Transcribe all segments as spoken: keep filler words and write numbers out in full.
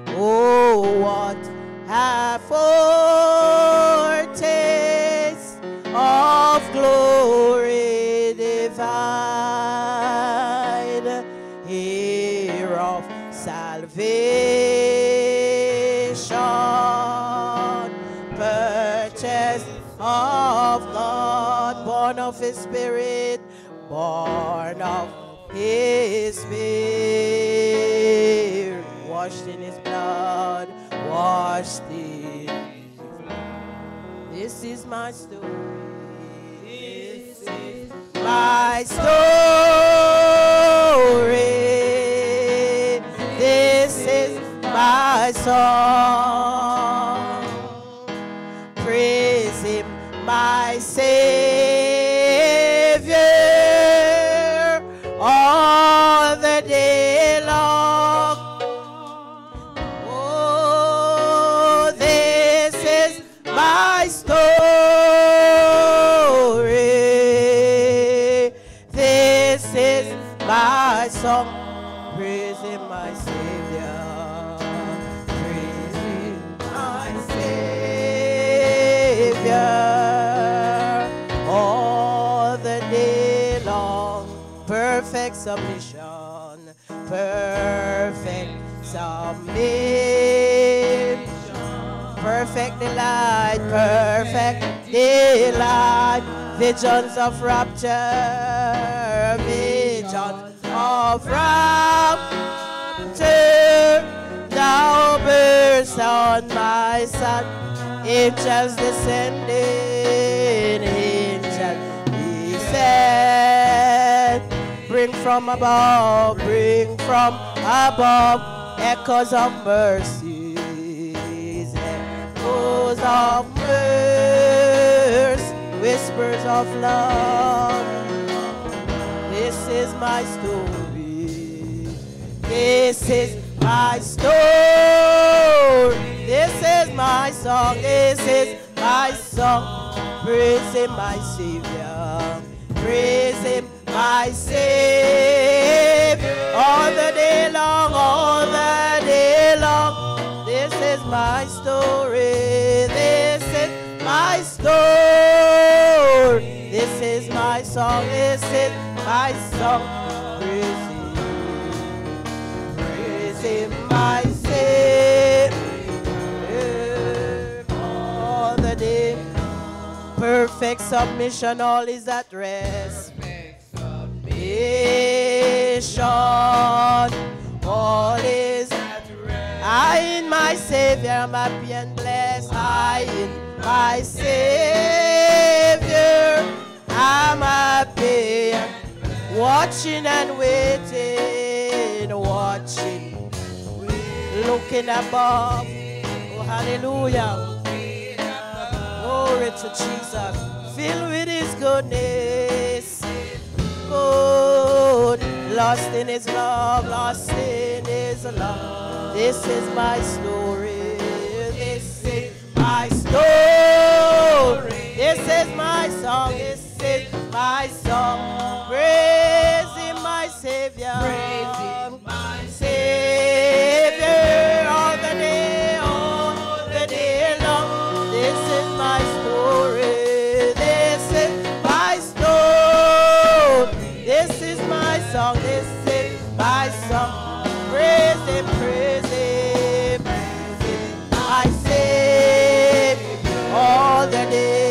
Oh, what a foretaste of glory divine, here of salvation, purchased of God, born of His Spirit, born of His Spirit, washed in His blood, washed in His blood. This is my story. This is my story. This is my song. Praise Him, my Savior, all the day long. Oh, this is my story. This is my song. Praise Him, my Savior. Praise Him, my Savior. All the day long. Perfect submission. Perfect submission. Perfect delight. Perfect delight. Visions of rapture. Visions of rapture. Thou burst on my son. Angels descending. Angels descend. Bring from above. Bring from above. Echoes of mercies. Echoes of mercy. Whispers of love. This is my story. This is my story. This is my song. This is my song. Praise Him, my Savior. Praise Him, my Savior. All the day long, all the day long. This is my story. This is my story. This is my song. This is my song. Praise Him. Praise Him, my Savior. All the day. Perfect submission, all is at rest. Perfect submission, all is at rest. I in my Savior am happy and blessed. I in my Savior I'm happy. Watching and waiting, watching, looking above. Oh, hallelujah. Glory to Jesus. Filled with His goodness. Good. Lost in His love. Lost in His love. This is my story. This is my story. This is my song. This is my song. Praise Him, my Savior. Praise Him, my Savior. All the day, all the day long. This is my story. This is my story. This is my song. This is my song. Praise Him, praise Him, praise Him, my Savior. All the day.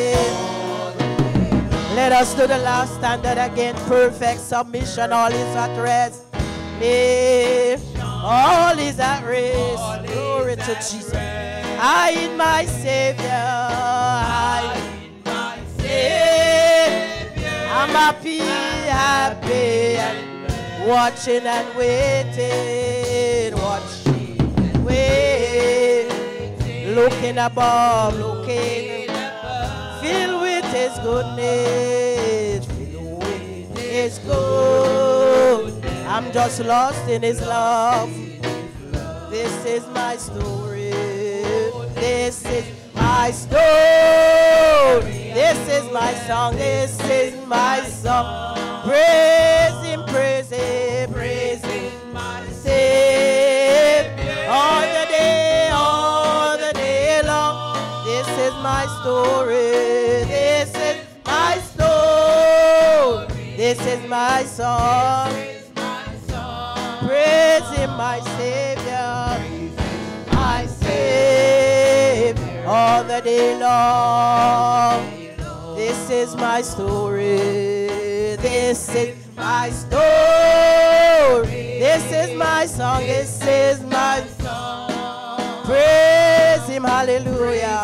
Let us do the last standard again. Perfect submission. All is at rest. Yeah. All is at rest. Glory to Jesus. I in my Savior. I in my Savior. I'm happy, happy, and watching and waiting. Watching and waiting. Looking above, looking above. Filled with His goodness. Filled with His good. I'm just lost in His love. This is my story. This is my story. This is my song. This is my song. Praise Him, praise Him, praise Him, my Savior. All the day story. This is my story. This is my song. Praise him, my Savior. My Savior all the day long. This is my story. This is my story. This is my song. This is my song. Praise him, hallelujah.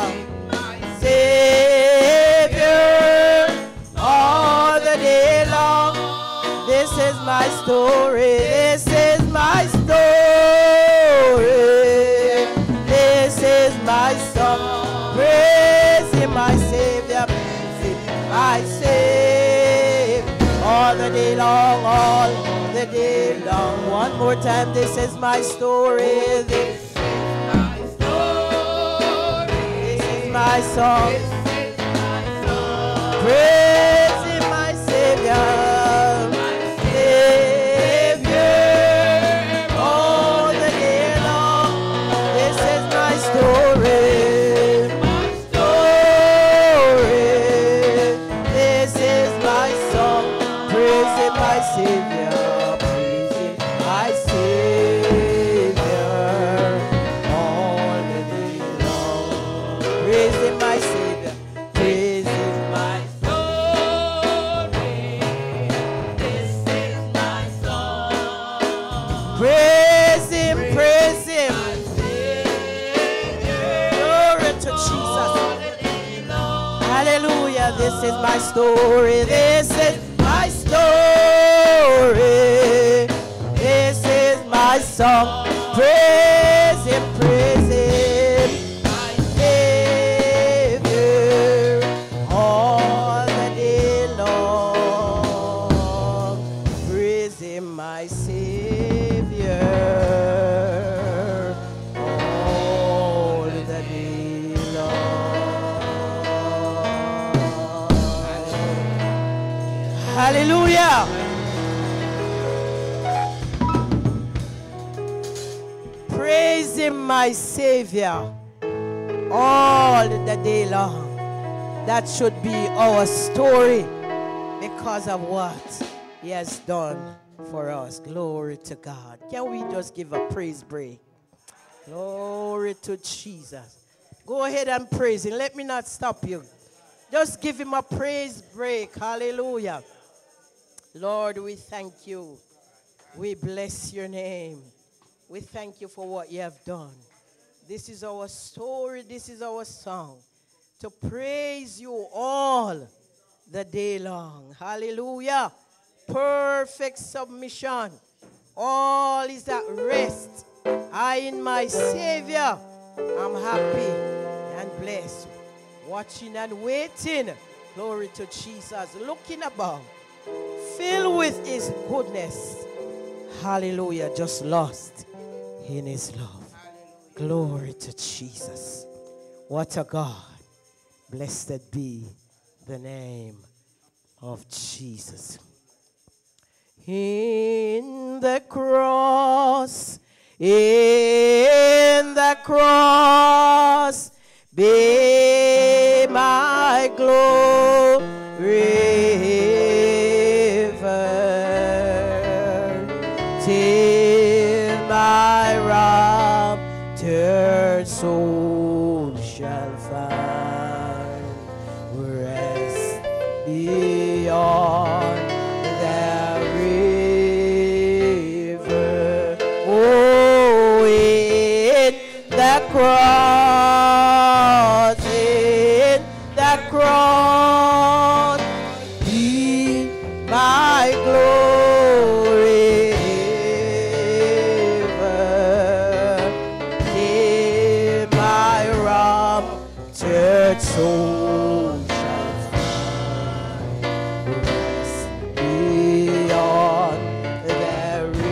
Savior all the day long. This is my story. This is my story. This is my song. Praise him, my Savior. My Savior all the day long, all the day long. One more time. This is my story. This is my story. This is my song. Praise him, my Savior. My Savior all the day long. This is my story. My Savior, praise him, my Savior, all the day long. Praise him, my Savior, praise him, my story. This is my song. Praise him, praise him, my Savior. Glory to Jesus. Hallelujah, this is my story. This is my story. This is my song. Praise him, praise him, my Savior, all the day long. Praise him, my Savior, all the day long. Hallelujah. Praise him, my Savior, all the day long. That should be our story because of what he has done for us. Glory to God. Can we just give a praise break? Glory to Jesus. Go ahead and praise him. Let me not stop you. Just give him a praise break. Hallelujah. Lord, we thank you. We bless your name. We thank you for what you have done. This is our story. This is our song. To praise you all the day long. Hallelujah. Perfect submission. All is at rest. I in my Savior. I'm happy and blessed. Watching and waiting. Glory to Jesus. Looking above. Filled with his goodness. Hallelujah. Just lost in his love. Glory to Jesus. What a God. Blessed be the name of Jesus. In the cross, in the cross, be my glory ever, till my raptured soul shall find rest beyond the river. Oh, in the cross, in the cross, be my glory ever, till my raptured soul shall find rest beyond the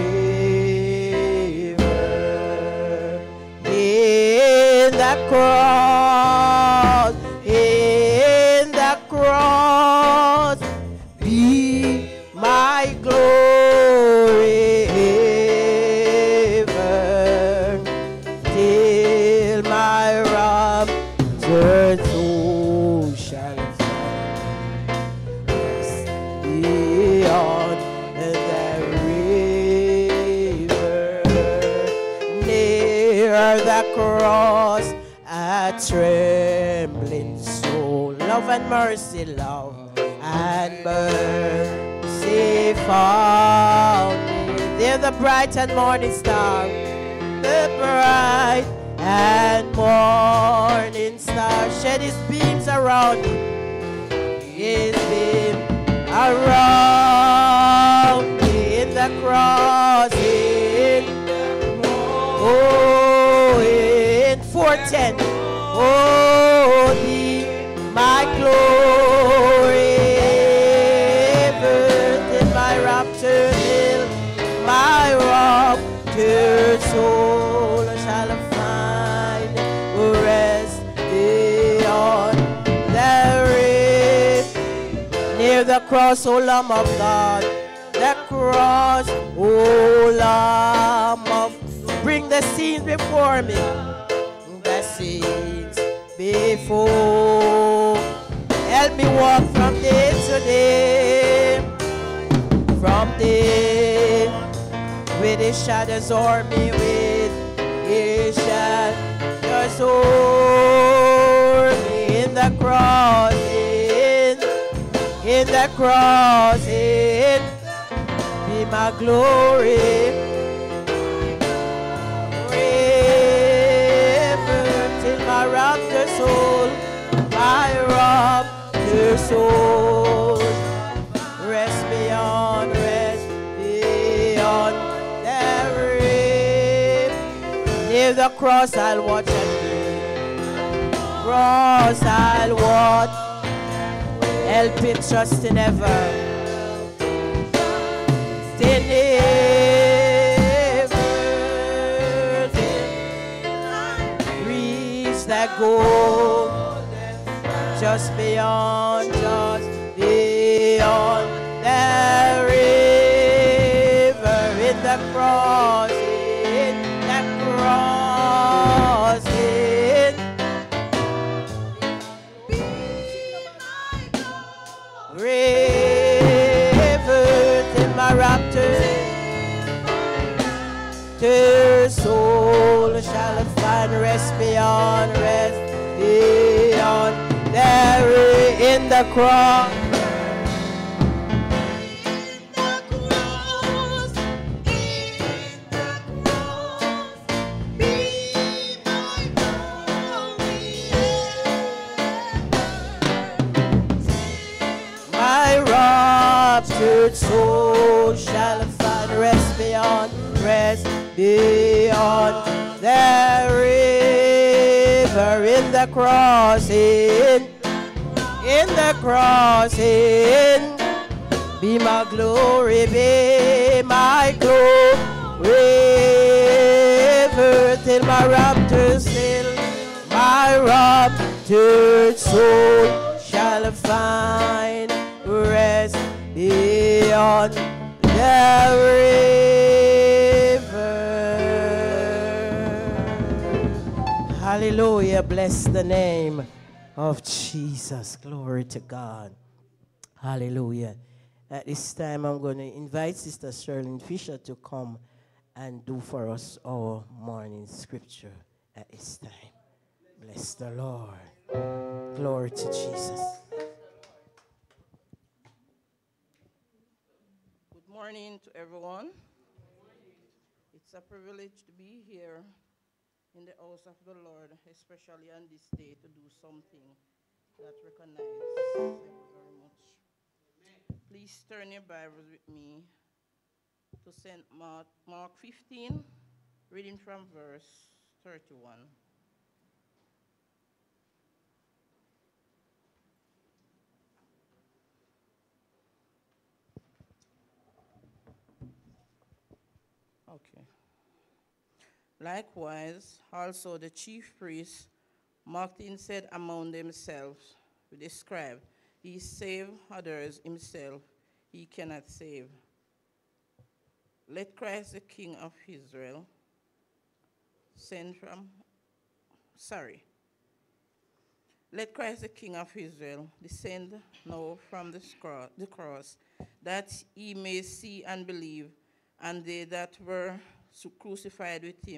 river. In the cross, in the cross, be my glory ever, till my raptured soul under the cross, a trembling soul. Love and mercy, love and mercy found me. They're the bright and morning star, the bright and morning star. Shed his beams around me, his beam around me. In the cross, in oh, in four ten, oh, thee, my glory, birth in my raptured hill, my raptured soul shall find rest beyond the rift. Near the cross, O Lamb of God, the cross, O Lamb of, bring the scenes before me, the scenes before. Help me walk from day to day, from day with his shadows o'er me, with his shadows o'er me. In the cross, in, in the cross, in, be my glory. My rapture soul, my rapture soul, rest beyond, rest beyond the rift. Near the cross I'll watch and pray, cross I'll watch, helping, trusting ever, stay that go just beyond, just beyond the river. In the cross, in the cross, in rivers in my rapture, the soul shall find rest beyond, rest beyond there in the cross. My raptured soul shall find rest beyond, rest beyond the river. In the cross, in, in the cross, in, be my glory, be my glory, till my rapture still, my raptured soul shall find rest beyond the river. Hallelujah. Bless the name of Jesus. Glory to God. Hallelujah. At this time, I'm going to invite Sister Sterling Fisher to come and do for us our morning scripture at this time. Bless the Lord. Glory to Jesus. Good morning to everyone. It's a privilege to be here in the house of the Lord, especially on this day, to do something that recognizes. Thank you very much. Please turn your Bibles with me to Saint Mark, Mark fifteen, reading from verse thirty-one. Okay. Likewise, also the chief priests mocked and said among themselves with the scribe, he save others, himself he cannot save. Let Christ the King of Israel send from, sorry. Let Christ the King of Israel descend now from the, scro- the cross, that he may see and believe, and they that were crucified with him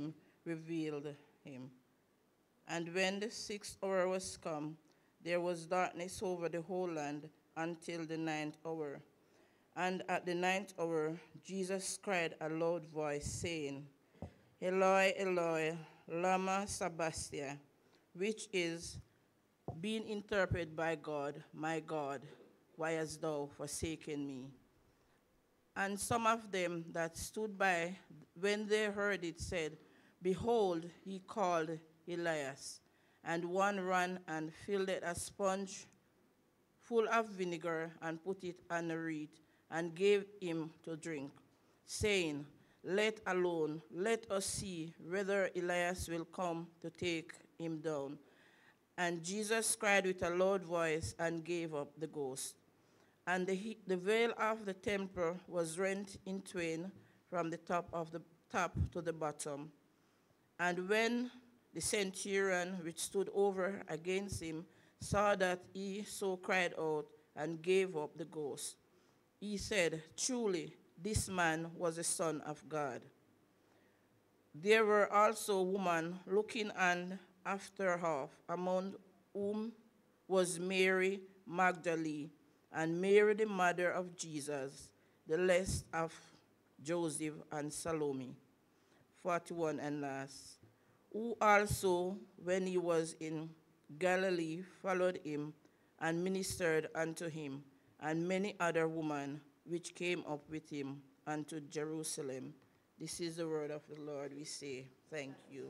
revealed him. And when the sixth hour was come, there was darkness over the whole land until the ninth hour. And at the ninth hour, Jesus cried a loud voice, saying, Eloi, Eloi, lama sabachthani, which is, being interpreted by God, my God, why hast thou forsaken me? And some of them that stood by, when they heard it, said, Behold, he called Elias. And one ran and filled a sponge full of vinegar and put it on a reed and gave him to drink, saying, Let alone, let us see whether Elias will come to take him down. And Jesus cried with a loud voice and gave up the ghost. And the, the veil of the temple was rent in twain from the top of the top to the bottom. And when the centurion which stood over against him saw that he so cried out and gave up the ghost, he said, Truly, this man was a son of God. There were also women looking on after half, among whom was Mary Magdalene, and Mary the mother of Jesus, the last of Joseph and Salome. forty-one and last. Who also, when he was in Galilee, followed him and ministered unto him, and many other women which came up with him unto Jerusalem. This is the word of the Lord. We say, thank you.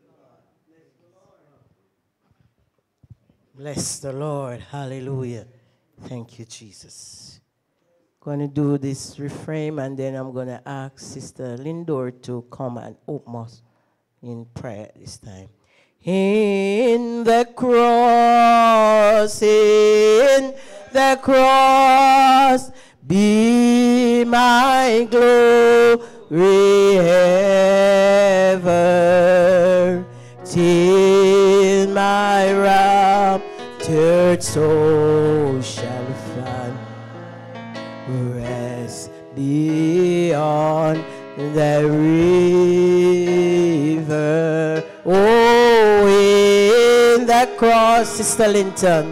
Bless the Lord. Hallelujah. Thank you, Jesus. Going to do this refrain, and then I'm going to ask Sister Lindor to come and open us in prayer this time. In the cross, in the cross, be my glory ever, till my raptured soul shall find rest beyond the river. Oh, in the cross, Sister Linton,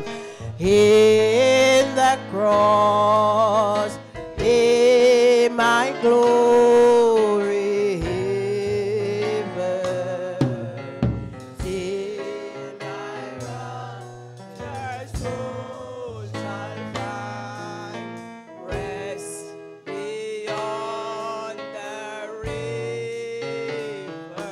in the cross, in my glory ever, till my raptured soul shall find rest beyond the river.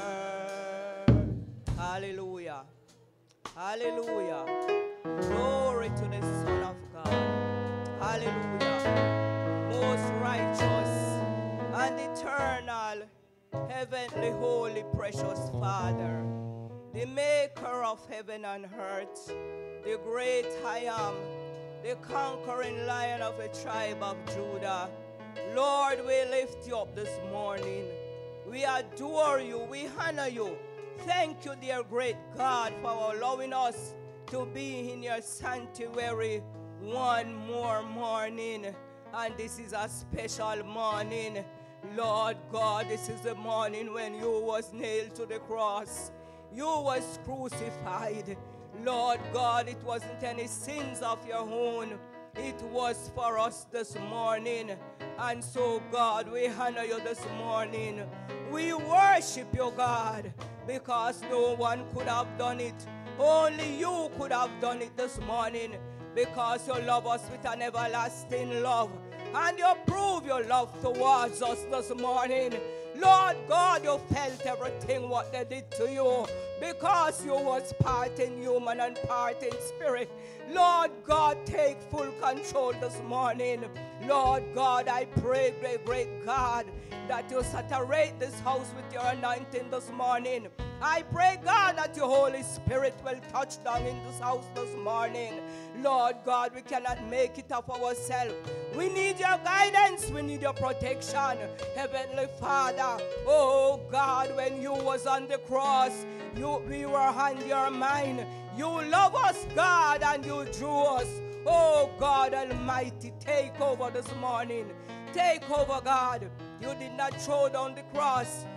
Hallelujah. Hallelujah. Glory to the Son of God. Hallelujah. Most righteous and eternal, heavenly, holy, precious Father, the maker of heaven and earth, the great I am, the conquering Lion of the tribe of Judah. Lord, we lift you up this morning. We adore you. We honor you. Thank you, dear great God, for allowing us to be in your sanctuary one more morning. And this is a special morning. Lord God, this is the morning when you was nailed to the cross. You was crucified. Lord God, it wasn't any sins of your own. It was for us this morning. And so, God, we honor you this morning. We worship you, God, because no one could have done it. Only you could have done it this morning, because you love us with an everlasting love. And you prove your love towards us this morning. Lord God, you felt everything what they did to you, because you was part in human and part in spirit. Lord God, take full control this morning. Lord God, I pray, great, great God, that you saturate this house with your anointing this morning. I pray, God, that your Holy Spirit will touch down in this house this morning. Lord God, we cannot make it of ourselves. We need your guidance. We need your protection. Heavenly Father, oh God, when you was on the cross, you, we were on your mind. You love us, God, and you drew us. Oh God Almighty, take over this morning. Take over, God. You did not throw down the cross.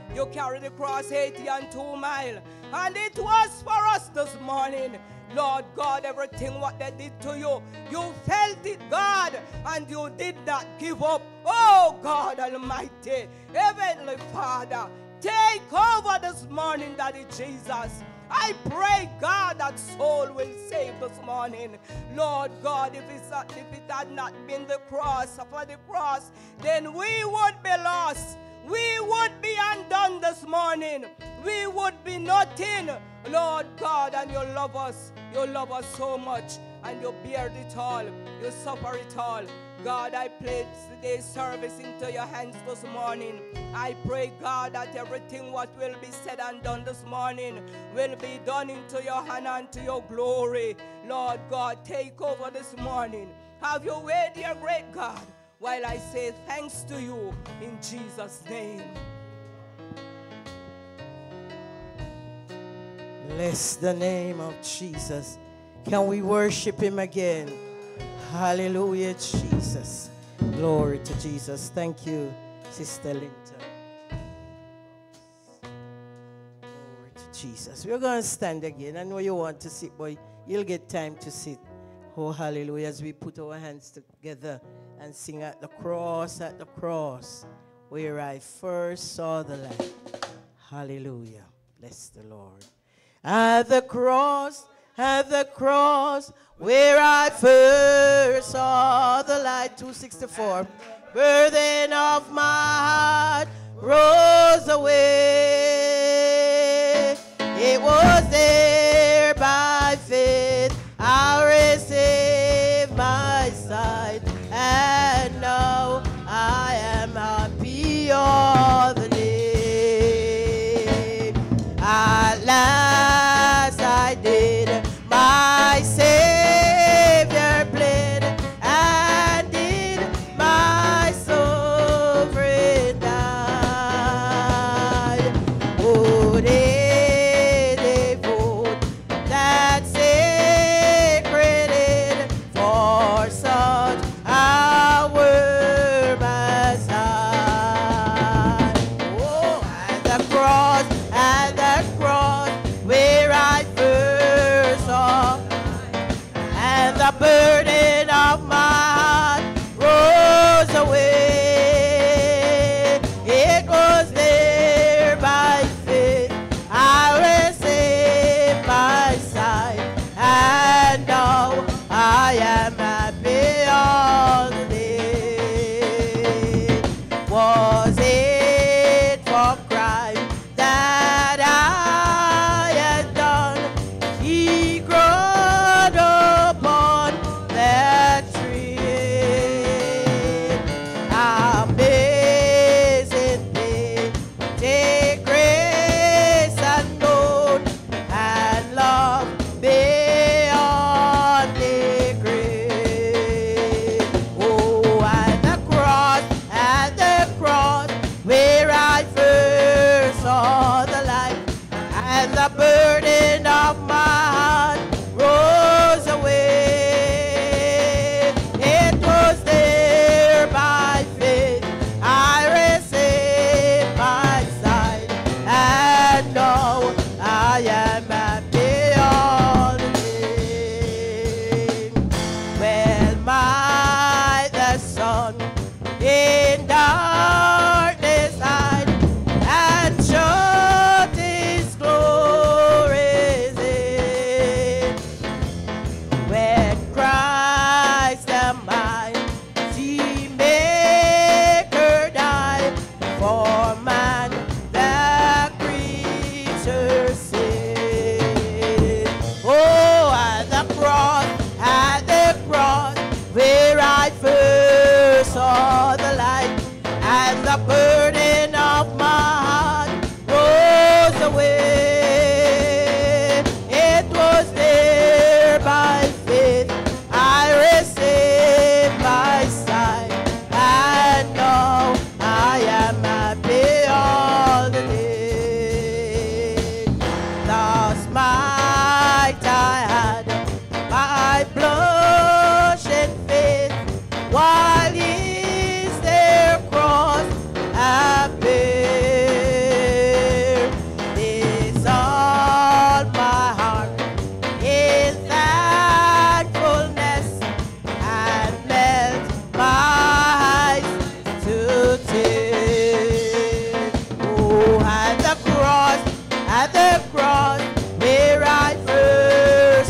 You carried the cross eighty and two mile. And it was for us this morning. Lord God, everything what they did to you, you felt it, God, and you did not give up. Oh, God Almighty, Heavenly Father, take over this morning, Daddy Jesus. I pray, God, that soul will save this morning. Lord God, if, it's not, if it had not been the cross, for the cross, then we would be lost. We would be undone this morning. We would be nothing. Lord God, and you love us. You love us so much. And you bear it all. You suffer it all. God, I place today's service into your hands this morning. I pray, God, that everything what will be said and done this morning will be done into your hand and to your glory. Lord God, take over this morning. Have your way, dear great God, while I say thanks to you in Jesus' name. Bless the name of Jesus. Can we worship him again? Hallelujah, Jesus. Glory to Jesus. Thank you, Sister Linton. Glory to Jesus. We're going to stand again. I know you want to sit, but you'll get time to sit. Oh, hallelujah, as we put our hands together and sing at the cross, at the cross, where I first saw the light. Hallelujah. Bless the Lord. At the cross, at the cross, where I first saw the light. two sixty-four. Burden of my heart rose away. It was there by faith I received my sight, and now I am happy all the day. At last I did my Savior bled, and did my sovereign die. Oh, they, they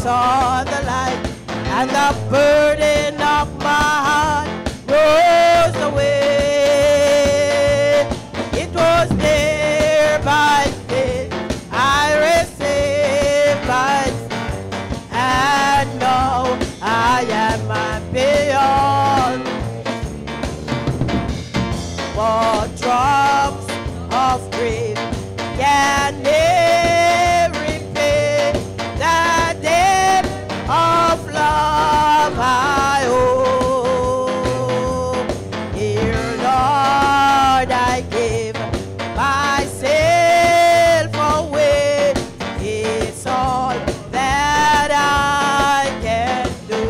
saw the light, and the burden of my heart rose away. It was there by faith I received my sight, and now I am beyond. But drops of grief can never repay the debt of love I owe. Here, Lord, I give myself away. It's all that I can do.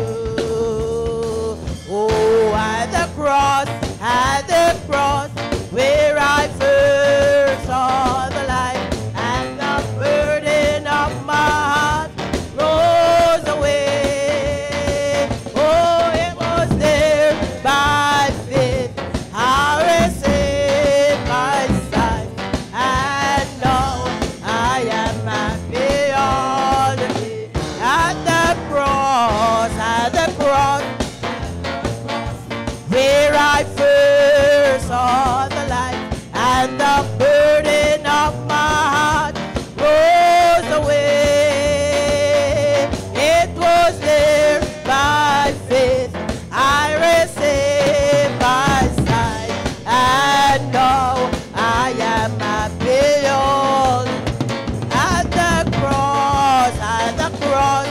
Oh, at the cross, at the cross, where I first saw the light, and the burden of my heart rose away. Oh, it was there by faith I received my sight, and now I am happy all the day. At the cross, at the cross, where I first saw the light, and the burden of my heart rose away. It was there by faith I received my sight, and now I am happy all. At the cross, at the cross,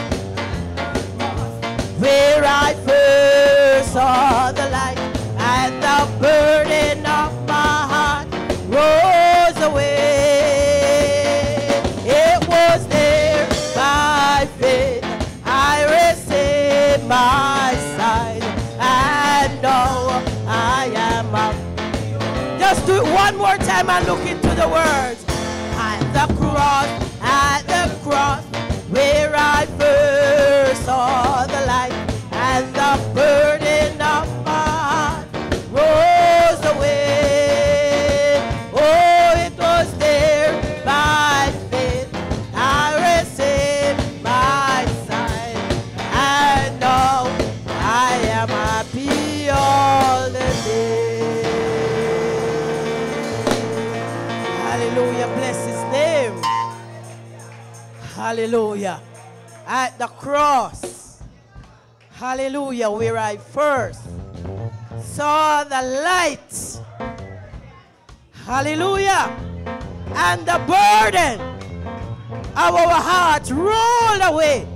where I first saw the light, and the burden of my heart rose away. It was there by faith I received my sight, and now I am up. Just do it one more time and look into the words. At the cross, at the cross, where I first saw the light, and the burden of my heart rose away. Oh, it was there by faith I received my sight, and now I am happy all the day. Hallelujah, bless his name. Hallelujah. At the cross, hallelujah, where I first saw the light, hallelujah, and the burden of our hearts rolled away.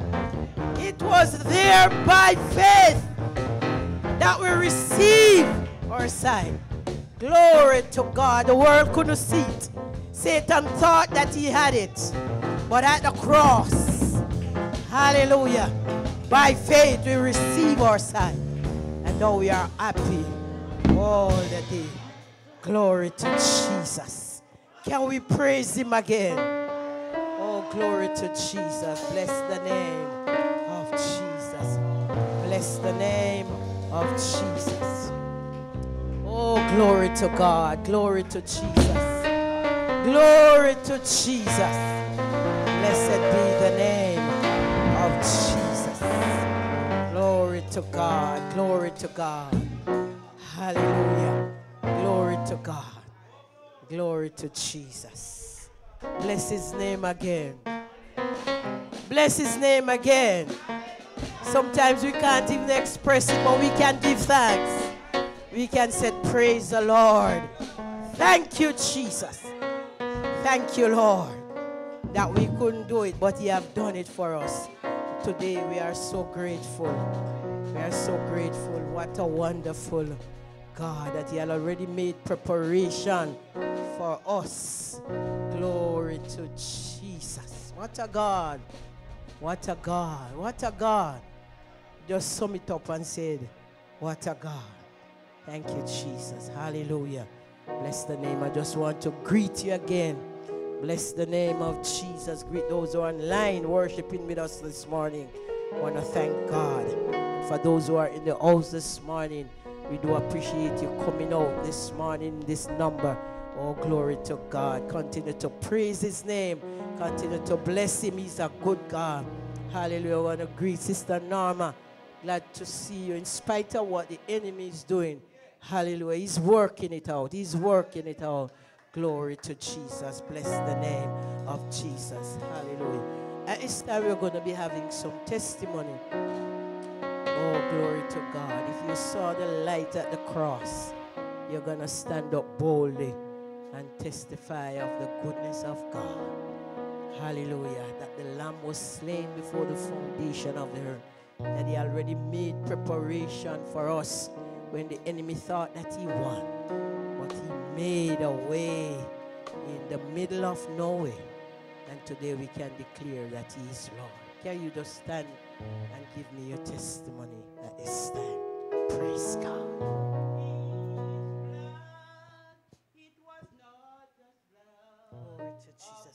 It was there by faith that we received our sight. Glory to God. The world couldn't see it. Satan thought that he had it. But at the cross, hallelujah, by faith we receive our sight. And now we are happy all the day. Glory to Jesus. Can we praise him again? Oh, glory to Jesus. Bless the name of Jesus. Bless the name of Jesus. Oh, glory to God. Glory to Jesus. Glory to Jesus. Blessed be the name of Jesus. Glory to God. Glory to God. Hallelujah. Glory to God. Glory to Jesus. Bless his name again. Bless his name again. Sometimes we can't even express it, but we can give thanks. We can say, praise the Lord. Thank you, Jesus. Thank you, Lord, that we couldn't do it, but you have done it for us. Today we are so grateful. We are so grateful. What a wonderful God that he had already made preparation for us. Glory to Jesus. What a God. What a God. What a God. Just sum it up and said, what a God. Thank you, Jesus. Hallelujah. Bless the name. I just want to greet you again. Bless the name of Jesus. Greet those who are online worshiping with us this morning. I want to thank God. For those who are in the house this morning, we do appreciate you coming out this morning, this number. Oh, glory to God. Continue to praise his name. Continue to bless him. He's a good God. Hallelujah. I want to greet Sister Norma. Glad to see you in spite of what the enemy is doing. Hallelujah. He's working it out. He's working it out. Glory to Jesus. Bless the name of Jesus. Hallelujah. At this time, we're going to be having some testimony. Oh, glory to God. If you saw the light at the cross, you're going to stand up boldly and testify of the goodness of God. Hallelujah. That the Lamb was slain before the foundation of the earth. That he already made preparation for us when the enemy thought that he won. But he made a way in the middle of nowhere. And today we can declare that he is Lord. Can you just stand and give me your testimony at this time? Praise God. Glory to Jesus.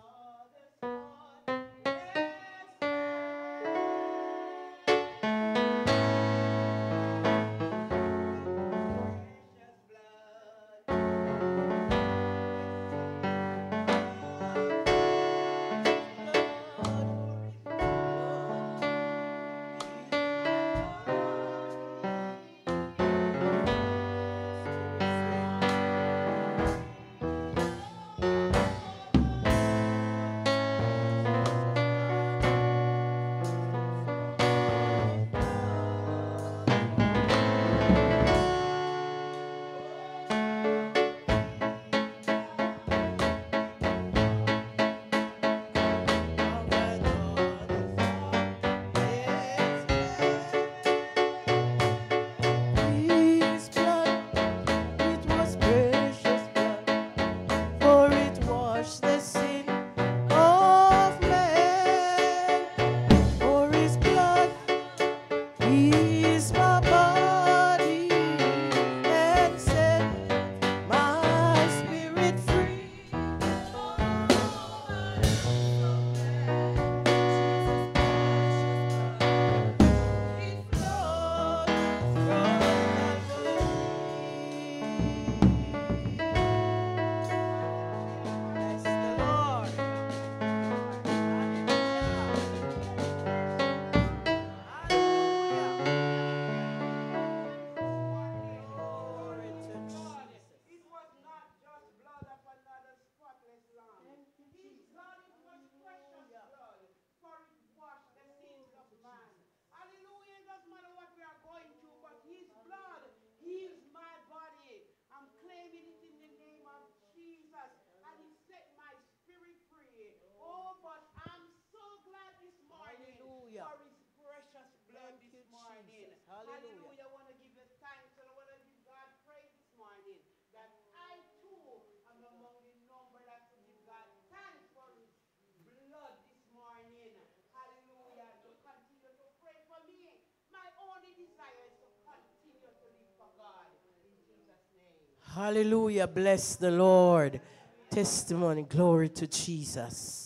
Hallelujah. I want to give you thanks and I want to give God praise this morning that I too am among the number that to give God thanks for his blood this morning. Hallelujah. To continue to pray for me. My only desire is to continue to live for God. In Jesus' name. Hallelujah. Bless the Lord. Testimony. Glory to Jesus.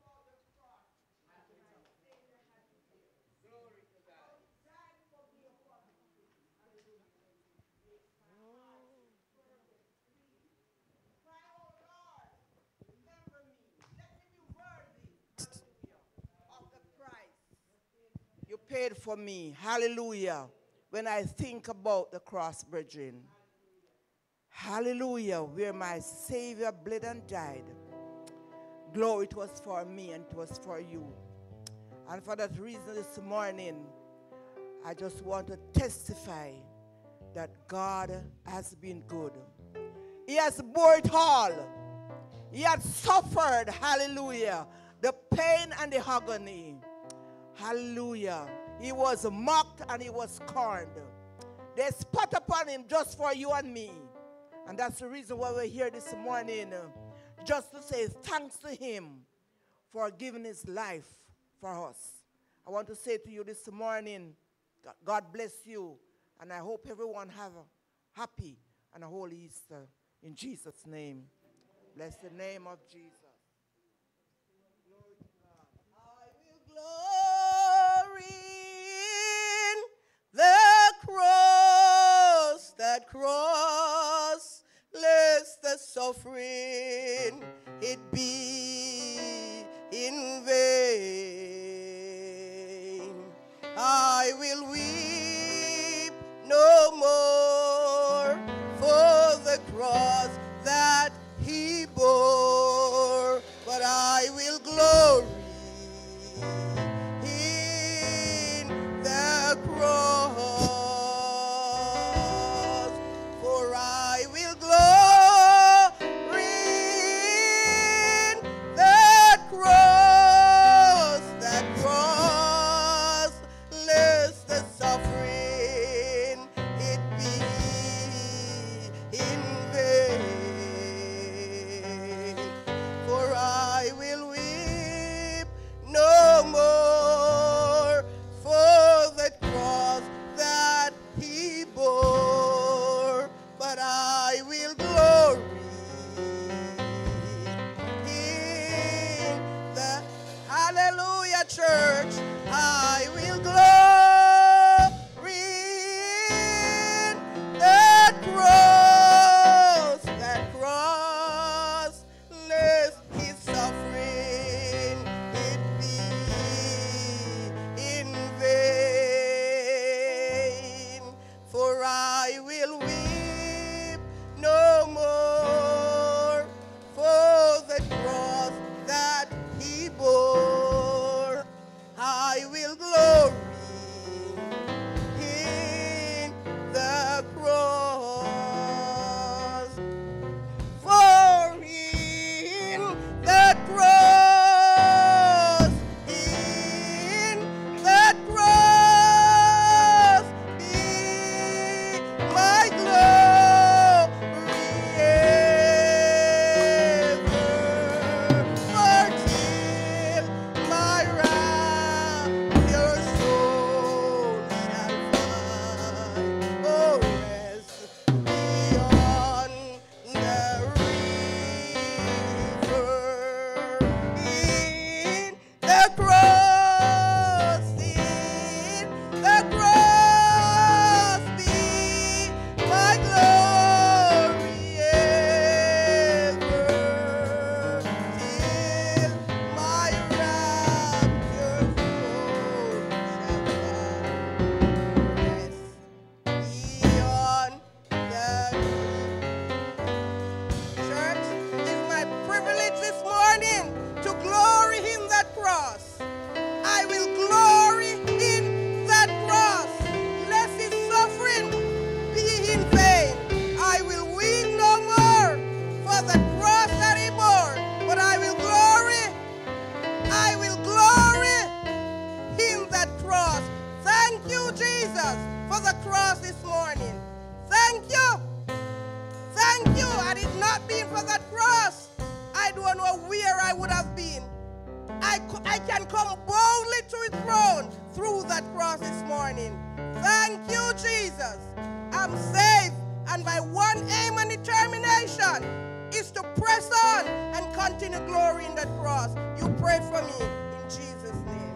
You paid for me. Hallelujah. When I think about the cross, brethren. Hallelujah. Where my Savior bled and died. Glory, it was for me and it was for you. And for that reason this morning, I just want to testify that God has been good. He has bore it all. He had suffered, hallelujah, the pain and the agony. Hallelujah. He was mocked and he was scorned. They spat upon him just for you and me. And that's the reason why we're here this morning. Just to say thanks to him for giving his life for us. I want to say to you this morning, God bless you. And I hope everyone have a happy and a holy Easter in Jesus' name. Bless the name of Jesus. Glory to God. I will glory in the cross, that cross, lest the suffering it be in vain. the church. I will glory in that cross, that cross, lest his suffering it be in vain. For I will weep no more for the cross that he bore. I will glory in the cross. For in the cross, in the cross, be my glory ever. For till my rapture soul shall find, oh, rest beyond the river. In the cross, in the cross, be my glory ever, till my rapture soul shall find rest beyond the Church, it's my privilege this morning to glory in that cross. I will glory in that cross, lest his suffering be in vain. I will weep no more for the cross that he bore, but I will glory, I will glory in that cross. Thank you, Jesus, for the cross this morning. Thank you. Thank you. Had it not been for that cross, I don't know where I would have been. I, co- I can come boldly to his throne through that cross this morning. Thank you, Jesus. I'm saved, and my one aim and determination is to press on and continue glory in that cross. You pray for me in Jesus' name.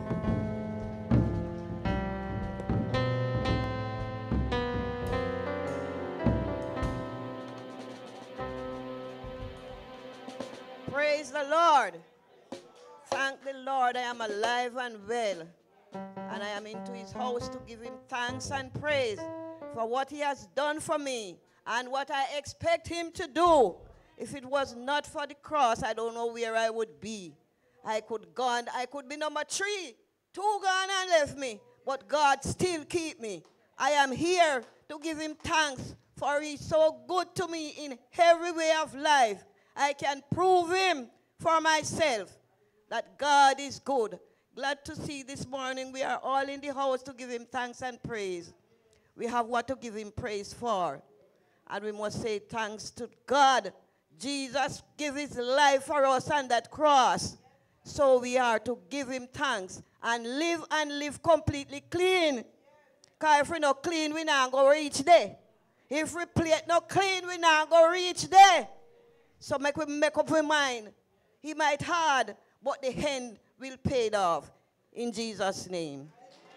Praise the Lord. Thank the Lord I am alive and well. And I am into his house to give him thanks and praise for what he has done for me and what I expect him to do. If it was not for the cross, I don't know where I would be. I could gone, I could be number three. Two gone and left me. But God still keep me. I am here to give him thanks for he's so good to me in every way of life. I can prove him for myself that God is good. Glad to see this morning we are all in the house to give him thanks and praise. We have what to give him praise for. And we must say thanks to God. Jesus gave his life for us on that cross. So we are to give him thanks and live and live completely clean. Because if we not clean, we not go reach there. If we plate not clean, we not go reach there. So make we make up our mind. He might hard, but the end will pay it off. In Jesus' name.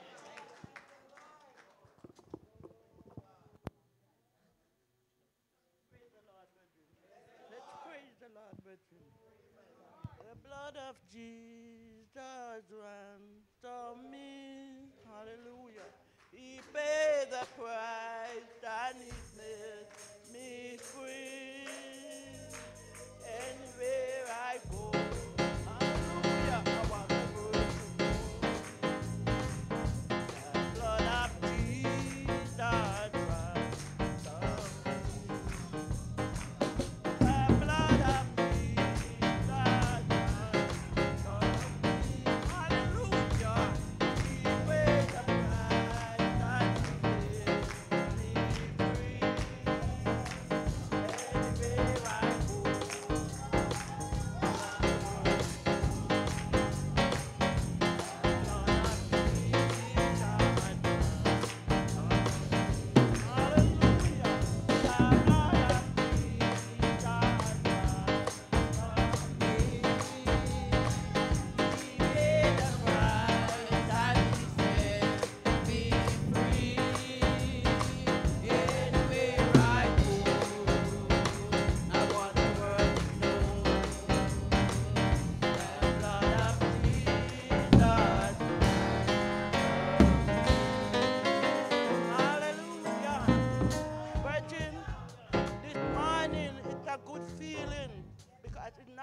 Let's praise the Lord, brethren. The blood of Jesus ransomed me. Hallelujah. He paid the price and he set me free. Anywhere I go, hallelujah, I want to go. The blood of Jesus ransomed me. The blood of Jesus ransomed me. Hallelujah. He paid the price and he set me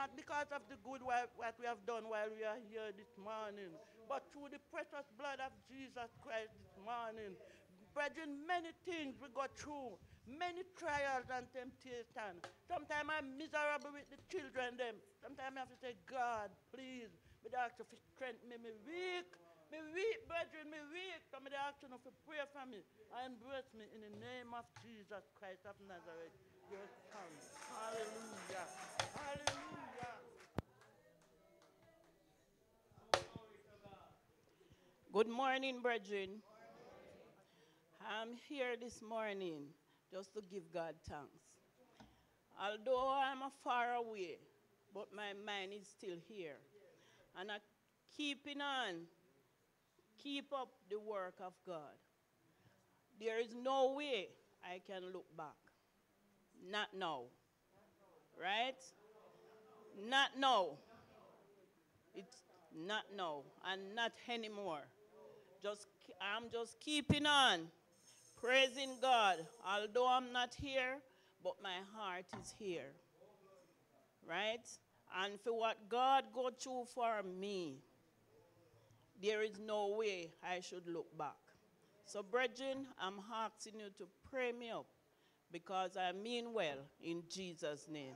not because of the good what what we have done while we are here this morning, but through the precious blood of Jesus Christ this morning. Brethren, many things we go through, many trials and temptations. Sometimes I'm miserable with the children them. Sometimes I have to say, God, please, me ask you for strength me, me weak. Me weak, brethren, me weak. So me ask you to pray for me and embrace me in the name of Jesus Christ of Nazareth. Your Son. Hallelujah. Hallelujah. Good morning, brethren. I'm here this morning just to give God thanks. Although I'm a far away, but my mind is still here. And I'm keeping on, keep up the work of God. There is no way I can look back. Not now. Right? Not now. It's not now and not anymore. Just, I'm just keeping on, praising God. Although I'm not here, but my heart is here. Right? And for what God go through for me, there is no way I should look back. So, brethren, I'm asking you to pray me up because I mean well in Jesus' name.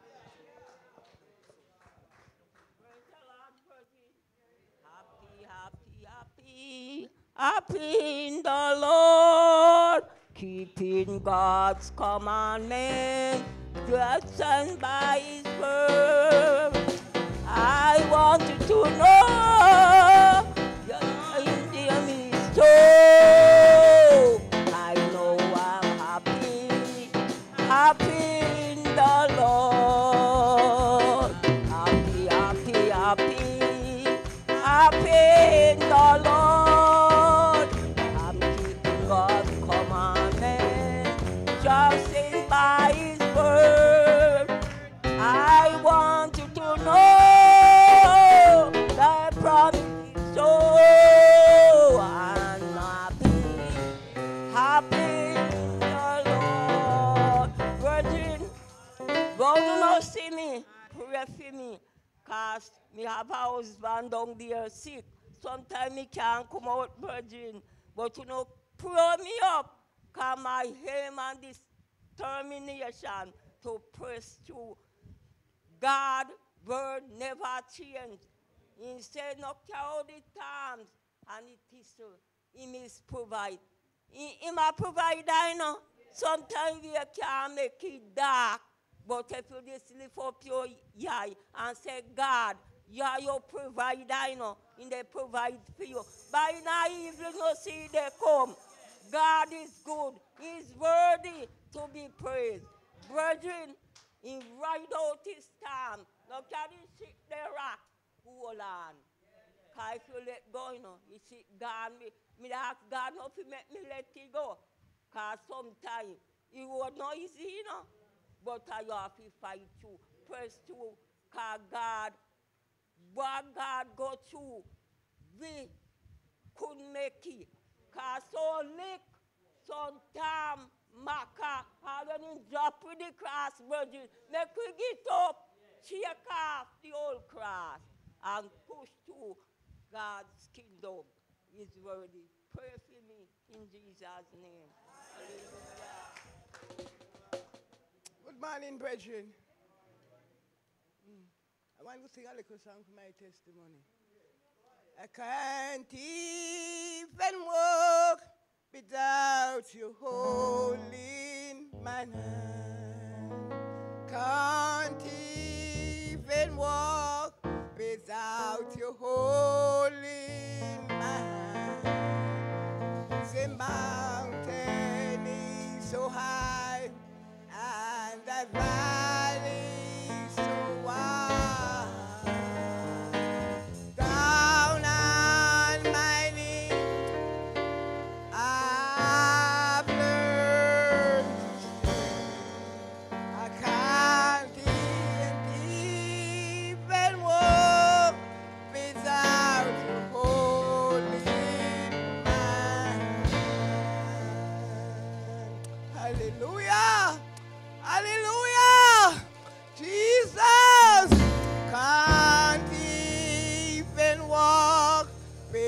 Happy, happy in the Lord, keeping God's commandment, just and by His word. I want you to know you're in the midst. So I know I'm happy, happy in the Lord. Happy, happy, happy, happy in the Lord. I'm keeping God's commandment, just in by His word. I want you to know that promise is so. I'm happy, happy in the Lord. Virgin, God do not see me, pray for me, because me have a husband down there sick. Sometimes me can't come out, virgin, but you know, pray me up, because my aim and determination to press through. God word never change. He said no care the times, and it is so. He must provide. He, he must provide, I know. Sometimes we can't make it dark, but if you just lift up your eye and say, God, you are your provider, I know, and they provide for you. By now evening you see they come. God is good. He is worthy to be praised. Brethren, he ride out his time. Now can he sit there rock? Hold on. Because if you let go, you know, you see God, me, me ask God not to make me let it go. Because sometimes it was not easy, you know. But I have to fight through, press through. Because God, what God go through, we couldn't make it. Because so lick, sometimes, Maka, and when he drop with the cross, virgin, make we get up, shake off the old cross, and push to God's kingdom. He's worthy. Pray for me in Jesus' name. Hallelujah. Good morning, brethren. Mm. I want to sing a little song for my testimony. I can't even walk without you holding my hand. Can't even walk without you holding my hand. The mountain is so high and the valley is so wide. Down on my knees, I've learned to stay. I can't even walk without you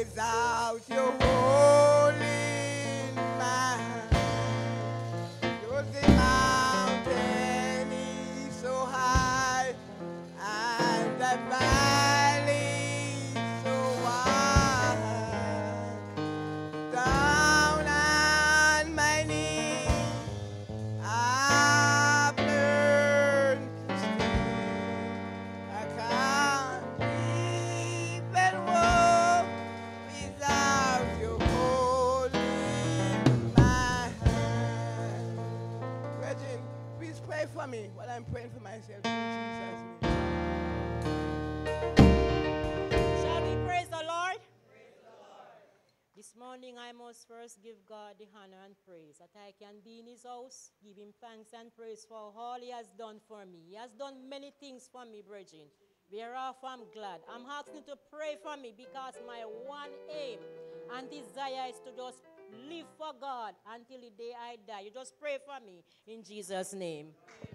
without your holding my hand. Though the mountain is so high and the valley so wide, down on my knees I've learned to stand. I can't even walk without you holding my hand. Brethren, please pray for me while I'm praying for myself in Jesus' name. Shall we praise the Lord? Praise the Lord. This morning I must first give God the honor and praise that I can be in his house, give him thanks and praise for all he has done for me. He has done many things for me, brethren. Whereof I'm glad. I'm asking you to pray for me because my one aim and desire is to just live for God until the day I die. You just pray for me in Jesus' name.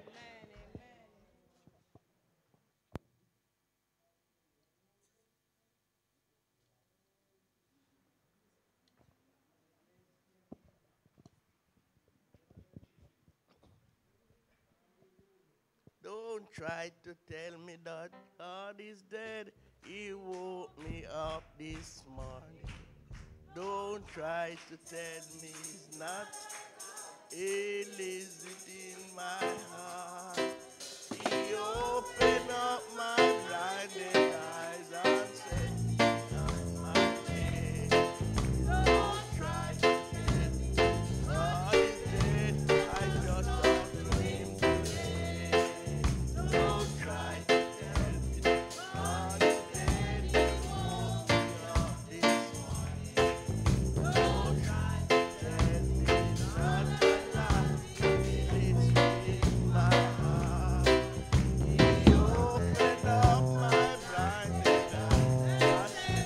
Don't try to tell me that God is dead. He woke me up this morning. Don't try to tell me he's not. He lives within my heart. He opened up my blinded eyes and said, "Not my way." Don't try to tell me God is dead. I just talked to him today. Don't try to tell me God is dead. He woke me up this morning. Don't try to tell me not my life. He lives within my heart. He opened up my blinded eyes and said,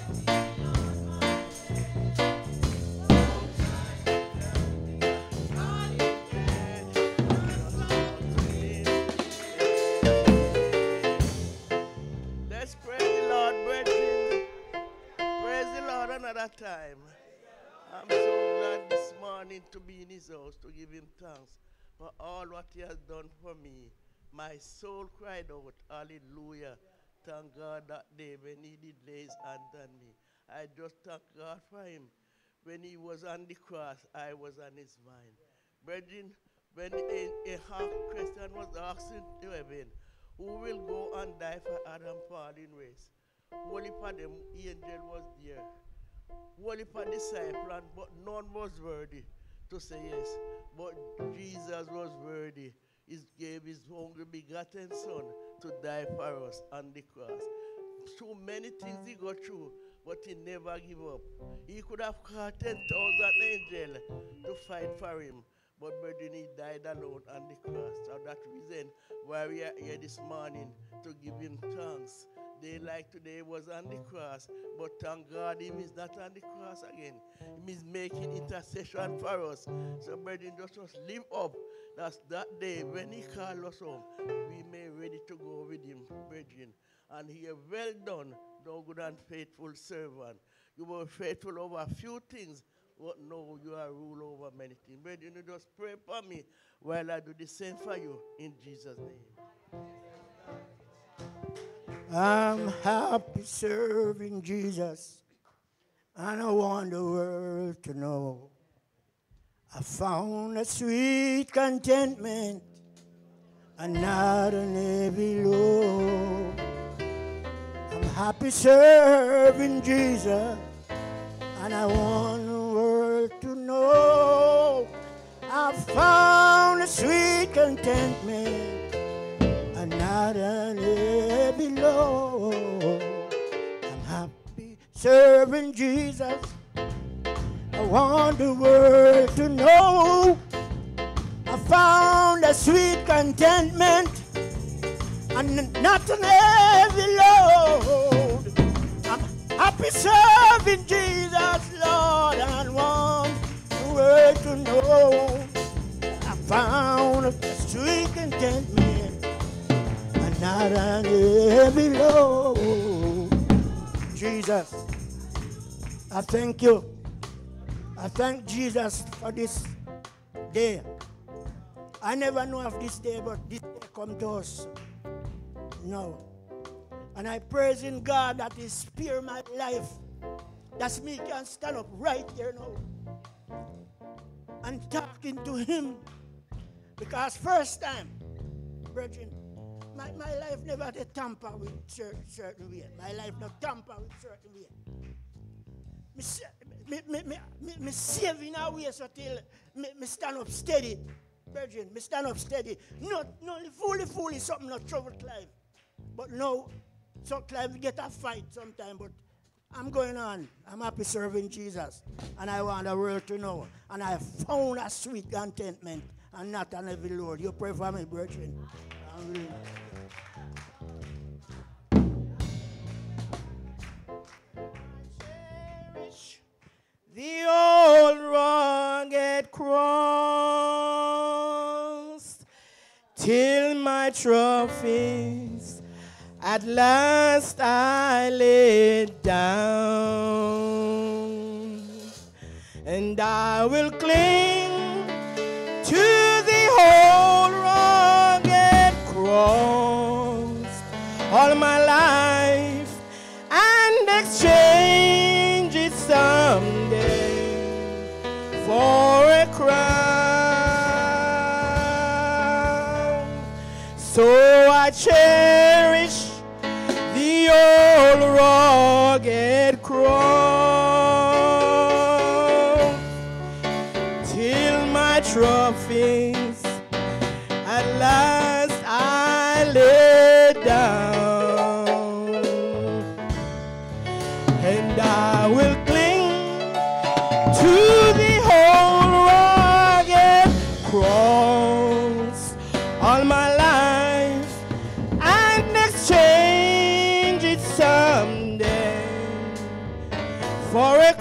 let's praise the Lord, brethren. Praise the Lord another time. I'm so glad this morning to be in his house to give him thanks for all what he has done for me. My soul cried out, hallelujah. Thank God that day when he did lay his hand on me. I just thank God for him. When he was on the cross, I was on his mind. Brethren, when a, a half Christian was asking to heaven, who will go and die for Adam fallen race? Only for them angel was there. Only for disciple, but none was worthy to say yes. But Jesus was worthy. He gave his only begotten son to die for us on the cross. So many things he got through, but he never gave up. He could have called ten thousand angels to fight for him. But brethren, he died alone on the cross. So that's the reason why we are here this morning to give him thanks. Day like today was on the cross, but thank God him is not on the cross again. He is making intercession for us. So brethren, just, just live up. That's that day when he called us home, we may ready to go with him, brethren. And here, well done, thou good and faithful servant. You were faithful over a few things, but no, you are rule over many things. Brethren, you just pray for me while I do the same for you in Jesus' name. I'm happy serving Jesus, and I want the world to know I found a sweet contentment and not an heavy load. I'm happy serving Jesus, and I want the world to know I found a sweet contentment and not an heavy load. I'm happy serving Jesus. I want the world to know I found a sweet contentment and not an heavy load. I'm happy serving Jesus, Lord, and want the world to know I found a sweet contentment and not an heavy load. Jesus, I thank you. I thank Jesus for this day. I never know of this day, but this day come to us. No. And I praise in God that He spared my life. That's me can stand up right here now and talking to Him. Because first time, brethren, my, my life never had a tamper with certain, certain way. My life not tamper with certain way. Me, me, me, me, me saving a way so till me, me stand up steady. Brethren, me stand up steady. Not, not fully, fully something not trouble Clive. But no, so Clive get a fight sometime, but I'm going on. I'm happy serving Jesus. And I want the world to know. And I found a sweet contentment and not an heavy load. You pray for me, brethren. I'm really... The old rugged cross till my trophies at last I laid down, and I will cling to the old rugged cross all my life and exchange it someday for a crown. So I cherish the old rugged cross till my trophies at last I lay down, and I will cling to the whole rugged cross all my life and exchange it someday for a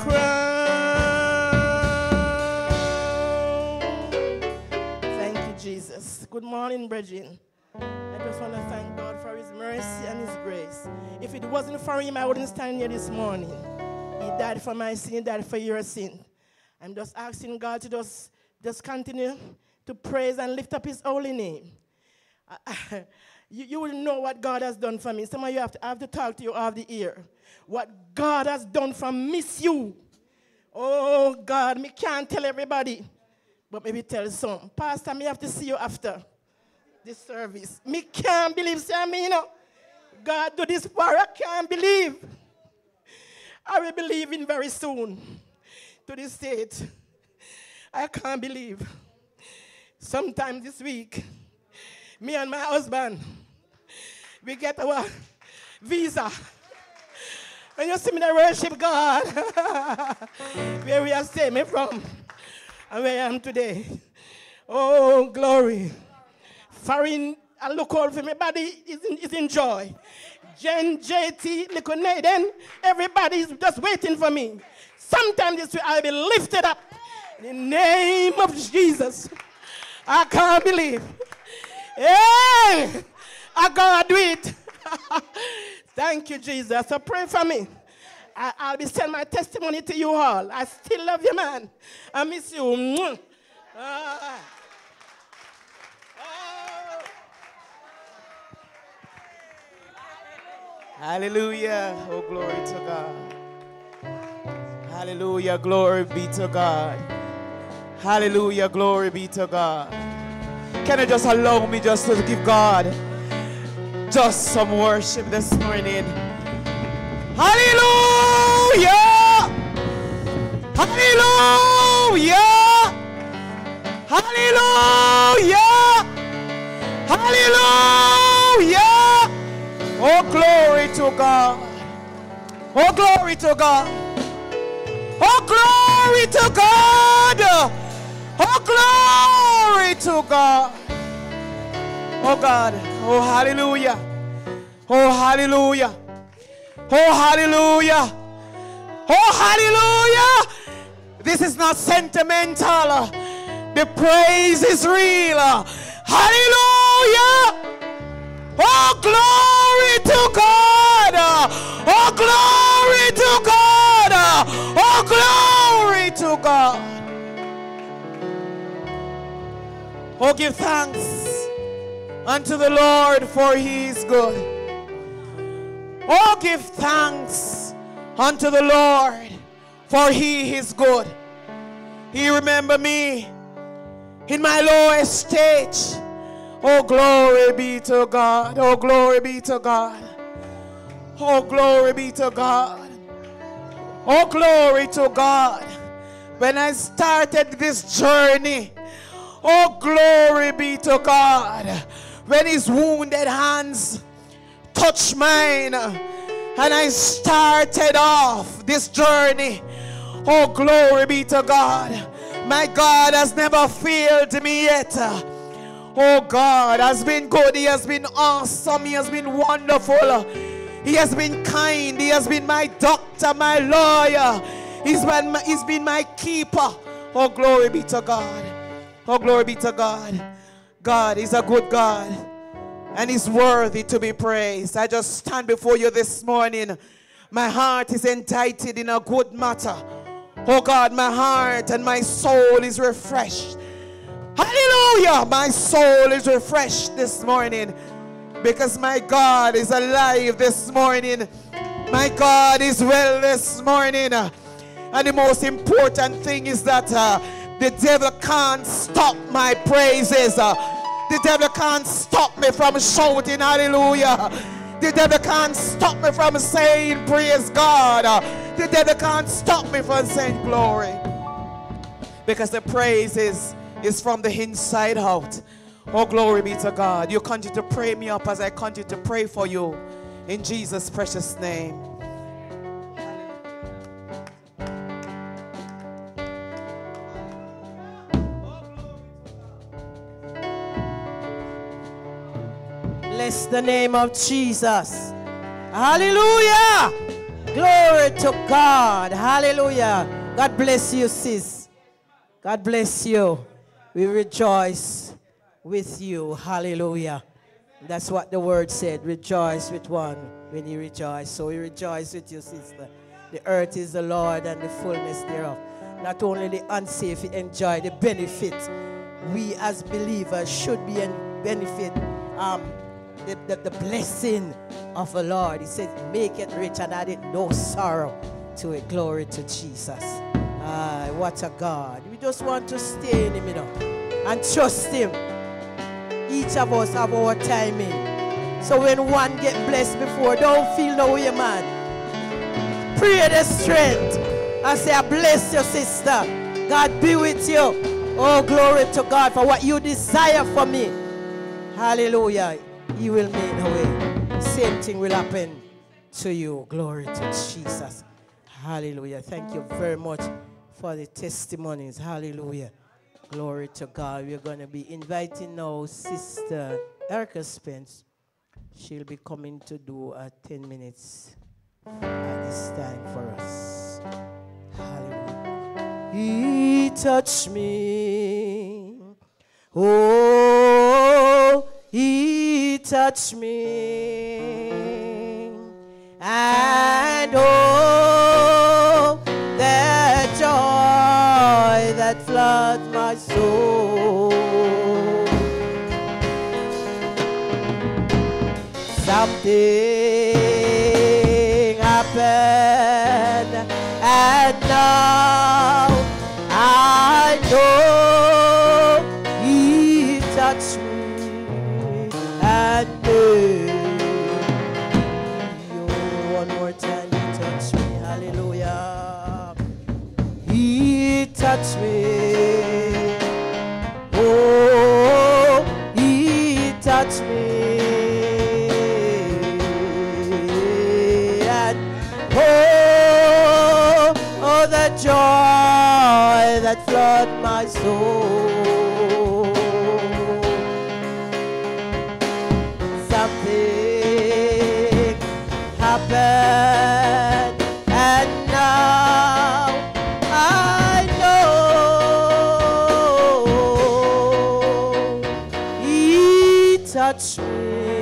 crown. Thank you, Jesus. Good morning, brethren. I just want to thank God for His mercy and His grace. If it wasn't for Him, I wouldn't stand here this morning. He died for my sin, He died for your sin. I'm just asking God to just, just continue to praise and lift up His holy name. I, you, you will know what God has done for me. Some of you have to, I have to talk to you off the ear. What God has done for miss you. Oh, God, me can't tell everybody, but maybe tell some. Pastor, me have to see you after this service. Me can't believe, say me, you know, God do this for I can't believe. I will believe in very soon to this state. I can't believe. Sometime this week, me and my husband, we get our visa. When you see me, I worship God. Where we are staying from and where I am today. Oh, glory. Foreign, I look all for me, body is in, is in joy. Jen, J T, little Nathan, everybody is just waiting for me. Sometime this week I'll be lifted up in the name of Jesus. I can't believe. Hey, I gotta do it. Thank you, Jesus. So pray for me. I, I'll be sending my testimony to you all. I still love you, man. I miss you. Ah. Hallelujah. Oh, glory to God. Hallelujah. Glory be to God. Hallelujah. Glory be to God. Can you just allow me just to give God just some worship this morning? Hallelujah. Hallelujah. Hallelujah. Hallelujah. Oh, glory to God. Oh, glory to God. Oh, glory to God. Oh, glory to God. Oh, God. Oh, hallelujah. Oh, hallelujah. Oh, hallelujah. Oh, hallelujah. This is not sentimental. The praise is real. Hallelujah. Oh, glory to God. Oh, glory to God. Oh, to God. Oh, give thanks unto the Lord, for he is good. Oh, give thanks unto the Lord, for he is good. He remember me in my lowest stage. Oh, glory be to God. Oh, glory be to God. Oh, glory be to God. Oh, glory to God. When I started this journey, oh, glory be to God. When his wounded hands touched mine and I started off this journey, oh, glory be to God. My God has never failed me yet. Oh, God has been good. He has been awesome. He has been wonderful. He has been kind. He has been my doctor, my lawyer. He's been my, he's been my keeper. Oh, glory be to God. Oh, glory be to God. God is a good God, and he's worthy to be praised. I just stand before you this morning. My heart is indicted in a good matter. Oh, God, my heart and my soul is refreshed. Hallelujah! My soul is refreshed this morning because my God is alive this morning. My God is well this morning. And the most important thing is that uh, the devil can't stop my praises. Uh, the devil can't stop me from shouting hallelujah. The devil can't stop me from saying praise God. Uh, the devil can't stop me from saying glory. Because the praise is is from the inside out. Oh, glory be to God. You continue to pray me up as I continue to pray for you in Jesus' precious name. Bless the name of Jesus. Hallelujah. Glory to God. Hallelujah. God bless you, sis. God bless you. We rejoice with you. Hallelujah. That's what the word said. Rejoice with one when you rejoice. So we rejoice with you, sister. The earth is the Lord and the fullness thereof. Not only the unsafe enjoy the benefit. We as believers should be in benefit um, the, the, the blessing of the Lord. He said, make it rich and add it no sorrow to it. Glory to Jesus. Ah, what a God. We just want to stay in him, you know, and trust him. Each of us have our timing. So when one get blessed before, don't feel no way, man. Pray the strength. I say, I bless your sister. God be with you. Oh, glory to God for what you desire for me. Hallelujah. He will make a way. Same thing will happen to you. Glory to Jesus. Hallelujah. Thank you very much for the testimonies. Hallelujah. Glory to God. We're going to be inviting now Sister Erica Spence. She'll be coming to do uh, ten minutes at this time for us. Hallelujah. He touched me. Oh, he touched me. And oh, that joy that floods my soul. Something happened, and now I know he touched me and made me. One more time, he touched me. Hallelujah. He touched me. Oh, he touched me. And oh, oh, the joy that flooded my soul. Something happened, and now I know he touched me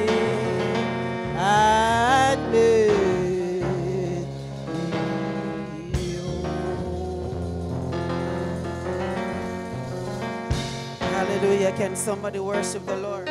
and made me whole. Hallelujah. Can somebody worship the Lord?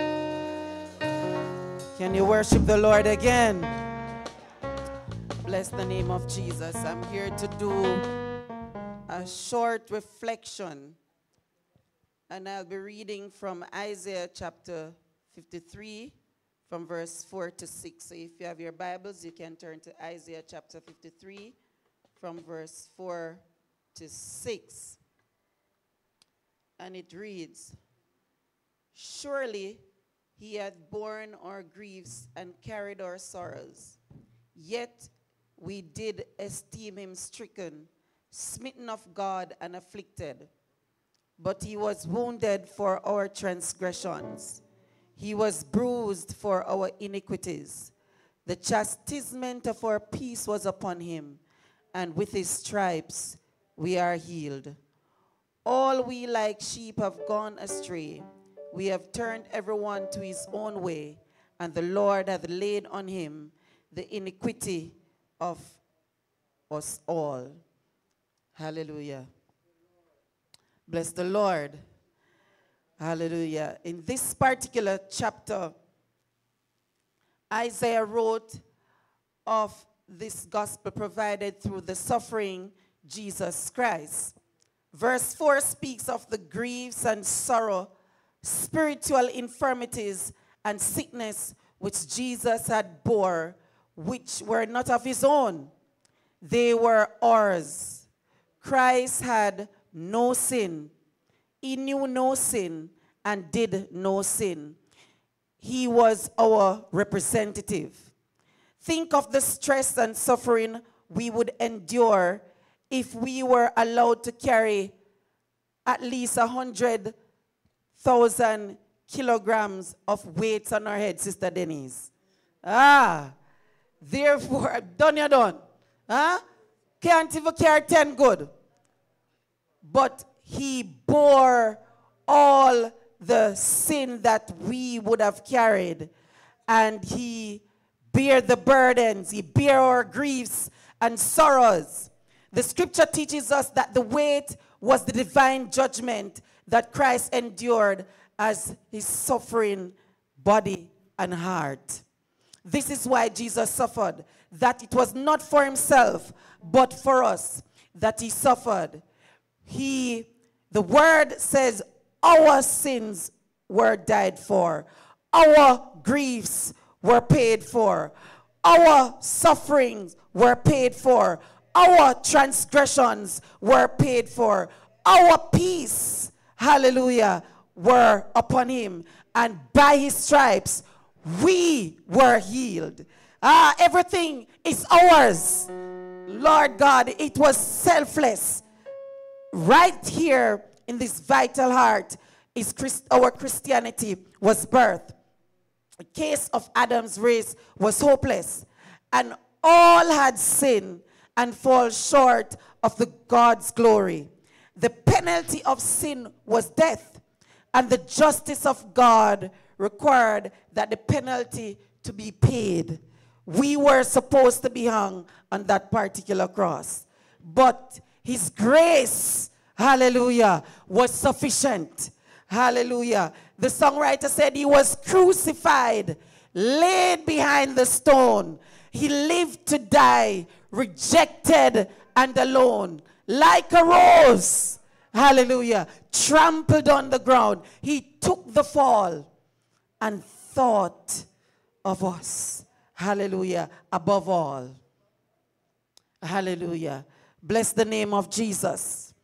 Can you worship the Lord again? Bless the name of Jesus. I'm here to do a short reflection, and I'll be reading from Isaiah chapter fifty-three, from verse four to six. So if you have your Bibles, you can turn to Isaiah chapter fifty-three, from verse four to six. And it reads, "Surely he hath borne our griefs and carried our sorrows. Yet we did esteem him stricken, smitten of God, and afflicted. But he was wounded for our transgressions. He was bruised for our iniquities. The chastisement of our peace was upon him, and with his stripes we are healed. All we like sheep have gone astray. We have turned everyone to his own way, and the Lord hath laid on him the iniquity of us all." Hallelujah. Bless the Lord. Hallelujah. In this particular chapter, Isaiah wrote of this gospel provided through the suffering Jesus Christ. Verse four speaks of the griefs and sorrow, spiritual infirmities and sickness which Jesus had bore, which were not of his own. They were ours. Christ had no sin. He knew no sin and did no sin. He was our representative. Think of the stress and suffering we would endure if we were allowed to carry at least a hundred thousand kilograms of weights on our head, Sister Denise. Ah, therefore, done you done. Huh? Can't even carry ten good. But he bore all the sin that we would have carried, and he bare the burdens, he bare our griefs and sorrows. The scripture teaches us that the weight was the divine judgment that Christ endured as his suffering body and heart. This is why Jesus suffered, that it was not for himself, but for us that he suffered. He, the word says, our sins were died for. Our griefs were paid for. Our sufferings were paid for. Our transgressions were paid for. Our peace, hallelujah, were upon him. And by his stripes, we were healed. Ah, everything is ours. Lord God, it was selfless. Right here in this vital heart is Christ, our Christianity was birthed. The case of Adam's race was hopeless, and all had sinned and fall short of the God's glory. The penalty of sin was death, and the justice of God required that the penalty to be paid. We were supposed to be hung on that particular cross, but his grace, hallelujah, was sufficient. Hallelujah. The songwriter said he was crucified, laid behind the stone. He lived to die, rejected and alone, like a rose, hallelujah, trampled on the ground. He took the fall and thought of us, hallelujah, above all. Hallelujah. Bless the name of Jesus.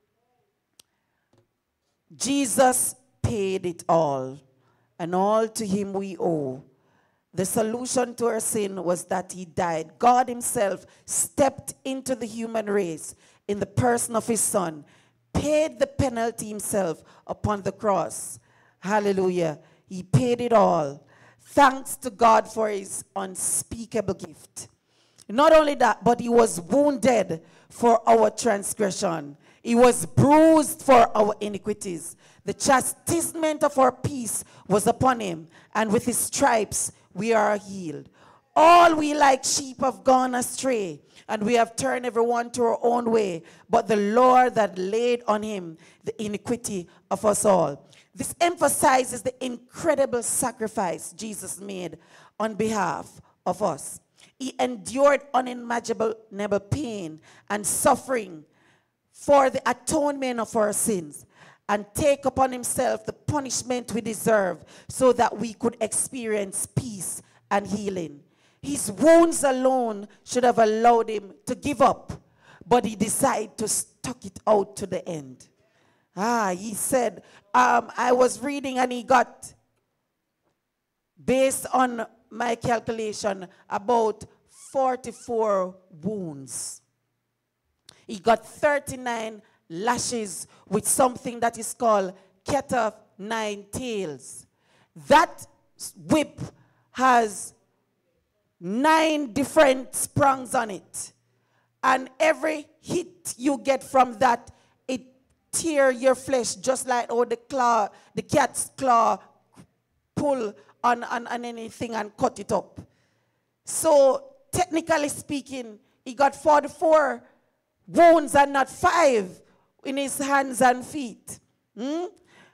Jesus paid it all, and all to him we owe. The solution to our sin was that he died. God himself stepped into the human race in the person of his son, paid the penalty himself upon the cross. Hallelujah. He paid it all. Thanks to God for his unspeakable gift. Not only that, but he was wounded for our transgression. He was bruised for our iniquities. The chastisement of our peace was upon him, and with his stripes we are healed. All we like sheep have gone astray, and we have turned everyone to our own way. But the Lord that laid on him the iniquity of us all. This emphasizes the incredible sacrifice Jesus made on behalf of us. He endured unimaginable pain and suffering for the atonement of our sins, and take upon himself the punishment we deserve so that we could experience peace and healing. His wounds alone should have allowed him to give up, but he decided to stuck it out to the end. Ah, he said, um, I was reading and he got, based on my calculation, about forty-four wounds. He got thirty-nine lashes with something that is called cat of nine tails. That whip has nine different springs on it. And every hit you get from that, it tear your flesh just like how the claw, the cat's claw pull on, on, on anything and cut it up. So technically speaking, he got forty-four wounds and not five in his hands and feet. Hmm?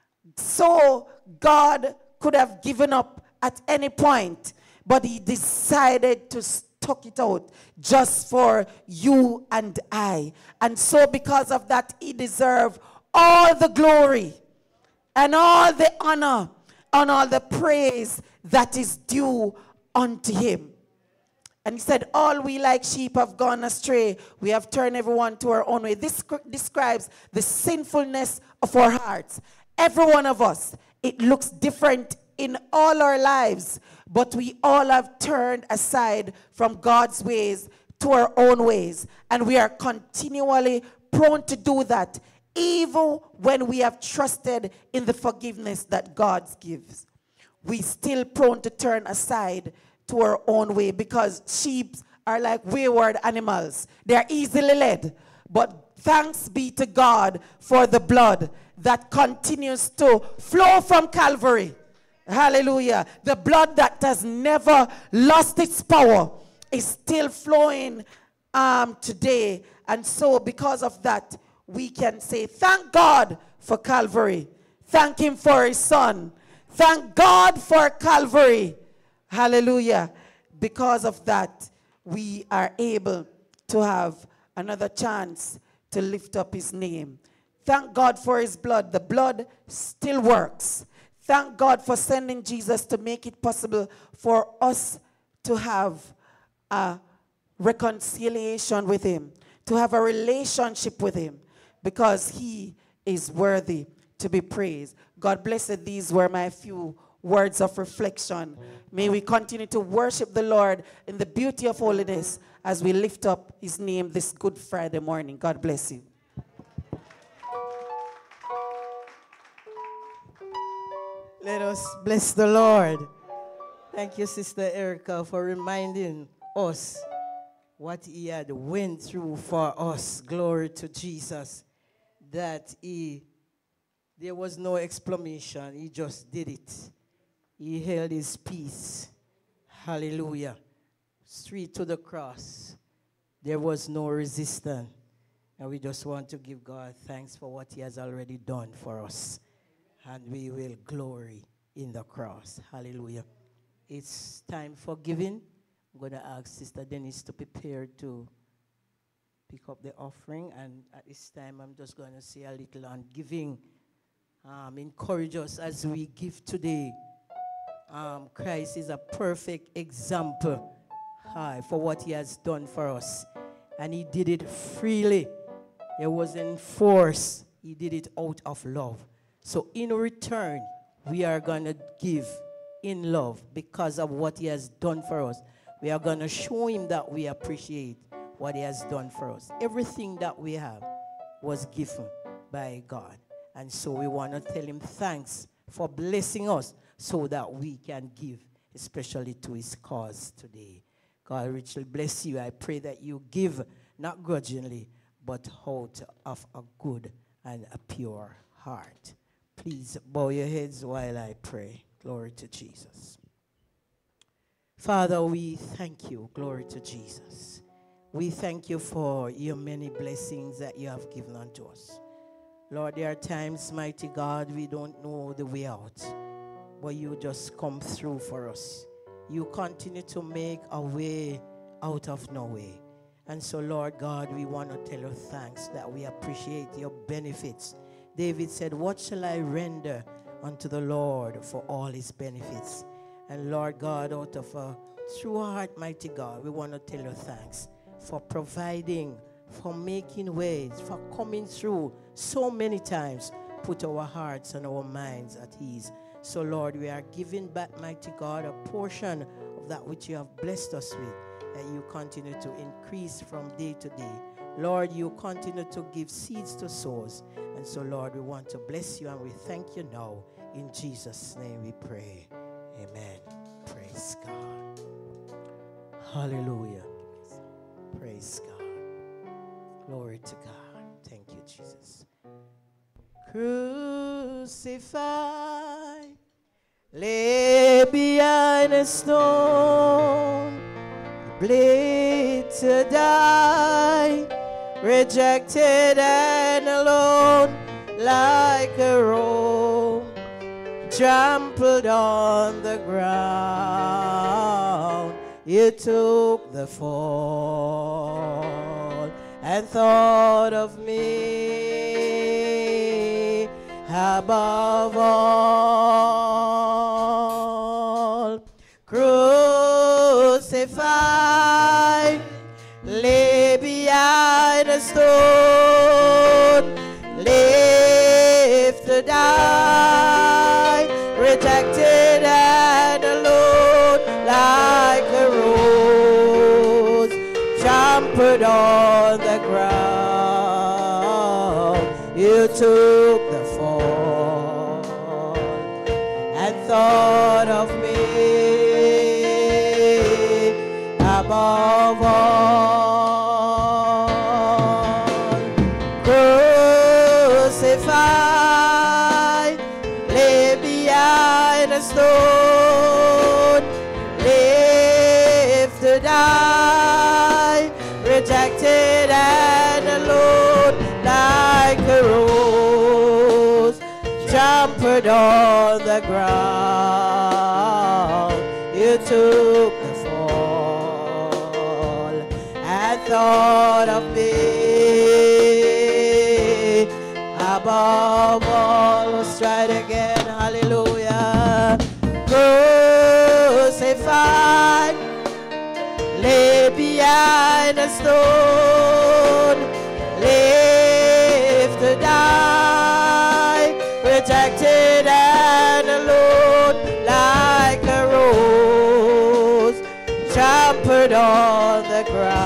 So God could have given up at any point, but he decided to stuck it out just for you and I. And so because of that, he deserved all the glory and all the honor and all the praise that is due unto him. And he said, all we like sheep have gone astray. We have turned everyone to our own way. This describes the sinfulness of our hearts. Every one of us, it looks different in all our lives, but we all have turned aside from God's ways to our own ways. And we are continually prone to do that, even when we have trusted in the forgiveness that God gives. We still prone to turn aside to our own way, because sheep are like wayward animals. They are easily led. But thanks be to God for the blood that continues to flow from Calvary. Hallelujah. The blood that has never lost its power is still flowing um, today. And so because of that, we can say, thank God for Calvary. Thank him for his son. Thank God for Calvary. Hallelujah. Because of that, we are able to have another chance to lift up his name. Thank God for his blood. The blood still works. Thank God for sending Jesus to make it possible for us to have a reconciliation with him, to have a relationship with him, because he is worthy to be praised. God bless it. These were my few words of reflection. May we continue to worship the Lord in the beauty of holiness as we lift up his name this Good Friday morning. God bless you. Let us bless the Lord. Thank you, Sister Erica, for reminding us what he had went through for us. Glory to Jesus. That he, there was no explanation. He just did it. He held his peace. Hallelujah. Straight to the cross. There was no resistance. And we just want to give God thanks for what he has already done for us. And we will glory in the cross. Hallelujah. It's time for giving. I'm going to ask Sister Denise to prepare to pick up the offering. And at this time, I'm just going to say a little on giving. Um, encourage us as we give today. Um, Christ is a perfect example uh, for what he has done for us. And he did it freely. It wasn't force. He did it out of love. So in return, we are going to give in love because of what he has done for us. We are going to show him that we appreciate what he has done for us. Everything that we have was given by God. And so we want to tell him thanks for blessing us so that we can give, especially to his cause today. God richly bless you. I pray that you give not grudgingly, but out of a good and a pure heart. Please bow your heads while I pray. Glory to Jesus. Father, we thank you. Glory to Jesus. We thank you for your many blessings that you have given unto us. Lord, there are times, mighty God, we don't know the way out, but you just come through for us. You continue to make a way out of no way. And so, Lord God, we want to tell you thanks that we appreciate your benefits. David said, what shall I render unto the Lord for all his benefits? And Lord God, out of a true heart, mighty God, we want to tell you thanks for providing, for making ways, for coming through so many times. Put our hearts and our minds at ease. So, Lord, we are giving back, mighty God, a portion of that which you have blessed us with, that you continue to increase from day to day. Lord, you continue to give seeds to sows. And so, Lord, we want to bless you and we thank you now. In Jesus' name we pray. Amen. Praise God. Hallelujah. Praise God. Glory to God. Thank you, Jesus. Crucified, lay behind a stone, bleed to die, rejected and alone, like a robe, trampled on the ground. You took the fall and thought of me above all. Crucified, lay behind a stone, live to die, rejected and alone, like a rose trampled on the ground. You took the fall and thought of me above all. Crucified, lay behind a stone, live to die, rejected and alone, like a rose trampled on the ground. You took the fall and thought of me above all. Let's try it again. Hallelujah. Crucified, lay behind a stone, live to die, rejected and alone, like a rose trampled on the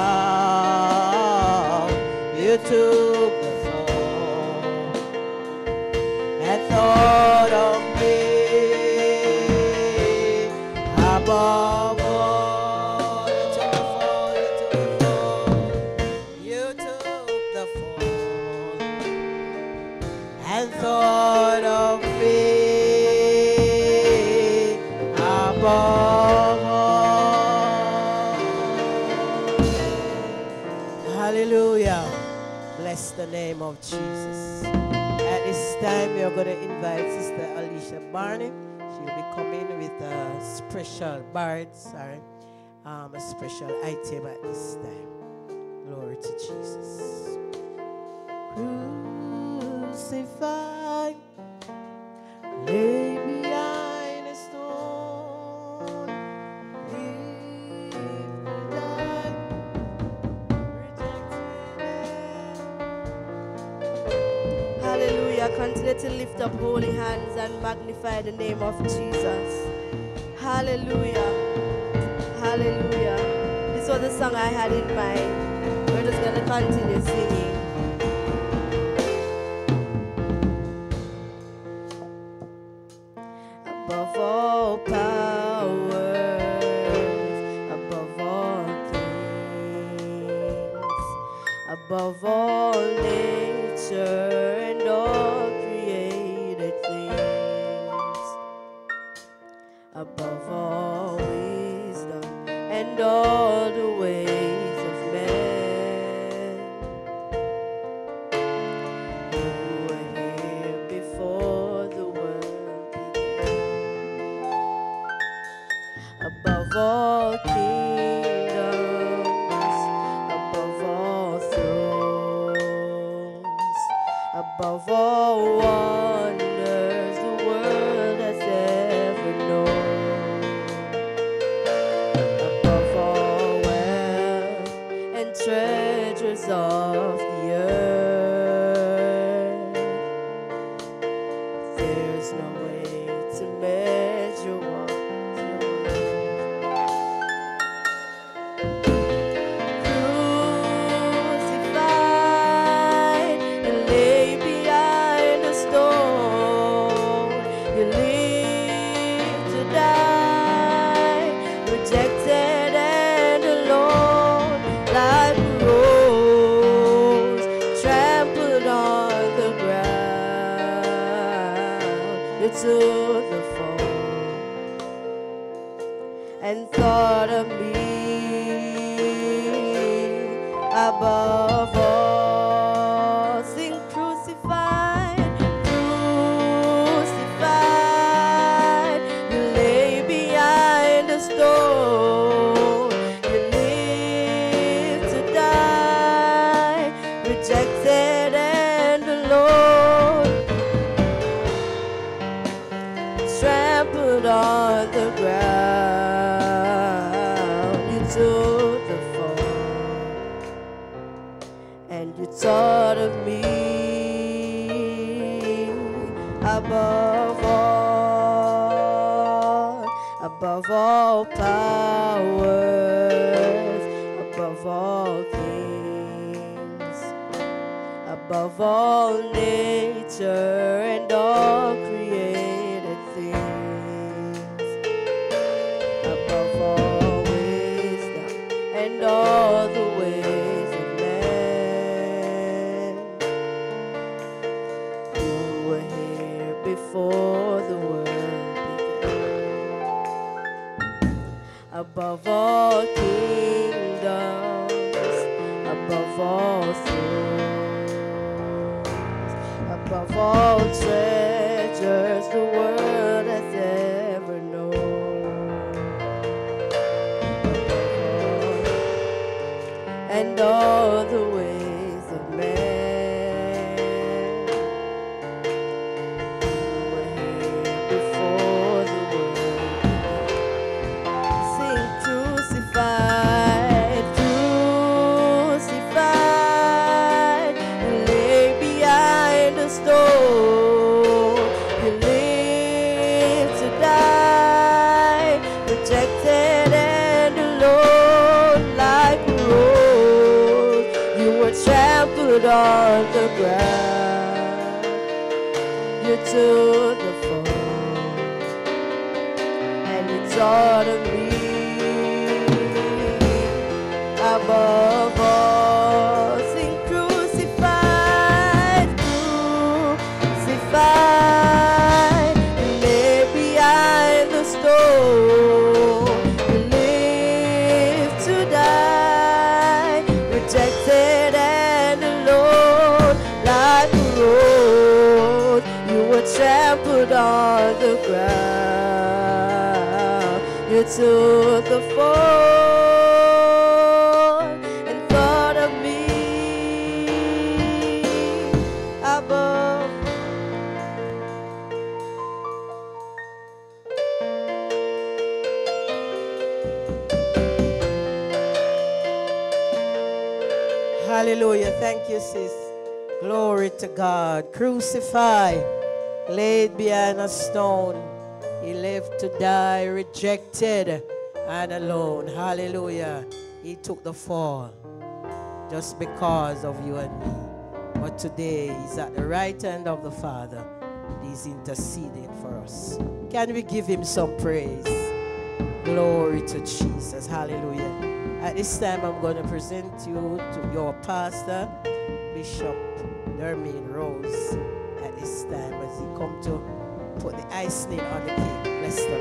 ground. You took the fall and thought of me above all. You took the fall and thought of me above all. Hallelujah. Bless the name of Jesus. At this time, we are going to invite Sister Alicia Barney. She'll be coming with a special bard, sorry, um, a special item at this time. Glory to Jesus. Crucified, lay behind a stone, live to die, rejected. Hallelujah. Continue to lift up holy hands and magnify the name of Jesus. Hallelujah. Hallelujah. This was the song I had in mind. We're just going to continue singing. Above all powers, above all things, above all nature and all created things, above all wisdom above all wonders the world has ever known, above all wealth and treasures of the earth. There's no way to measure what you're crucified and laid behind a stone. You live to die, rejected and alone, like a rose trampled on the ground. You took the fall and thought of me above all. Sing crucified, crucified. You lay behind a stone. You live to die, rejected and alone, trampled on the ground. You took the fall and you thought of me above all, above all powers, above all kings, above all nature and all created things, above all wisdom and all the ways of man. You were here before the world began, above all kingdoms, above all thrones, above all treasures the world has ever known, and all the ways of man. You were here before the world began. Sing crucified, crucified, you lay behind a stone. You live to die, rejected and alone, like a rose. You were trampled on the ground. You took the fall and you thought of me above all. Sing crucified, crucified, you lay behind the stone. You live to die, rejected and alone, like a rose. You were trampled on the ground. You took the fall and thought of me above. Hallelujah. Thank you, sis. Glory to God. Crucified, laid behind a stone. He lived to die, rejected and alone. Hallelujah. He took the fall just because of you and me. But today he's at the right hand of the Father. He's interceding for us. Can we give him some praise? Glory to Jesus. Hallelujah. At this time, I'm going to present you to your pastor, Bishop Dermaine Rose, at this time as he come to put the icing on the cake. Bless the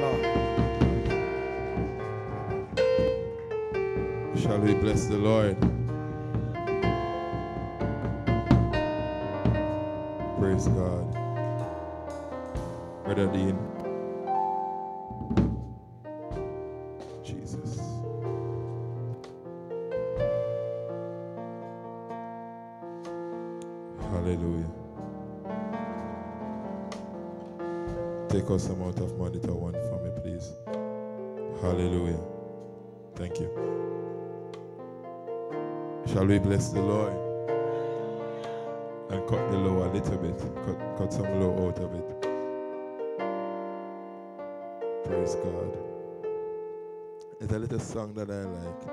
Lord. Shall we bless the Lord? Praise God. Brother Dean. Jesus. Hallelujah. take us some out of monitor one for me, please. Hallelujah. Thank you. Shall we bless the Lord? And cut the low a little bit. Cut, cut some low out of it. Praise God. It's a little song that I like.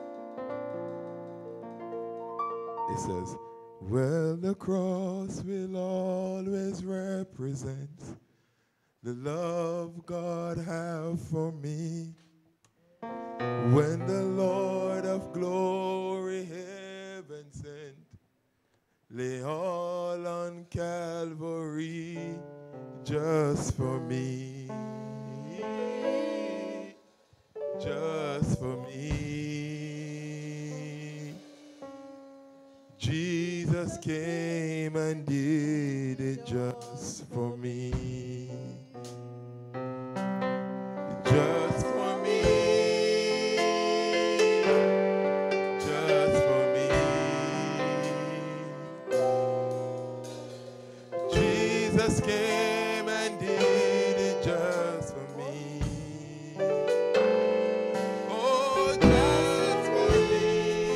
It says, well, the cross will always represent the love God have for me. When the Lord of glory heaven sent, lay all on Calvary just for me. Just for me. Jesus came and did it just for me. Just for me. Just for me. Jesus came and did it just for me. Oh, just for me.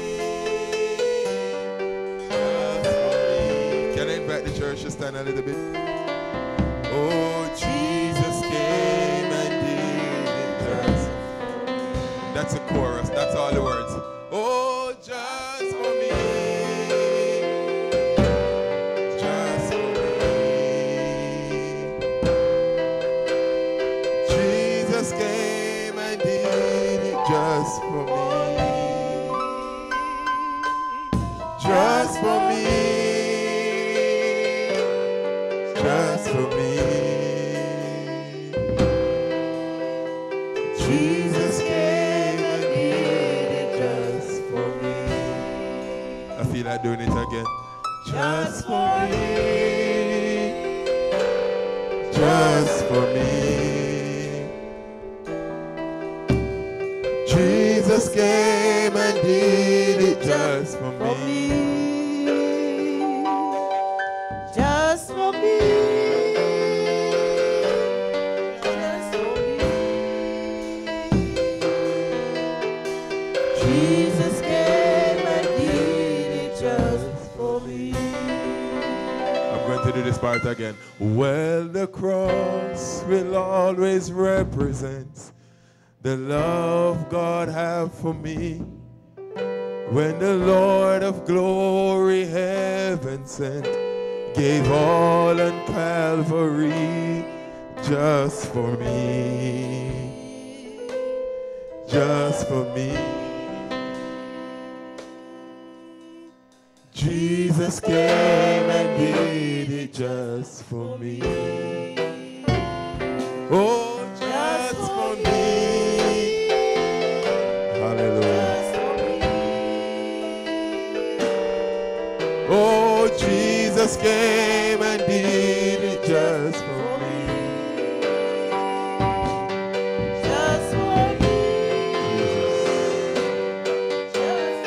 Just for me. Can I invite the church to stand a little bit? Oh, Jesus came and did it just. That's a chorus. That's all the words. Oh, just for me. Just for me. Jesus came and did it just for me. Just for me. Just for me. Jesus came and did it just for me. I feel like doing it again. Just for me. Just for me. Jesus came and did it just for me. Just for me. Just for me. Jesus came and did it just for me. I'm going to do this part again. Well, the cross will always represent the love God have for me. When the Lord of glory heaven sent, gave all on Calvary just for me. Just for me. Jesus came and did it just for me. Oh, just for me. Hallelujah. Oh, Jesus came and did it just for me. Just for me. Just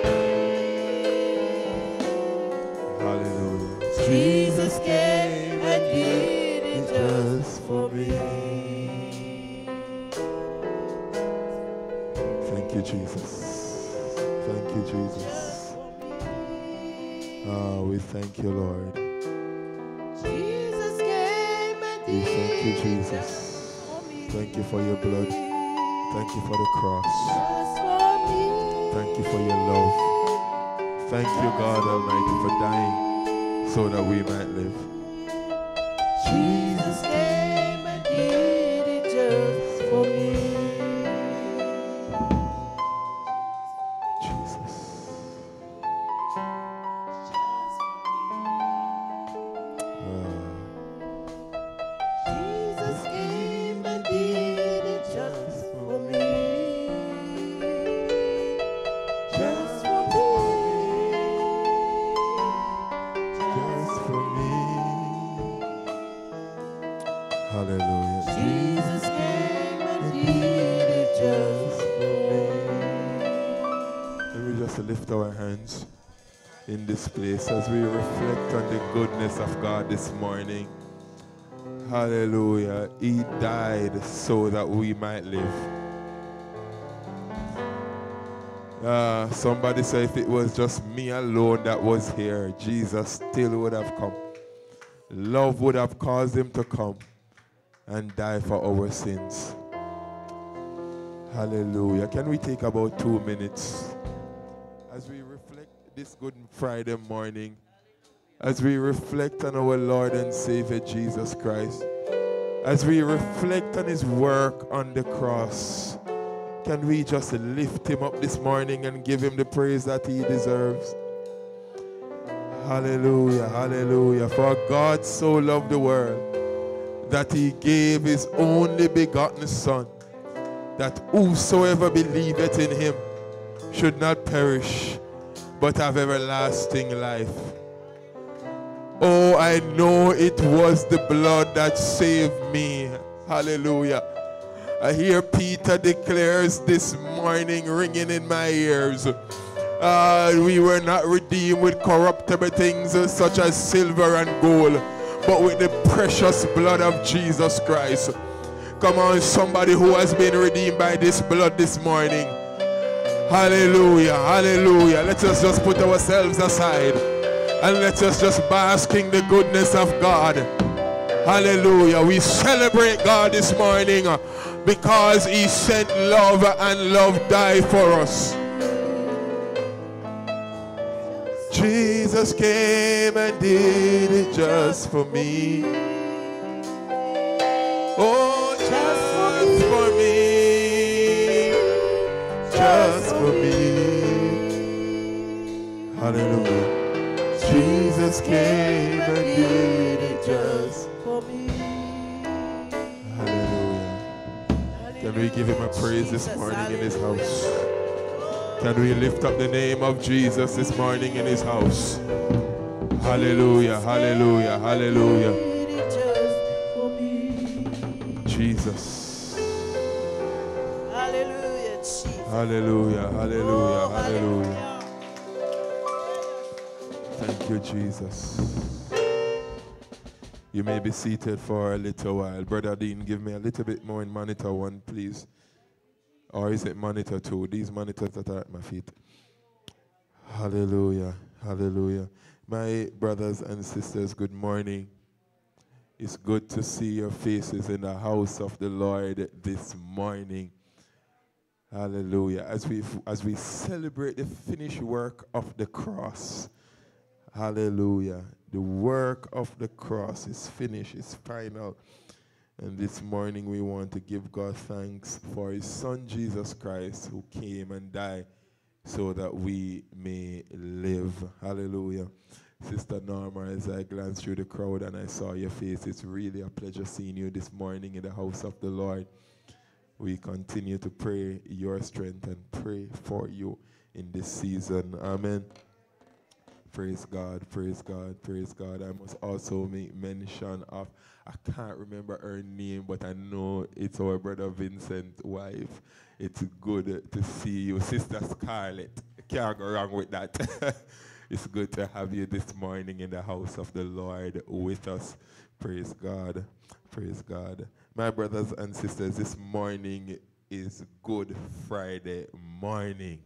Hallelujah. Jesus came and did it just for me. Thank you, Jesus. Thank you, Jesus. Ah, we thank you, Lord. Jesus came and We thank you, Jesus. Thank you for your blood. Thank you for the cross. Thank you for your love. Thank you, God Almighty, for dying so that we might live. Jesus came and did it just for me. Jesus. Jesus came and did it just for me. Just for me. Just for me. Hallelujah. Jesus came and did it just for me. Let me just lift our hands in this place as we reflect on the goodness of God this morning. Hallelujah. He died so that we might live. Uh, somebody say if it was just me alone that was here, Jesus still would have come. Love would have caused him to come and die for our sins. Hallelujah. Can we take about two minutes as we reflect this Good Friday morning, as we reflect on our Lord and Savior Jesus Christ, as we reflect on his work on the cross? Can we just lift him up this morning and give him the praise that he deserves? Hallelujah, hallelujah. For God so loved the world that he gave his only begotten Son, that whosoever believeth in him should not perish, but have everlasting life. Oh, I know it was the blood that saved me. Hallelujah. I hear Peter declares this morning ringing in my ears. Uh, we were not redeemed with corruptible things uh, such as silver and gold, but with the precious blood of Jesus Christ. Come on, somebody who has been redeemed by this blood this morning. Hallelujah, hallelujah. Let us just put ourselves aside and let us just bask in the goodness of God. Hallelujah. We celebrate God this morning because he sent love and love died for us. Jesus came and did it just for me. Oh, just for me. Just for me. Hallelujah. Jesus came and did it just for me. Hallelujah. Can we give him a praise this morning in his house? Can we lift up the name of Jesus this morning in his house? Hallelujah, hallelujah, hallelujah. Jesus. Hallelujah, Jesus. Hallelujah, hallelujah, Oh, hallelujah. Thank you, Jesus. You may be seated for a little while. Brother Dean, give me a little bit more in monitor one, please. Or is it monitor two? These monitors that are at my feet. Hallelujah. Hallelujah. My brothers and sisters, good morning. It's good to see your faces in the house of the Lord this morning. Hallelujah. As we as we celebrate the finished work of the cross. Hallelujah. The work of the cross is finished, it's final. And this morning we want to give God thanks for his Son Jesus Christ, who came and died so that we may live. Hallelujah. Sister Norma, as I glanced through the crowd and I saw your face, it's really a pleasure seeing you this morning in the house of the Lord. We continue to pray your strength and pray for you in this season. Amen. Praise God, praise God, praise God. I must also make mention of, I can't remember her name, but I know it's our brother Vincent's wife. It's good to see you. Sister Scarlett, can't go wrong with that. It's good to have you this morning in the house of the Lord with us. Praise God, praise God. My brothers and sisters, this morning is Good Friday morning.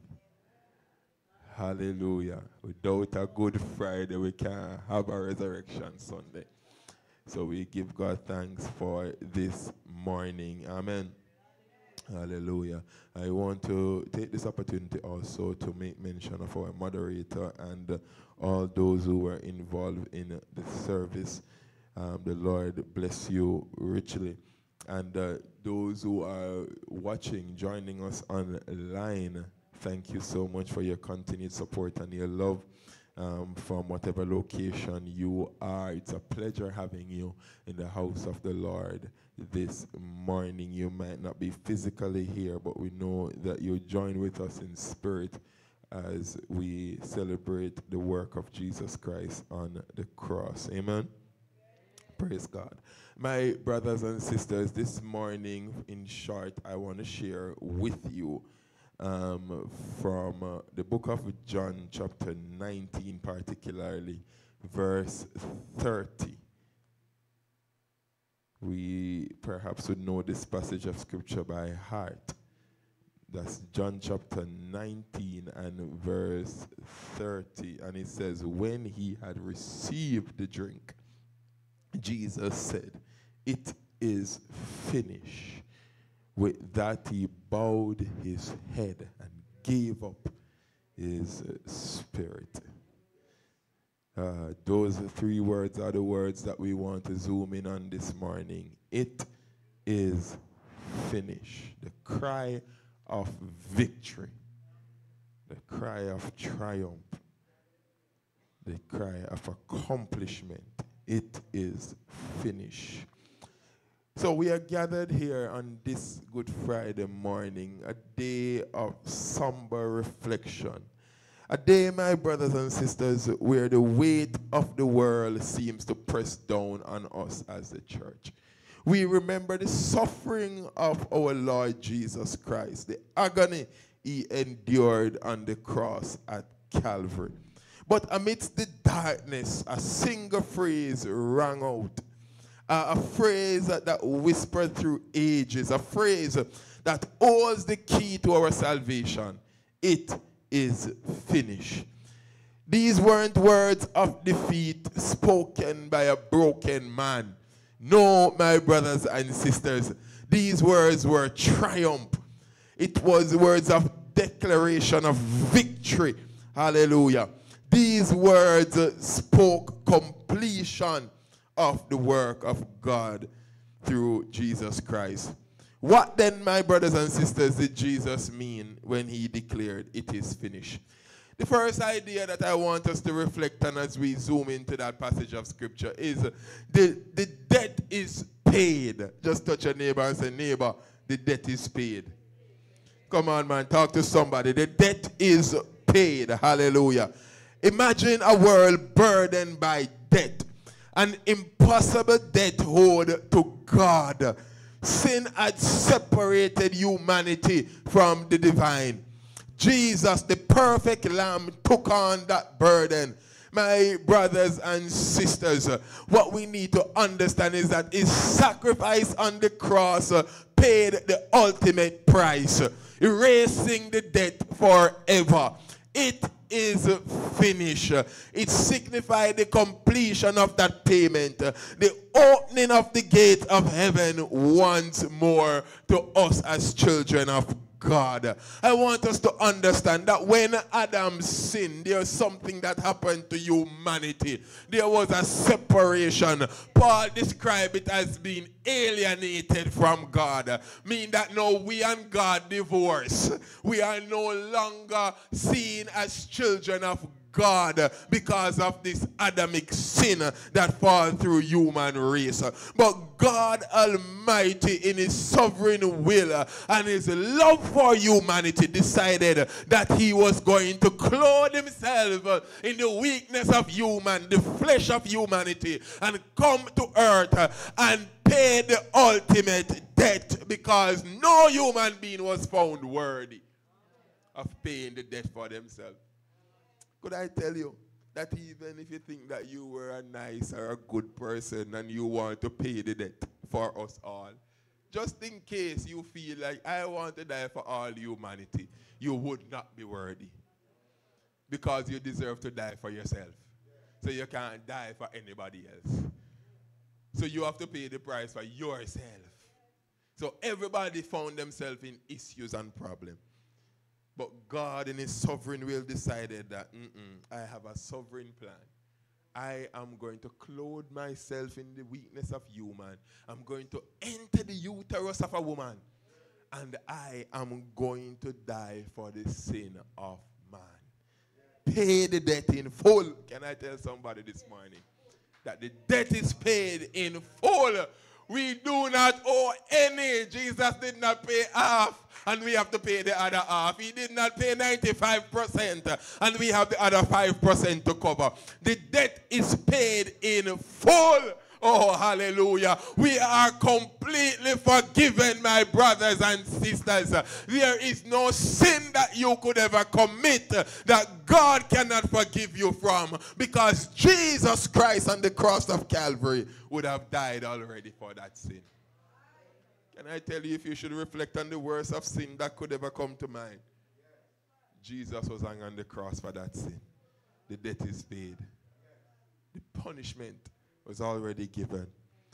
Hallelujah. Without a Good Friday, we can't have a Resurrection Sunday. So we give God thanks for this morning. Amen. Hallelujah. I want to take this opportunity also to make mention of our moderator and all those who were involved in the service. Um, the Lord bless you richly. And uh, those who are watching, joining us online, thank you so much for your continued support and your love um, from whatever location you are. It's a pleasure having you in the house of the Lord this morning. You might not be physically here, but we know that you join with us in spirit as we celebrate the work of Jesus Christ on the cross. Amen. Praise God. My brothers and sisters, this morning, in short, I want to share with you Um, from uh, the book of John, chapter nineteen, particularly, verse thirty. we perhaps would know this passage of scripture by heart. That's John chapter nineteen and verse thirty. And it says, when he had received the drink, Jesus said, it is finished. With that he bowed his head and gave up his spirit. Uh, those three words are the words that we want to zoom in on this morning. It is finished. The cry of victory. The cry of triumph. The cry of accomplishment. It is finished. So we are gathered here on this Good Friday morning, a day of somber reflection. A day, my brothers and sisters, where the weight of the world seems to press down on us as the church. We remember the suffering of our Lord Jesus Christ, the agony he endured on the cross at Calvary. But amidst the darkness, a single phrase rang out. Uh, a phrase that, that whispered through ages, a phrase that holds the key to our salvation. It is finished. These weren't words of defeat spoken by a broken man. No, my brothers and sisters, these words were triumph. It was words of declaration of victory. Hallelujah. These words spoke completion of the work of God through Jesus Christ. What then, my brothers and sisters, did Jesus mean when he declared it is finished? The first idea that I want us to reflect on as we zoom into that passage of scripture is the, the debt is paid. Just touch your neighbor and say, neighbor, the debt is paid. Come on, man, talk to somebody. The debt is paid. Hallelujah. Imagine a world burdened by debt. An impossible debt owed to God. Sin had separated humanity from the divine. Jesus, the perfect lamb, took on that burden. My brothers and sisters, what we need to understand is that his sacrifice on the cross paid the ultimate price, erasing the debt forever. It is finished. It signified the completion of that payment, the opening of the gate of heaven once more to us as children of God. I want us to understand that when Adam sinned, there was something that happened to humanity. There was a separation. Paul described it as being alienated from God, meaning that now we and God divorce. We are no longer seen as children of God because of this Adamic sin that falls through human race. But God Almighty, in his sovereign will and his love for humanity, decided that he was going to clothe himself in the weakness of human, the flesh of humanity, and come to earth and pay the ultimate debt, because no human being was found worthy of paying the debt for themselves. Could I tell you that even if you think that you were a nice or a good person and you want to pay the debt for us all, just in case you feel like I want to die for all humanity, you would not be worthy. Because you deserve to die for yourself. So you can't die for anybody else. So you have to pay the price for yourself. So everybody found themselves in issues and problems. But God in his sovereign will decided that mm-mm, I have a sovereign plan. I am going to clothe myself in the weakness of human. I'm going to enter the uterus of a woman. And I am going to die for the sin of man. Pay the debt in full. Can I tell somebody this morning that the debt is paid in full? We do not owe any. Jesus did not pay half, and we have to pay the other half. He did not pay ninety-five percent, and we have the other five percent to cover. The debt is paid in full. Oh, hallelujah. We are completely forgiven, my brothers and sisters. There is no sin that you could ever commit that God cannot forgive you from, because Jesus Christ on the cross of Calvary would have died already for that sin. Can I tell you, if you should reflect on the worst of sin that could ever come to mind? Jesus was hung on the cross for that sin. The debt is paid. The punishment was already given.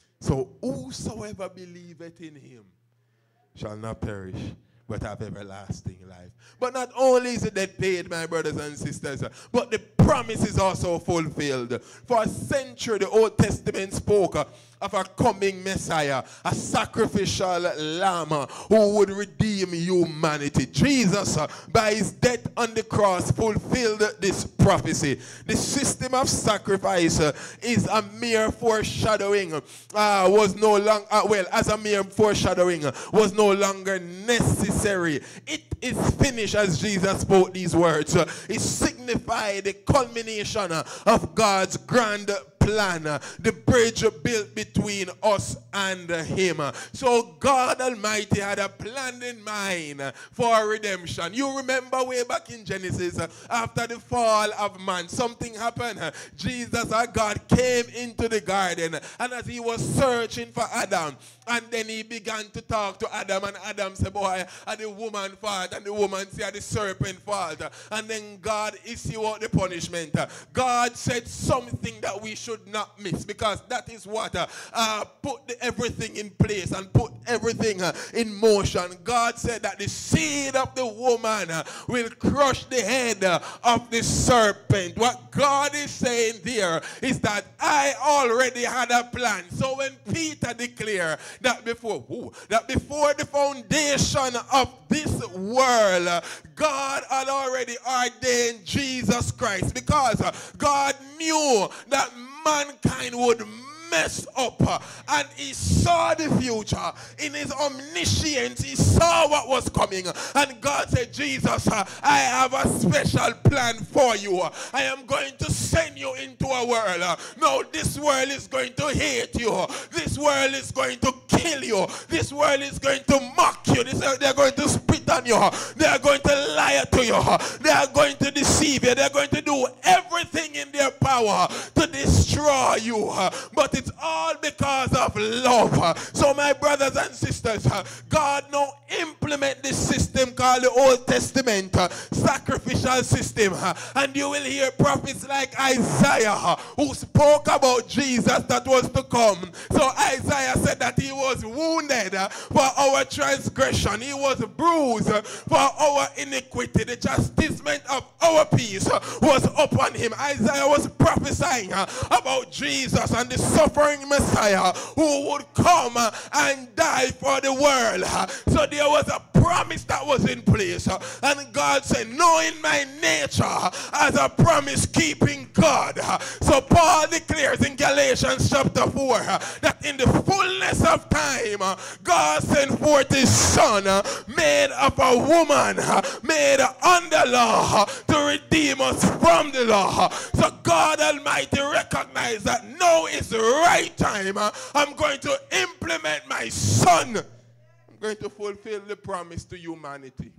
So whosoever believeth in him shall not perish, but have everlasting life. But not only is the debt paid, my brothers and sisters, but the promise is also fulfilled. For a century, the Old Testament spoke of a coming Messiah, a sacrificial lamb who would redeem humanity. Jesus, by his death on the cross, fulfilled this prophecy. The system of sacrifice is a mere foreshadowing, uh, was no longer, uh, well, as a mere foreshadowing, was no longer necessary. It is finished, as Jesus spoke these words. It signified the culmination of God's grand plan, the bridge built between us and him. So God Almighty had a plan in mind for redemption. You remember way back in Genesis, after the fall of man, something happened. Jesus, our God, came into the garden, and as he was searching for Adam, and then he began to talk to Adam, and Adam said, boy, are the woman fault, and the woman said, the serpent fault. And then God issued out the punishment. God said something that we should not miss, because that is what uh, uh, put the, everything in place and put everything uh, in motion. God said that the seed of the woman uh, will crush the head uh, of the serpent. What God is saying there is that I already had a plan. So when Peter declared that before, ooh, that before the foundation of this world, uh, God had already ordained Jesus Christ, because uh, God knew that mankind would mess up, uh, and he saw the future. In his omniscience, he saw what was coming, and God said, Jesus, uh, I have a special plan for you. I am going to send you into a world. Uh, no, this world is going to hate you. This world is going to kill you. This world is going to mock you. This, uh, they're going to spit on you. They are going to lie to you. They are going to deceive you. They're going to do everything in their power to destroy you. But it's all because of love. So my brothers and sisters, God now implement this system called the Old Testament sacrificial system. And you will hear prophets like Isaiah who spoke about Jesus that was to come. So Isaiah said that he was wounded for our transgression. He was bruised for our iniquity. The chastisement of our peace was upon him. Isaiah was prophesying about Jesus and the suffering Messiah who would come and die for the world. So there was a promise that was in place. And God said, knowing my nature as a promise-keeping God. So Paul declares in Galatians chapter four that in the fullness of time, God sent forth his son, made of a woman, made under law, to redeem us from the law. So God Almighty recognized that now is the right time. I'm going to implement my son. I'm going to fulfill the promise to humanity.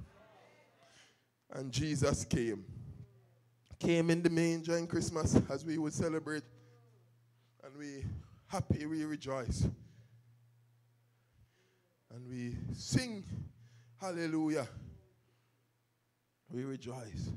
And Jesus came. Came in the manger in Christmas as we would celebrate. And we happy, we rejoice. And we sing hallelujah. We rejoice.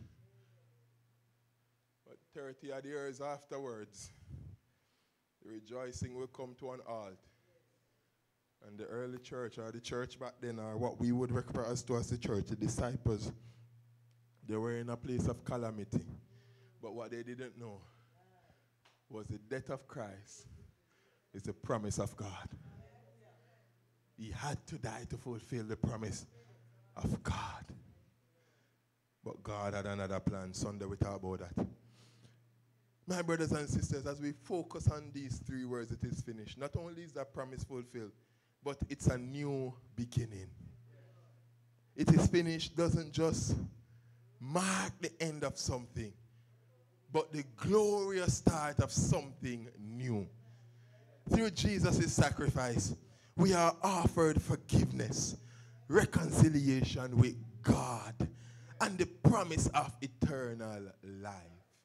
But thirty odd years afterwards, the rejoicing will come to an halt. And the early church, or the church back then, or what we would refer as to as the church, the disciples, they were in a place of calamity. But what they didn't know was the death of Christ is the promise of God. He had to die to fulfill the promise of God. But God had another plan. Sunday we talk about that. My brothers and sisters, as we focus on these three words, it is finished. Not only is that promise fulfilled, but it's a new beginning. It is finished doesn't just mark the end of something, but the glorious start of something new. through Jesus' sacrifice, we are offered forgiveness, reconciliation with God, and the promise of eternal life.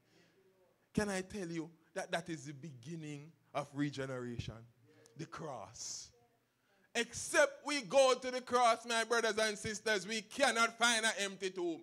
Can I tell you that that is the beginning of regeneration? The cross. Except we go to the cross, my brothers and sisters, we cannot find an empty tomb.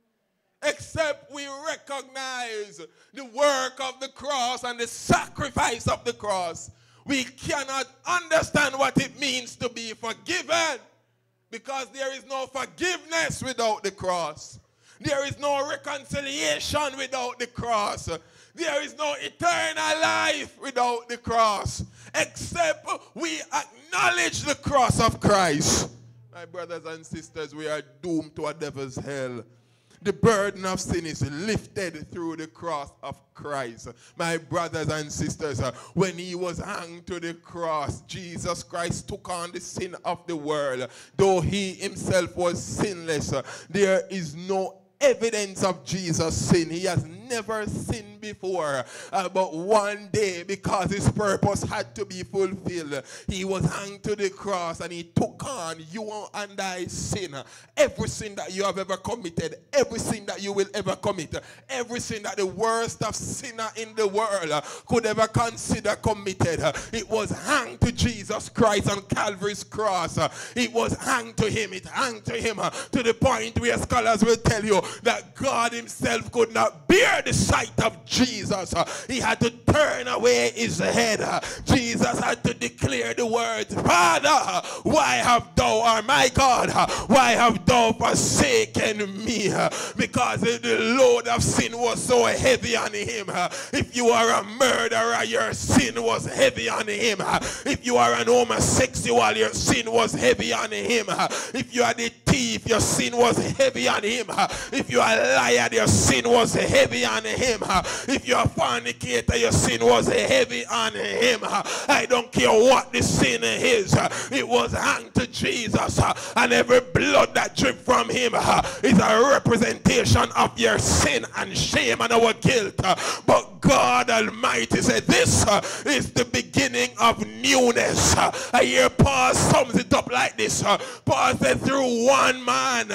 Except we recognize the work of the cross and the sacrifice of the cross, we cannot understand what it means to be forgiven, because there is no forgiveness without the cross. There is no reconciliation without the cross. There is no eternal life without the cross. Except we acknowledge the cross of Christ. My brothers and sisters, we are doomed to a devil's hell. The burden of sin is lifted through the cross of Christ. My brothers and sisters, uh, when he was hung to the cross, Jesus Christ took on the sin of the world. Though he himself was sinless, uh, there is no evidence of Jesus' sin. He has never sinned before. Uh, but one day, because his purpose had to be fulfilled, he was hung to the cross and he took on you and I's sin. Every sin that you have ever committed, every sin that you will ever commit, every sin that the worst of sinner in the world could ever consider committed, it was hung to Jesus Christ on Calvary's cross. It was hung to him. It hung to him to the point where scholars will tell you that God himself could not bear the sight of Jesus. He had to turn away his head. Jesus had to declare the words, Father, why have thou, or my God, why have thou forsaken me? Because the load of sin was so heavy on him. If you are a murderer, your sin was heavy on him. If you are an homosexual, your sin was heavy on him. If you are the thief, your sin was heavy on him. If you are a liar, your sin was heavy on him. If you are a fornicator, your sin was heavy on him. I don't care what the sin is. It was hung to Jesus, and every blood that dripped from him is a representation of your sin and shame and our guilt. But God Almighty said this is the beginning of newness. I hear Paul sums it up like this. Paul said, through one man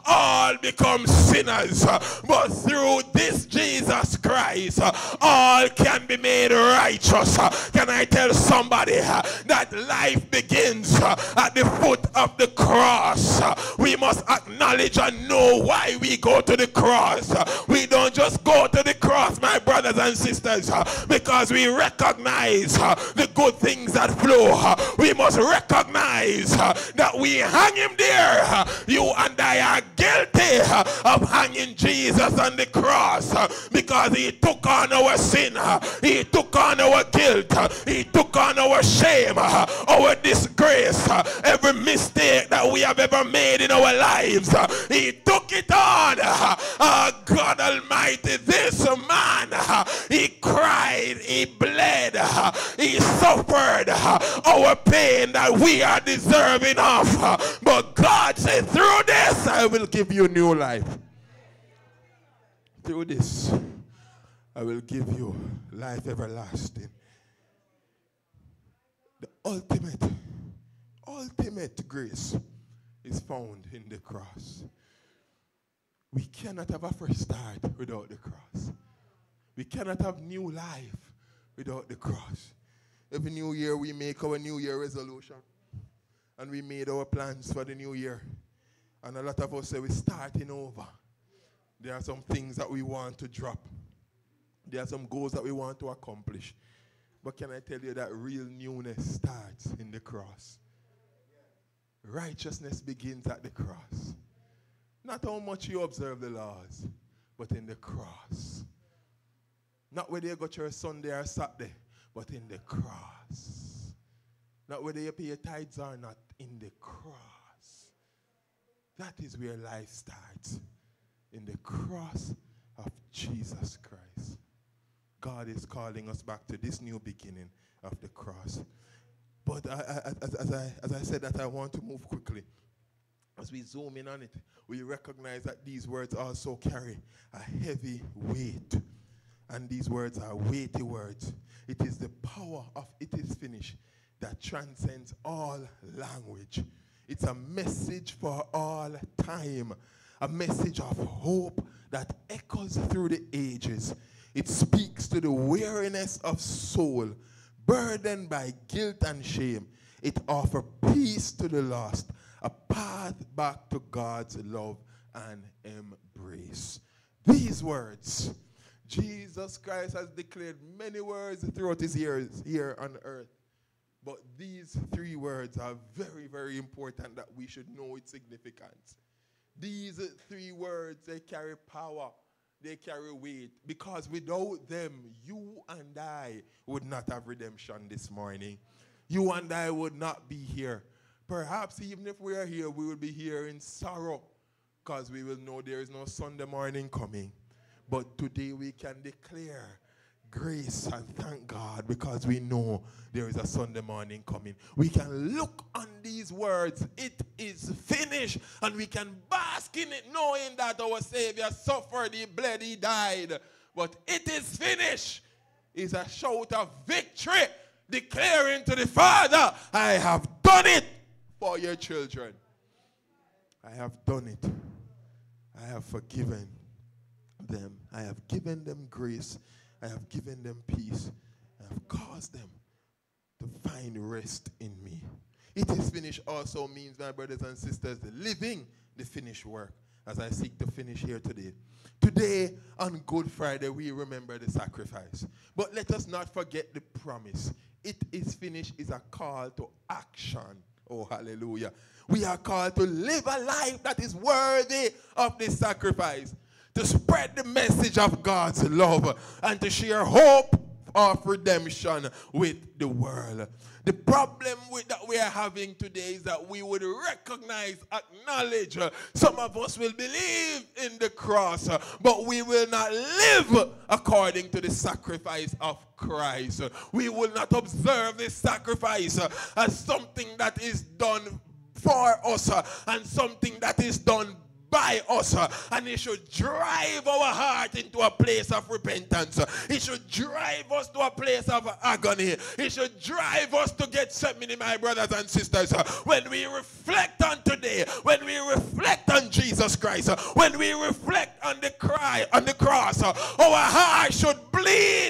all become sinners, but through this Jesus Christ all can be made righteous. Can I tell somebody that life begins at the foot of the cross? We must acknowledge and know why we go to the cross. We don't just go to the cross, my brothers and sisters, because we recognize the good things that flow. We must recognize that we hang him there. You and I are guilty of hanging Jesus on the cross, because he took on our sin, he took on our guilt, he took on our shame, our disgrace, every mistake that we have ever made in our lives. He took it on. Oh, God Almighty, this man, he cried, he bled, he suffered our pain that we are deserving of. But God said, through this I will give you new life. Through this I will give you life everlasting. The ultimate, ultimate grace is found in the cross. We cannot have a fresh start without the cross. We cannot have new life without the cross. Every new year we make our new year resolution, and we made our plans for the new year. And a lot of us say we're starting over. There are some things that we want to drop. There are some goals that we want to accomplish. But can I tell you that real newness starts in the cross? Righteousness begins at the cross. Not how much you observe the laws, but in the cross. Not whether you go to church Sunday or Saturday, but in the cross. Not whether you pay your tithes or not, in the cross. That is where life starts. In the cross of Jesus Christ. God is calling us back to this new beginning of the cross. But I, I, as, as, I, as I said that, I want to move quickly. As we zoom in on it, we recognize that these words also carry a heavy weight. And these words are weighty words. It is the power of it is finished that transcends all language. It's a message for all time, a message of hope that echoes through the ages. It speaks to the weariness of soul, burdened by guilt and shame. It offers peace to the lost, a path back to God's love and embrace. These words, Jesus Christ has declared many words throughout his years here on earth. But these three words are very, very important that we should know its significance. These three words, they carry power, they carry weight, because without them, you and I would not have redemption this morning. You and I would not be here. Perhaps even if we are here, we will be here in sorrow, because we will know there is no Sunday morning coming. But today we can declare grace and thank God, because we know there is a Sunday morning coming. We can look on these words, it is finished, and we can bask in it knowing that our Savior suffered, he bled, he died. But it is finished is a shout of victory, declaring to the Father, I have done it for your children. I have done it. I have forgiven them. I have given them grace. I have given them peace. I have caused them to find rest in me. It is finished also means, my brothers and sisters, living the finished work, as I seek to finish here today. Today, on Good Friday, we remember the sacrifice. But let us not forget the promise. It is finished is a call to action. Oh, hallelujah. We are called to live a life that is worthy of this sacrifice, to spread the message of God's love, and to share hope of redemption with the world. The problem with that we are having today is that we would recognize, acknowledge, uh, some of us will believe in the cross, uh, but we will not live according to the sacrifice of Christ. Uh, we will not observe this sacrifice uh, as something that is done for us uh, and something that is done by us, uh, and it should drive our heart into a place of repentance. It should drive us to a place of agony. It should drive us to get something, my brothers and sisters. Uh, when we reflect on today, when we reflect on Jesus Christ, uh, when we reflect on the cry on the cross, uh, our heart should bleed.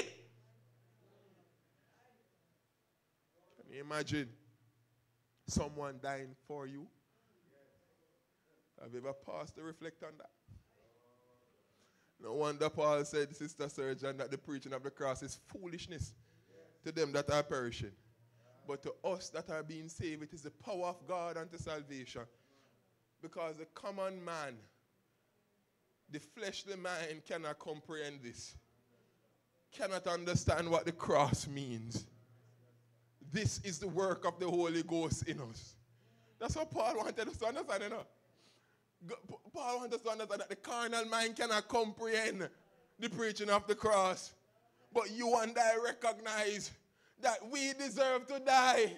Can you imagine someone dying for you? Have you ever paused to reflect on that? No wonder Paul said, Sister Surgeon, that the preaching of the cross is foolishness to them that are perishing. But to us that are being saved, it is the power of God unto salvation. Because the common man, the fleshly mind, cannot comprehend this. Cannot understand what the cross means. This is the work of the Holy Ghost in us. That's what Paul wanted us to understand, you know. Paul wants us to understand that the carnal mind cannot comprehend the preaching of the cross. But you and I recognize that we deserve to die.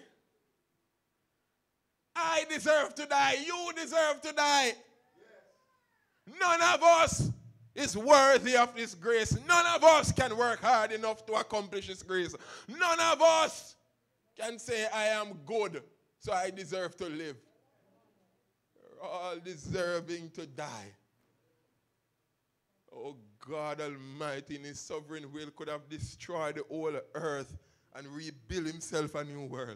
I deserve to die. You deserve to die. None of us is worthy of this grace. None of us can work hard enough to accomplish this grace. None of us can say, I am good, so I deserve to live. All deserving to die. Oh, God Almighty, in his sovereign will, could have destroyed the whole earth and rebuilt himself a new world.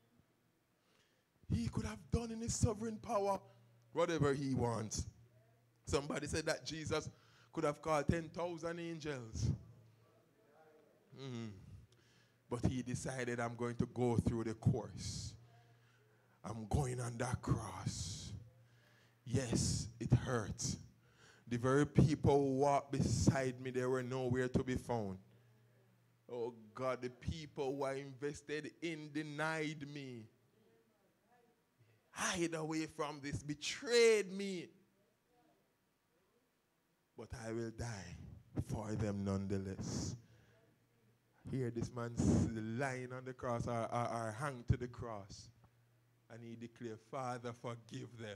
He could have done in his sovereign power whatever he wants. Somebody said that Jesus could have called ten thousand angels. Mm. But he decided, I'm going to go through the course. I'm going on that cross. Yes, it hurts. The very people who walked beside me, they were nowhere to be found. Oh God, the people who I invested in denied me. Hide away from this, betrayed me. But I will die for them nonetheless. Here this man's lying on the cross, or, or, or hung to the cross. And he declared, Father, forgive them.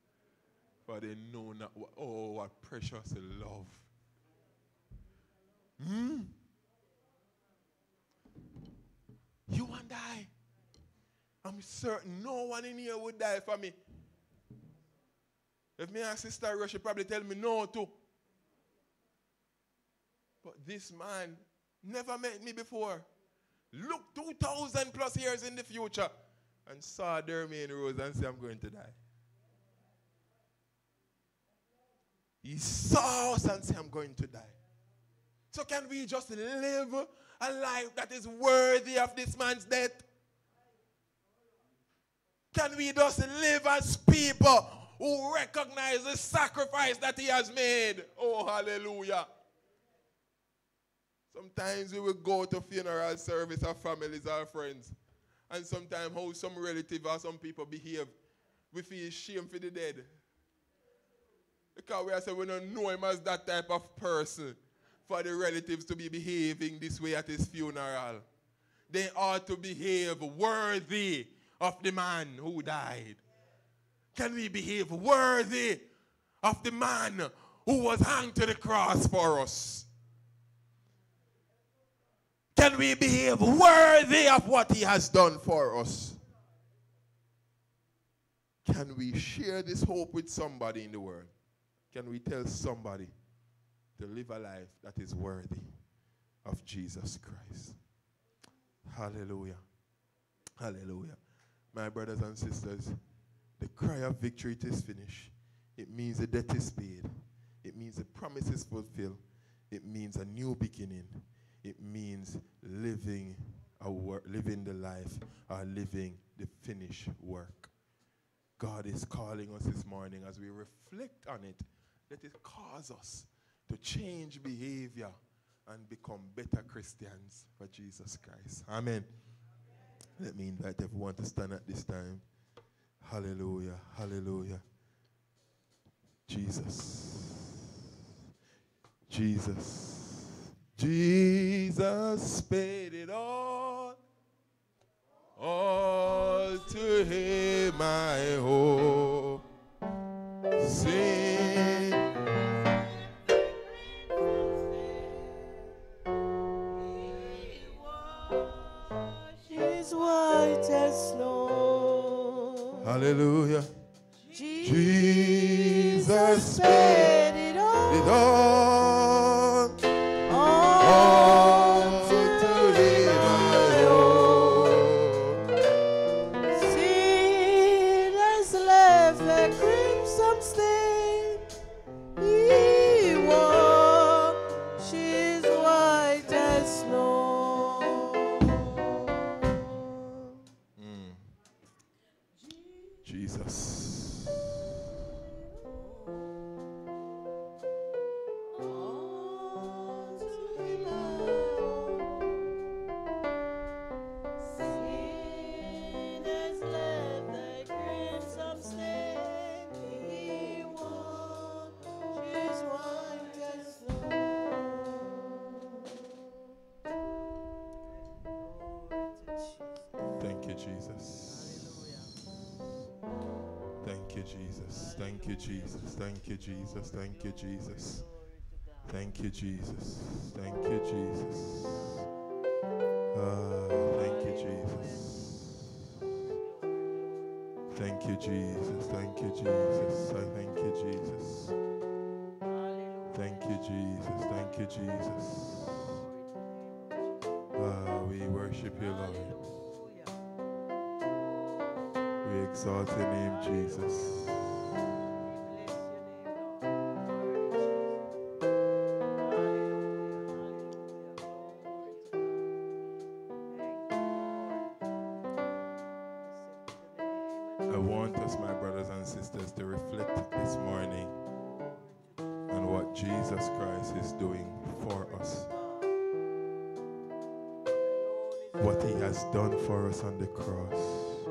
For they know not what, oh, what precious love. Hmm? You won't die. I'm certain no one in here would die for me. If me ask Sister Rush, she probably tell me no too. But this man never met me before. Look two thousand plus years in the future and saw Dermaine Rose and say, I'm going to die. He saw us and said, I'm going to die. So can we just live a life that is worthy of this man's death? Can we just live as people who recognize the sacrifice that he has made? Oh, hallelujah. Sometimes we will go to funeral service of families or friends. And sometimes how some relative or some people behave, we feel shame for the dead. Because we are saying we don't know him as that type of person for the relatives to be behaving this way at his funeral. They ought to behave worthy of the man who died. Can we behave worthy of the man who was hanged to the cross for us? Can we behave worthy of what he has done for us? Can we share this hope with somebody in the world? Can we tell somebody to live a life that is worthy of Jesus Christ? Hallelujah. Hallelujah. My brothers and sisters, the cry of victory is finished. It means the debt is paid. It means the promise is fulfilled. It means a new beginning. It means living a work, living the life, or living the finished work. God is calling us this morning as we reflect on it. Let it cause us to change behavior and become better Christians for Jesus Christ. Amen. Let me invite everyone to stand at this time. Hallelujah. Hallelujah. Jesus. Jesus. Jesus paid it all. All to him I owe. Sin. His white as snow. Hallelujah. Jesus, Jesus paid it all. It all. All, all to him I owe. Sin has left a crimson stain. He washes white as snow. Mm. Jesus. All to him I owe. Sin has left a crimson stain. He washes white as snow. Thank you, Jesus. Thank you, Jesus. Thank you, Jesus. Thank you, Jesus. Thank you, Jesus. Thank you, Jesus. Thank you, Jesus. Ah, thank you, Jesus. Thank you, Jesus. Thank you, Jesus. I thank you, Jesus. Thank you, Jesus. Thank you, Jesus. Ah, we worship you, Lord. We exalt your name, Jesus. I want us, my brothers and sisters, to reflect this morning on what Jesus Christ is doing for us. What he has done for us on the cross.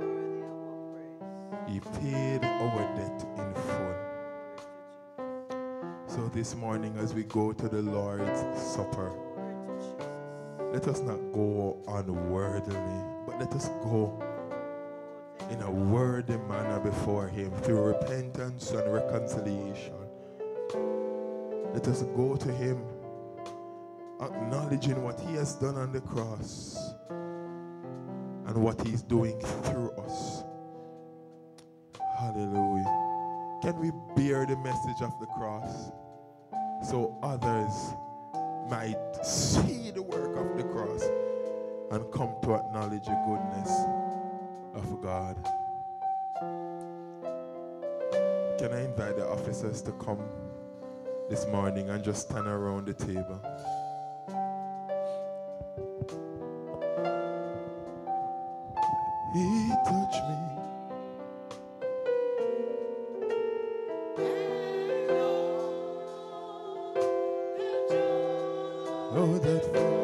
He paid our debt in full. So this morning as we go to the Lord's Supper, let us not go unworthily, but let us go in a worthy manner before him through repentance and reconciliation. Let us go to him acknowledging what he has done on the cross and what he's doing through us. Hallelujah. Can we bear the message of the cross so others might see the work of the cross and come to acknowledge the goodness of God? Can I invite the officers to come this morning and just stand around the table? He touched me. Oh, that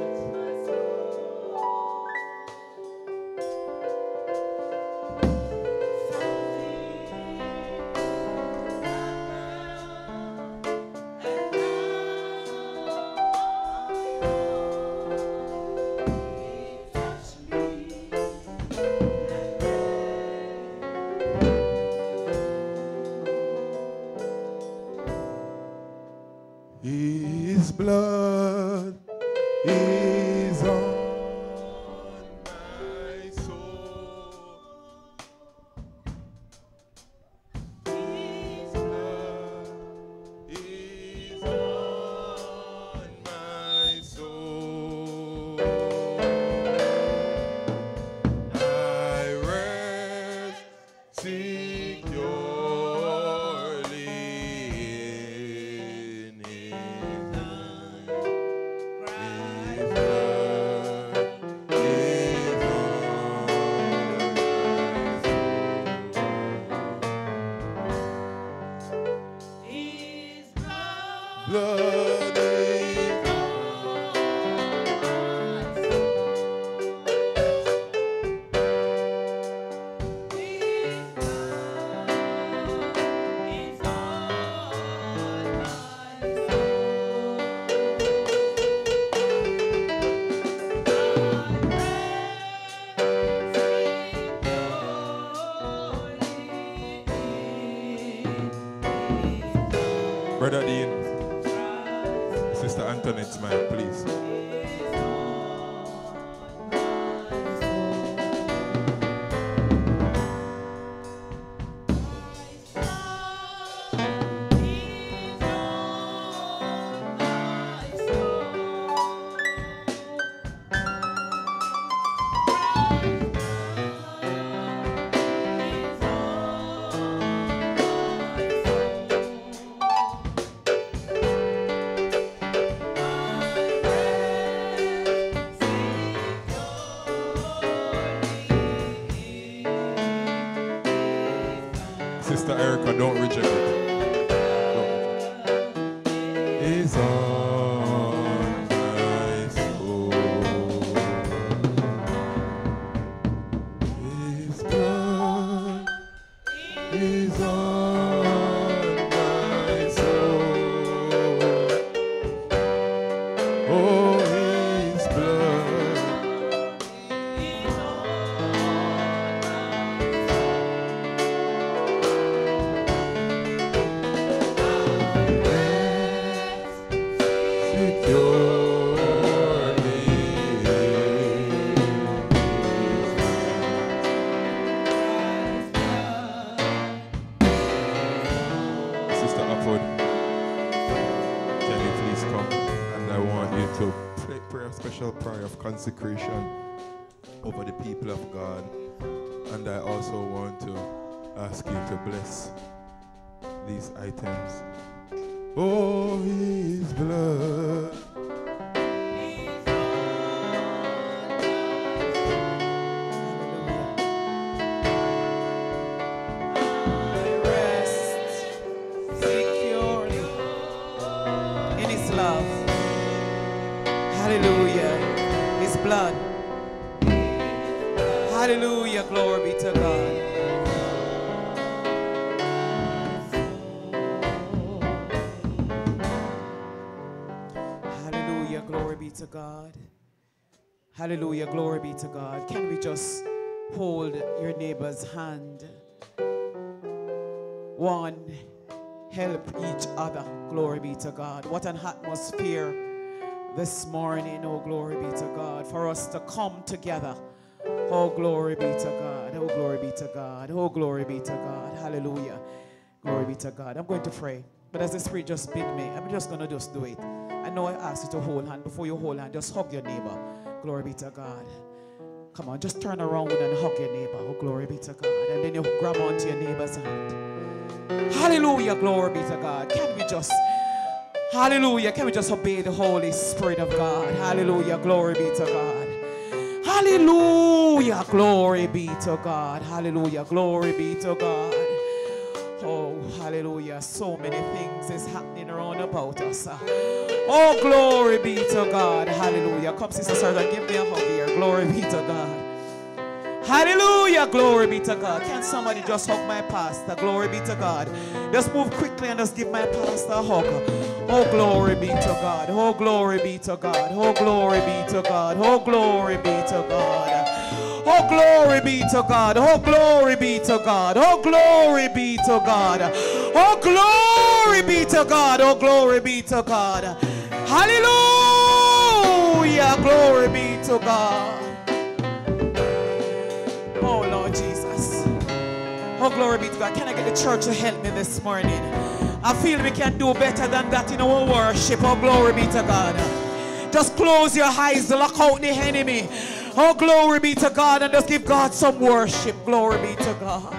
His blood is on my soul. His blood is on my soul. I rest secure. Brother Dean, Sister Antoinette's man, please. Sister Erica, don't reject it. Don't. It's on my soul. His blood is on my soul. Oh, His blood is on my special prayer of consecration over the people of God, and I also want to ask you to bless these items. Oh, His blood I rest securely in His love. Hallelujah. His blood. Hallelujah. Glory be to God. Hallelujah. Glory be to God. Hallelujah. Glory be to God. Can we just hold your neighbor's hand? One, help each other. Glory be to God. What an atmosphere this morning, oh glory be to God, for us to come together. Oh glory be to God, oh glory be to God, oh glory be to God, hallelujah, glory be to God. I'm going to pray, but as the Spirit just bid me, I'm just going to just do it. I know I asked you to hold hand. Before you hold hand, just hug your neighbor. Glory be to God. Come on, just turn around and hug your neighbor. Oh, glory be to God. And then you grab onto your neighbor's hand. Hallelujah, glory be to God. Can we just, hallelujah, can we just obey the Holy Spirit of God? Hallelujah, glory be to God. Hallelujah, glory be to God. Hallelujah, glory be to God. Oh, hallelujah, so many things is happening around about us. Oh, glory be to God. Hallelujah. Come, Sister Sarah, give me a hug here. Glory be to God. Hallelujah. Glory be to God. Can somebody just hug my pastor? Glory be to God. Just move quickly and just give my pastor a hug. Oh, glory be to God. Oh, glory be to God. Oh, glory be to God. Oh, glory be to God. Oh, glory be to God. Oh, glory be to God. Oh, glory be to God. Oh, glory be to God. Oh, glory be to God. Hallelujah. Glory be to God. Oh, Lord Jesus. Oh, glory be to God. Can I get the church to help me this morning? I feel we can do better than that in our worship. Oh, glory be to God. Just close your eyes, lock out the enemy. Oh, glory be to God, and just give God some worship. Glory be to God.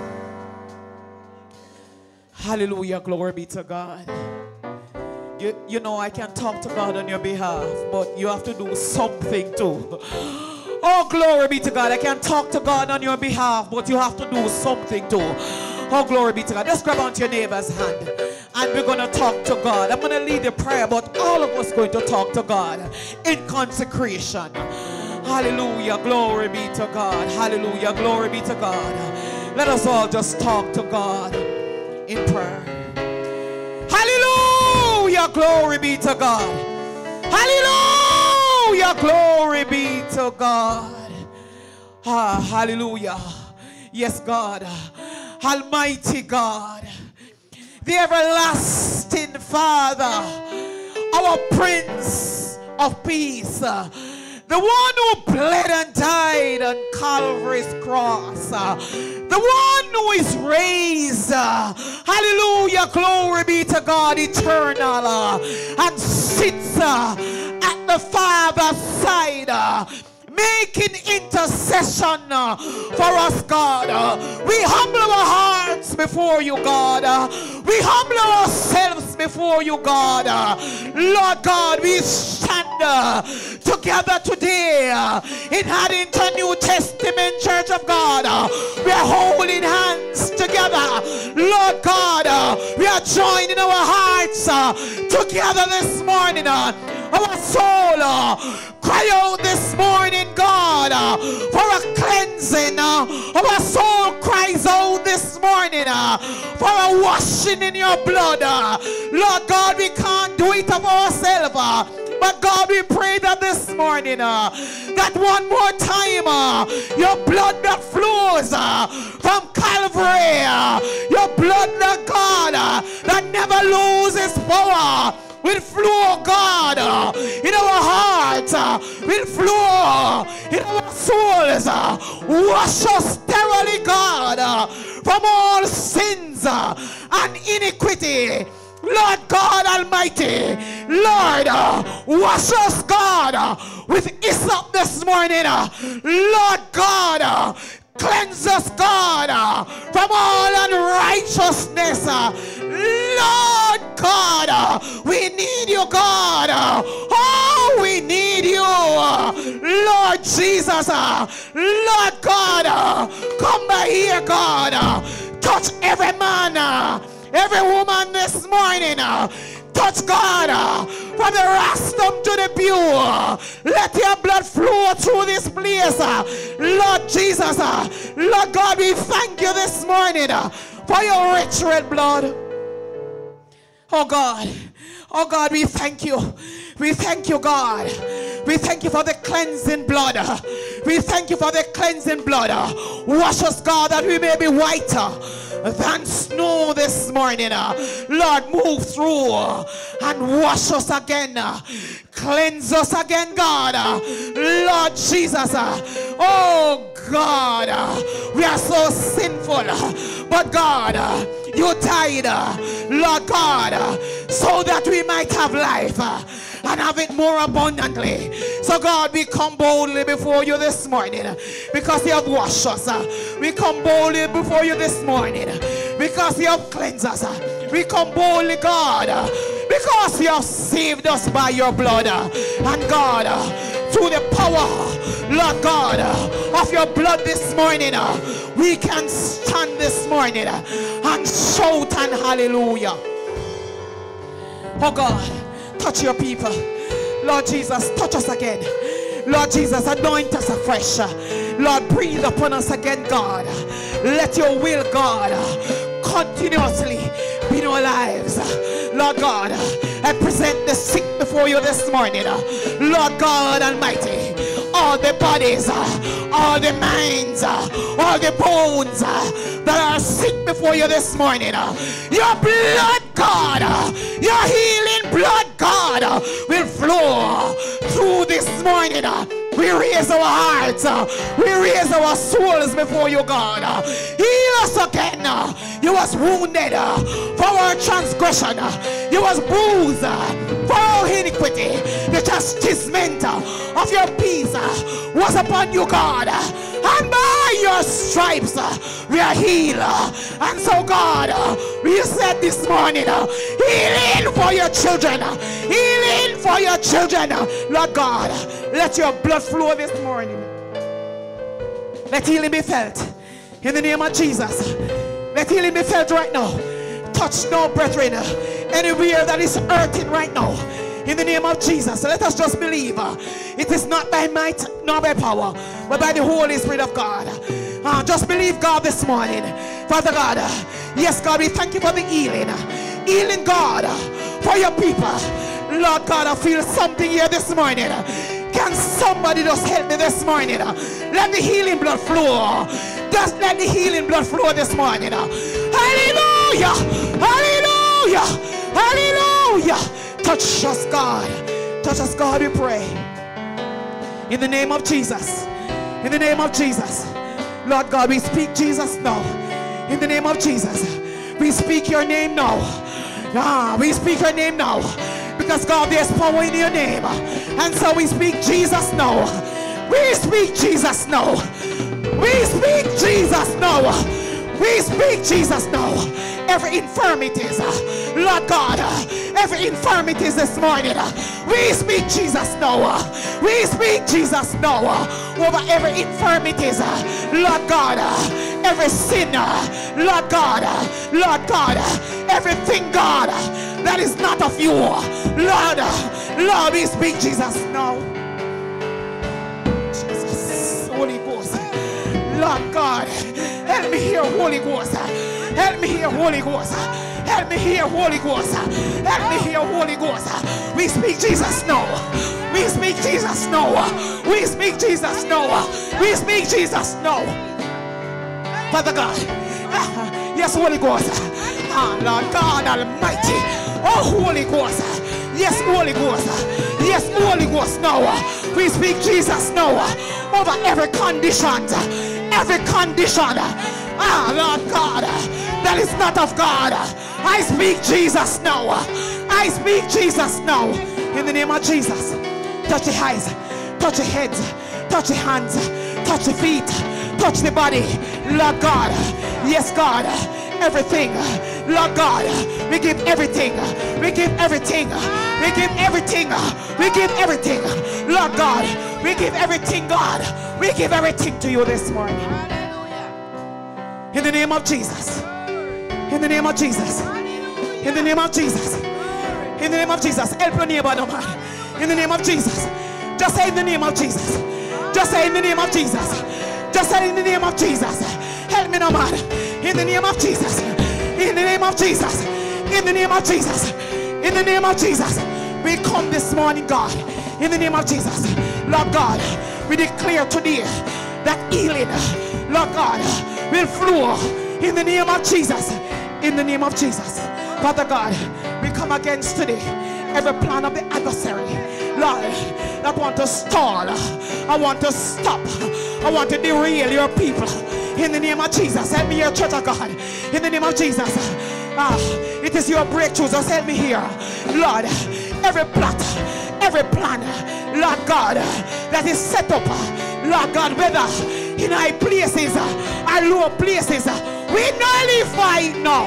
Hallelujah, glory be to God. You, you know, I can talk to God on your behalf, but you have to do something too. Oh, glory be to God. I can talk to God on your behalf, but you have to do something too. Oh, glory be to God. Just grab onto your neighbor's hand, and we're going to talk to God. I'm going to lead the prayer, but all of us going to talk to God in consecration. Hallelujah, glory be to God. Hallelujah, glory be to God. Let us all just talk to God in prayer. Hallelujah, glory be to God. Hallelujah, glory be to God. Ah, hallelujah. Yes, God. Almighty God, the everlasting Father, our Prince of Peace, the one who bled and died on Calvary's cross, the one who is raised, hallelujah, glory be to God, eternal, and sits at the Father's side, making intercession for us, God. We humble our hearts before you, God. We humble ourselves before you, God. Lord God, we stand together today in Haddington New Testament Church of God. We are holding hands together, Lord God. We are joining our hearts together this morning. Our soul cry out this morning, God, uh, for a cleansing. Uh, our soul cries out this morning uh, for a washing in your blood. Uh, Lord God, we can't do it of ourselves. Uh, but God, we pray that this morning, uh, that one more time, uh, your blood that flows uh, from Calvary, uh, your blood that God, uh, that never loses power, will flow, God, uh, in our hearts, uh, will flow in our souls. Uh, wash us thoroughly, God, uh, from all sins uh, and iniquity. Lord God Almighty, Lord, uh, wash us, God, uh, with hyssop this morning. Uh, Lord God, uh, cleanse us, God, uh, from all unrighteousness. Uh, Lord God, uh, we need you, God. Uh, oh, we need you. Uh, Lord Jesus, uh, Lord God, uh, come by here, God. Uh, touch every man, uh, every woman this morning. Uh, touch, God, uh, from the rostrum to the pew. Uh, let your blood flow through this place. Uh, Lord Jesus, uh, Lord God, we thank you this morning uh, for your rich red blood. Oh God, oh God, we thank you. We thank you, God. We thank you for the cleansing blood. We thank you for the cleansing blood. Wash us, God, that we may be whiter than snow this morning. Lord, move through and wash us again. Cleanse us again, God. Lord Jesus. Oh, God. We are so sinful. But, God, you died, Lord God, so that we might have life and have it more abundantly. So God, we come boldly before you this morning because you have washed us. We come boldly before you this morning because you have cleansed us. We come boldly, God, because you have saved us by your blood. And God, through the power, Lord God, of your blood this morning, we can stand this morning and shout and hallelujah. Oh God, touch your people. Lord Jesus, touch us again. Lord Jesus, anoint us afresh. Lord, breathe upon us again, God. Let your will, God, continuously be in our lives. Lord God, I present the sick before you this morning. Lord God Almighty, all the bodies, all the minds, all the bones that are sick before you this morning. Your blood, God, your healing blood, God, will flow through this morning. We raise our hearts, we raise our souls before you, God. Heal us again. You was wounded for our transgression. You was bruised for our iniquity. The chastisement of your peace was upon you, God. And by your stripes we are healed. And so, God, we said this morning, healing for your children. Healing for your children. Lord God, let your blood flow this morning. Let healing be felt in the name of Jesus. Let healing be felt right now. Touch now, brethren, anywhere that is hurting right now. In the name of Jesus, let us just believe. It is not by might nor by power, but by the Holy Spirit of God. Uh, just believe God this morning. Father God, yes, God, we thank you for the healing. Healing, God, for your people. Lord God, I feel something here this morning. Can somebody just help me this morning? Let the healing blood flow. Just let the healing blood flow this morning. Hallelujah! Hallelujah! Hallelujah! Touch us, God. Touch us, God, we pray. In the name of Jesus. In the name of Jesus. Lord God, we speak Jesus now. In the name of Jesus. We speak your name now. Ah, we speak your name now. Because God, there's power in your name. And so we speak Jesus now. We speak Jesus now. We speak Jesus now. We speak Jesus now. Every infirmities, Lord God, every infirmities this morning, we speak Jesus now. We speak Jesus now over every infirmities, Lord God, every sin, Lord God, Lord God, everything, God, that is not of you, Lord, Lord, we speak Jesus now. Jesus, Holy Ghost, Lord God, help me here, Holy Ghost. Help me here, Holy Ghost. Help me here, Holy Ghost. Help me here, Holy Ghost. We speak Jesus now. We speak Jesus now. We speak Jesus now. We speak Jesus now. Father God. Yes, Holy Ghost. Oh, Lord God Almighty. Oh, Holy Ghost. Yes, Holy Ghost. Yes, Holy Ghost now. We speak Jesus now. Over every condition. Every condition. Ah, Lord God, that is not of God. I speak Jesus now. I speak Jesus now. In the name of Jesus. Touch the eyes, touch the heads, touch the hands, touch the feet, touch the body. Lord God, yes, God, everything. Lord God, we give everything. We give everything. We give everything. We give everything. Lord God, we give everything, God. We give everything to you this morning. In the name of Jesus. In the name of Jesus. In the name of Jesus. In the name of Jesus. Help your neighbor, no man. In the name of Jesus. Just say in the name of Jesus. Just say in the name of Jesus. Just say in the name of Jesus. Help me, no man. In the name of Jesus. In the name of Jesus. In the name of Jesus. In the name of Jesus. We come this morning, God. In the name of Jesus. Lord God, we declare today that healing, Lord God, will flow in the name of Jesus. In the name of Jesus. Father God, we come against today every plan of the adversary, Lord, that want to stall. I want to stop. I want to derail your people. In the name of Jesus. Help me here, church of God. In the name of Jesus. Ah, it is your breakthrough. Just help me here. Lord, every plot, every plan, Lord God, that is set up, Lord God, whether in high places or low places, we nullify it now.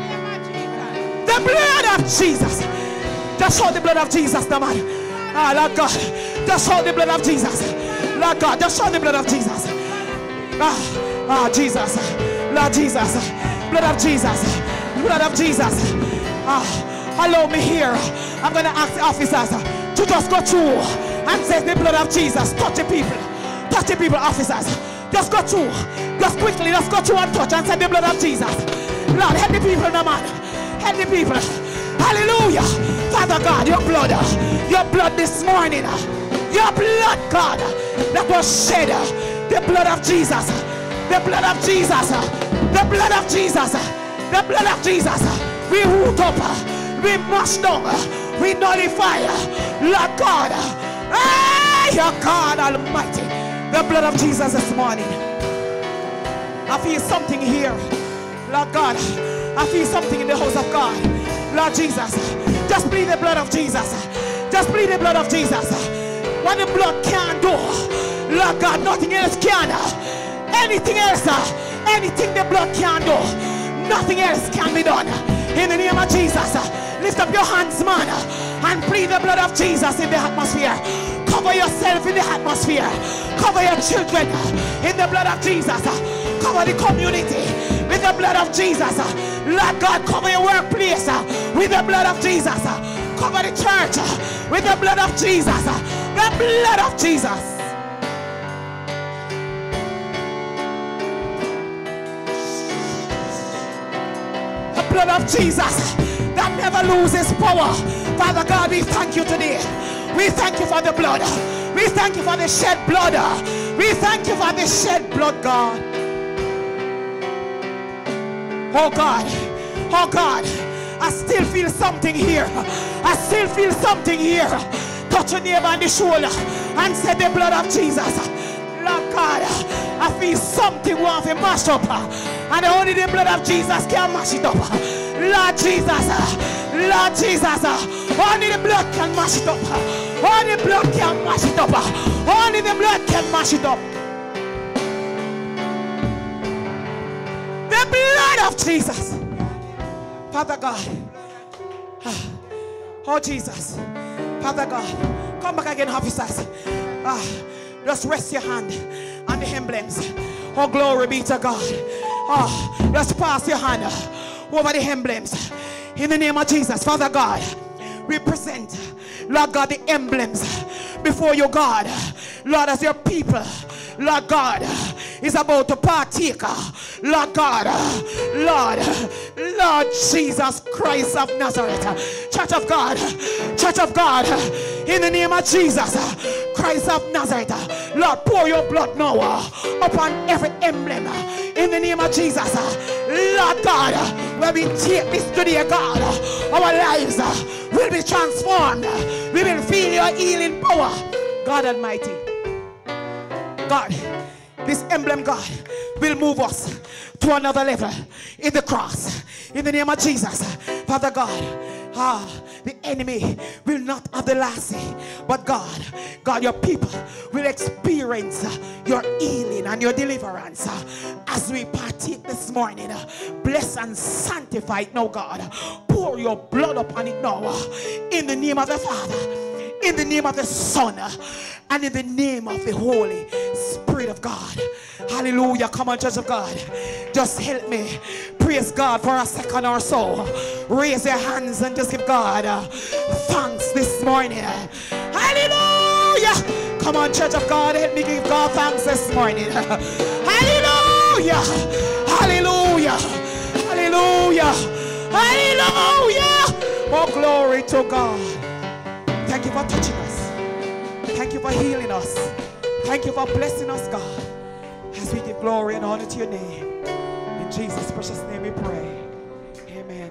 The blood of Jesus. Just show the blood of Jesus, the man. Ah, Lord God, just show the blood of Jesus. Lord God, just show the blood of Jesus. Ah, ah, Jesus, Lord Jesus, blood of Jesus, blood of Jesus. Ah, allow me here. I'm going to ask the officers to just go through and say the blood of Jesus. Touch the people, touch the people, officers. Just go through, just quickly, just go through and touch and say the blood of Jesus. Lord, help the people, no man, help the people. Hallelujah. Father God, your blood, your blood this morning, your blood, God, that was shed, the blood of Jesus, the blood of Jesus, the blood of Jesus, the blood of Jesus. We root up, we mash down, we nullify, Lord God, hey, your God Almighty, the blood of Jesus this morning. I feel something here, Lord God. I feel something in the house of God. Lord Jesus, just plead the blood of Jesus. Just plead the blood of Jesus. What the blood can do, Lord God, nothing else can. Anything else, anything the blood can do, nothing else can be done. In the name of Jesus, lift up your hands, man, and plead the blood of Jesus in the atmosphere. Cover yourself in the atmosphere. Cover your children in the blood of Jesus. Cover the community with the blood of Jesus. Lord God, cover your workplace with the blood of Jesus. Cover the church with the blood of Jesus. The blood of Jesus. The blood of Jesus that never loses power. Father God, we thank you today. We thank you for the blood. We thank you for the shed blood. We thank you for the shed blood, God. Oh God, oh God, I still feel something here. I still feel something here. Touch your neighbor on the shoulder and say the blood of Jesus. Lord God, I feel something want to mash up, and only the blood of Jesus can mash it up. Lord Jesus, Lord Jesus, only the blood can mash it up. Only the blood can mash it up. Only the blood can mash it up. The blood of Jesus. Father God. Oh Jesus. Father God. Come back again, officers. Ah, just rest your hand on the emblems. Oh, glory be to God. Oh, just pass your hand over the emblems. In the name of Jesus. Father God, we present, Lord God, the emblems before you, God. Lord, as your people, Lord God, is about to partake, Lord God, Lord, Lord Jesus Christ of Nazareth. Church of God, Church of God, in the name of Jesus Christ of Nazareth, Lord, pour your blood now upon every emblem in the name of Jesus. Lord God, when we take this today, God, our lives will be transformed. We will feel your healing power, God Almighty. God, this emblem, God, will move us to another level in the cross. In the name of Jesus, Father God, ah, the enemy will not have the last say, but God, God, your people will experience your healing and your deliverance as we partake this morning. Bless and sanctify it now, God. Pour your blood upon it now. In the name of the Father, in the name of the Son, and in the name of the Holy Spirit of God. Hallelujah. Come on, Church of God. Just help me. Praise God for a second or so. Raise your hands and just give God uh, thanks this morning. Hallelujah. Come on, Church of God. Help me give God thanks this morning. Hallelujah. Hallelujah. Hallelujah. Hallelujah. Oh, glory to God. Thank you for touching us. Thank you for healing us. Thank you for blessing us, God, as we give glory and honor to your name. In Jesus' precious name we pray. Amen.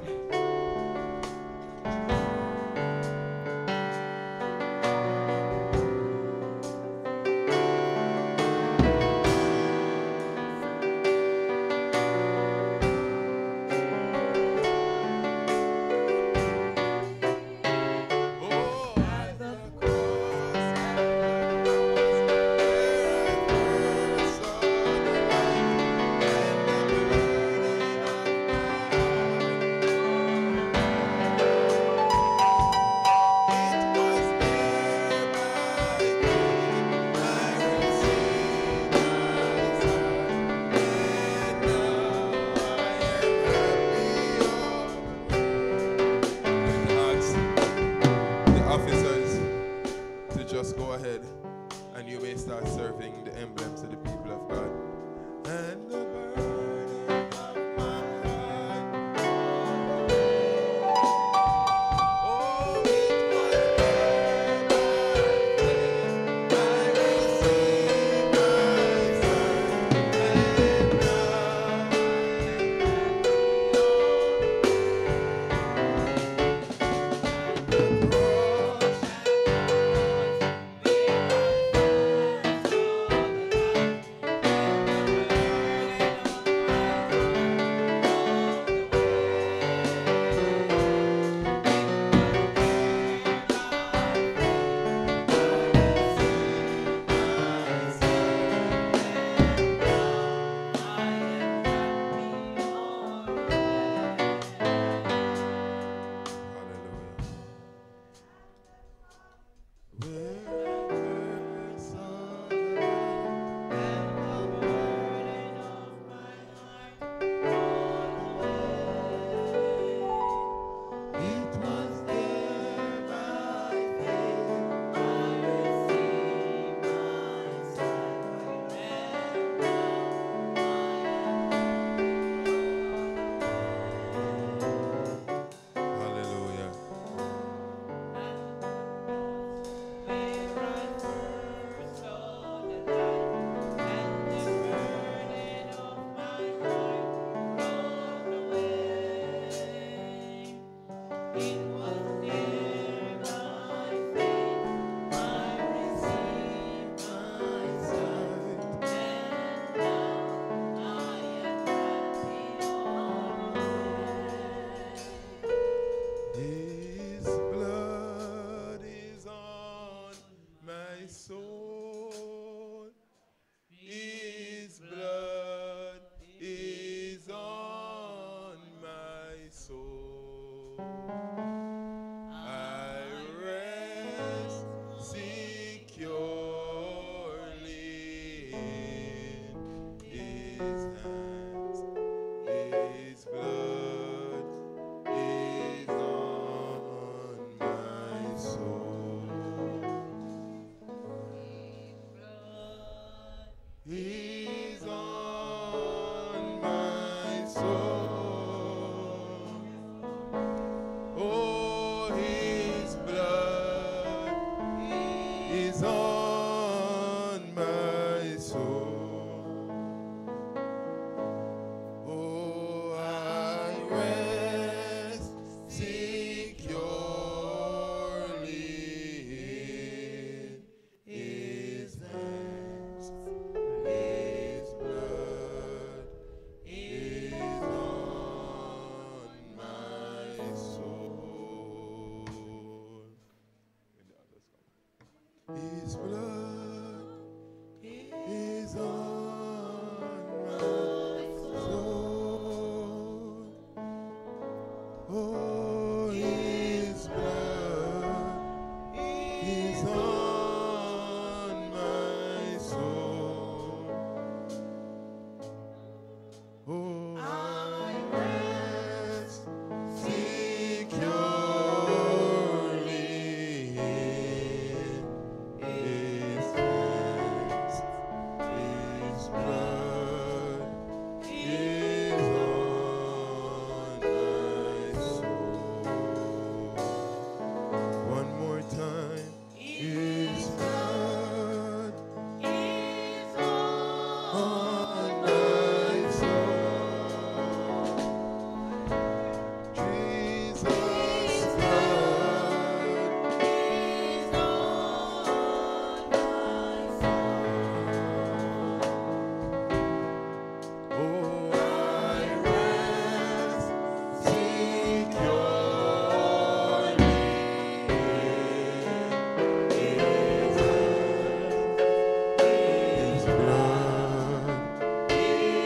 One more time. His blood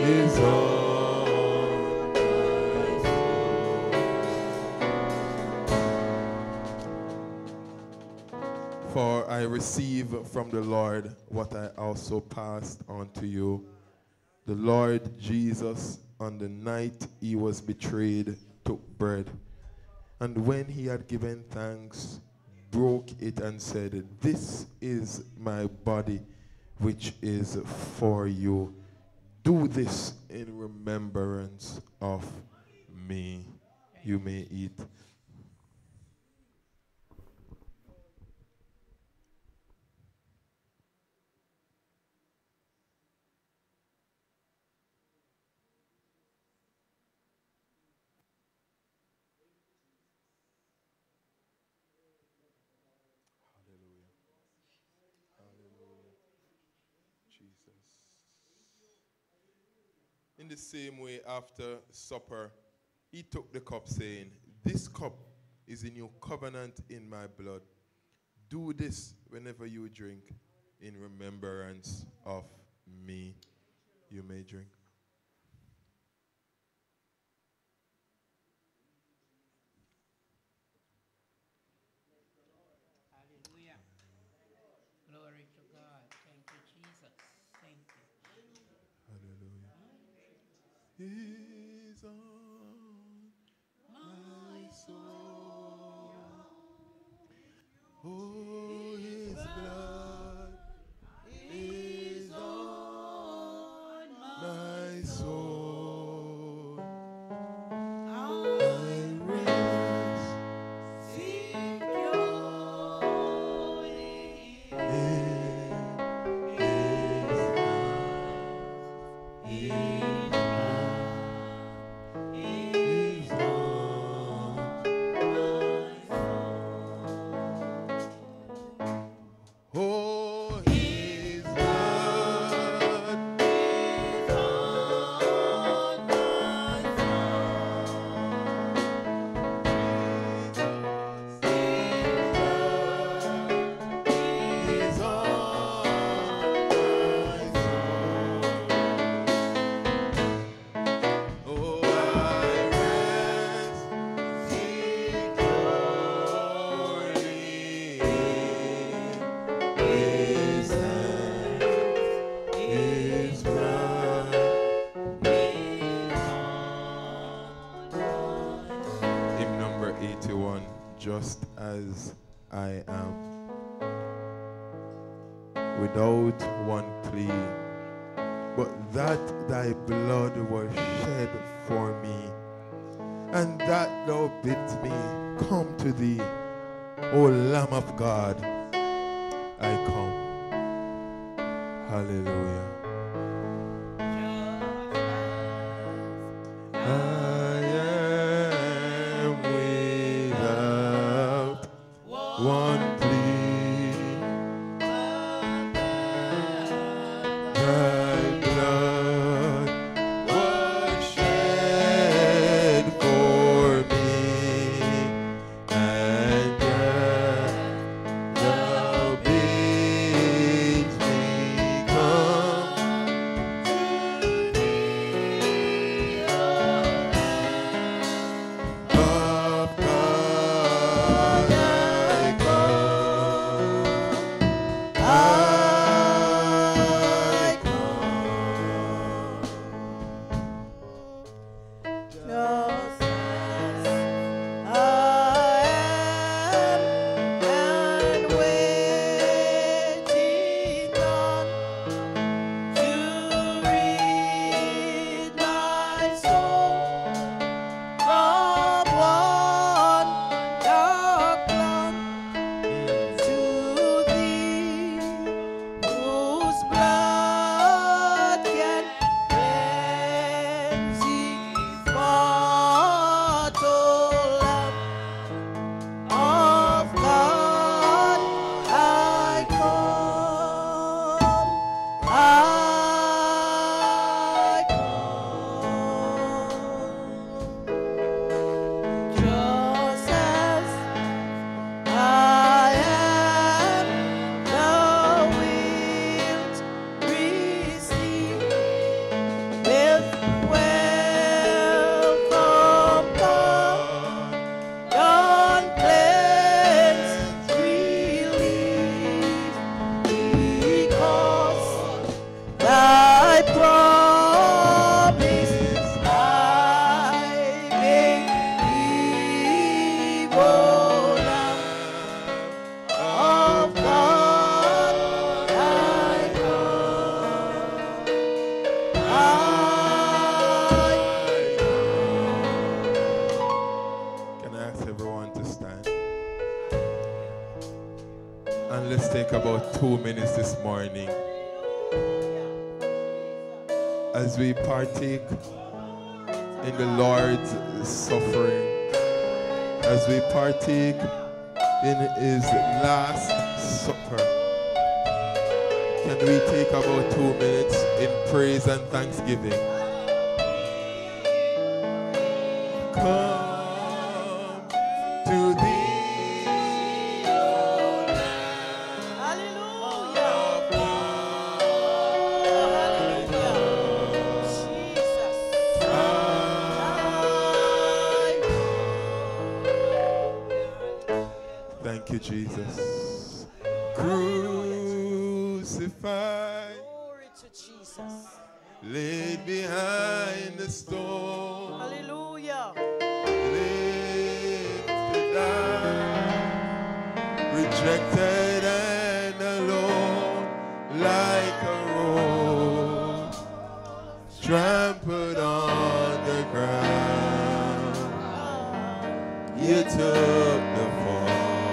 is on For I receive from the Lord what I also passed on to you. The Lord Jesus, on the night he was betrayed, took bread. And when he had given thanks, broke it and said, "This is my body, which is for you. Do this in remembrance of me." You may eat. In the same way, after supper, he took the cup, saying, "This cup is a new covenant in my blood. Do this whenever you drink in remembrance of me." You may drink. Hallelujah. Glory to God. Thank you, Jesus. Thank you. Hallelujah. Is on my soul. Oh, his blood is on my soul. I rest securely in his His blood is on my soul. Oh, his blood is on my Just as I am, without one plea, but that thy blood was shed for me, and that thou bidst me come to thee, O Lamb of God, I come. Hallelujah. One plea, thy blood was shed for me, and that thou bidst me come to thee, O Lamb of God. Will two minutes this morning as we partake in the Lord's suffering, as we partake in his last supper. Can we take about two minutes in praise and thanksgiving? Come to thee, O Lamb. Hallelujah. Hallelujah. Jesus. Thank you, Jesus. Crucified, Glory to Jesus. laid behind the stone, Hallelujah. lifted up, rejected and alone, like a rose, trampled on the ground. You took the fall.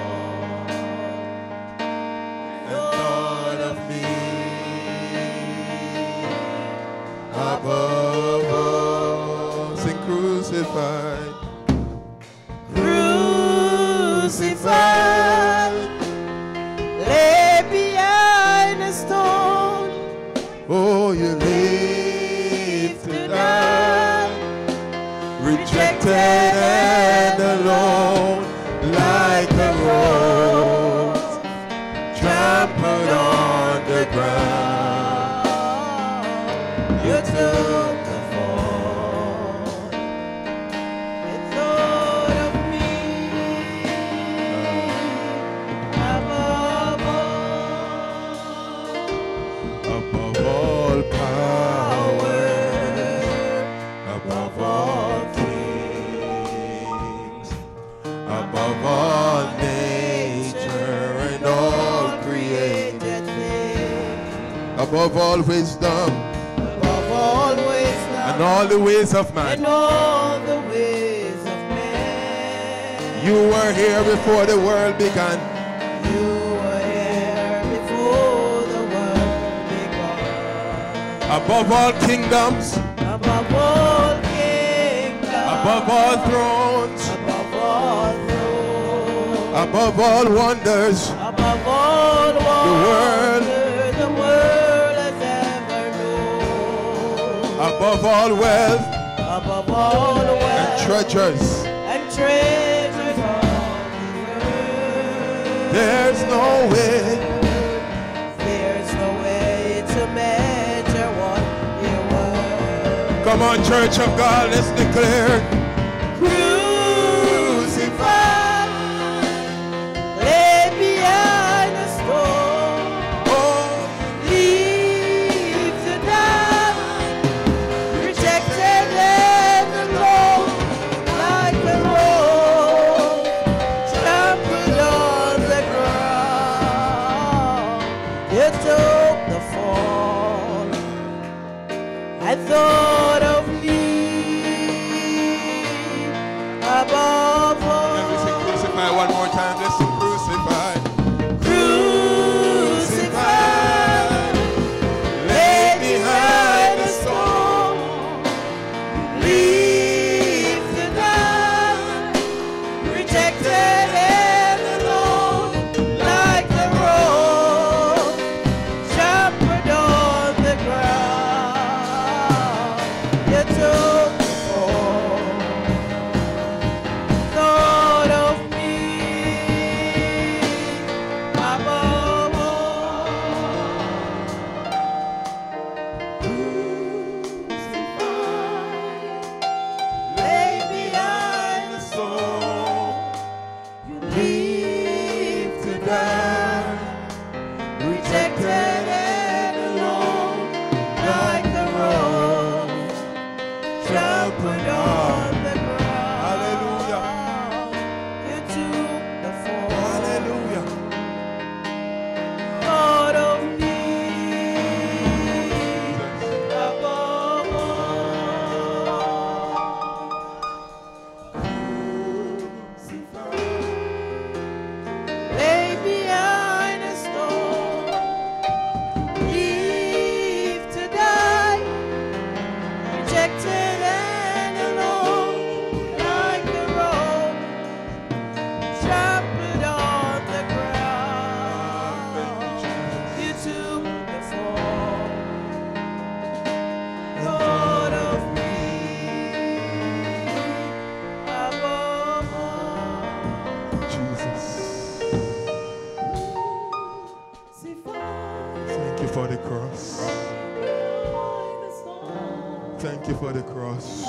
Above all, sing crucified, Crucified, lay behind a stone. oh, you lifted up, rejected and alone, like a rose, trampled on the ground. You took the fall. You thought of me above all, Above all power, above all kings, above all nature and all created things, above all wisdom always and all the ways of man. and all the ways of man. You were here before the world began. You were here before the world began. Above all kingdoms, Above all kingdoms, above all thrones, above all thrones, above all wonders, above all wonders the world, the world has ever known. above all wealth Above all wealth and treasures. and treasures of the earth. There's no way, There's no way to measure what you were. come on, Church of God, let's declare. Crucified, laid behind a stone, Oh, leave to die, rejected and alone, like a rose, trampled on the ground. You took the fall. I thought of me above can we sing all. crucify one more time? Let's sing crucify. Crucified, laid behind a stone, leave to die, rejected and alone, like the rose, trampled on the ground. You took the fall. Thought of me above all. Crucified, lay behind the stone. You leave to die, rejected and alone, like the rose, trampled on the ground. Hallelujah. You took the fall. Hallelujah. Thought of me above all. Crucified, lay behind a stone. for the cross.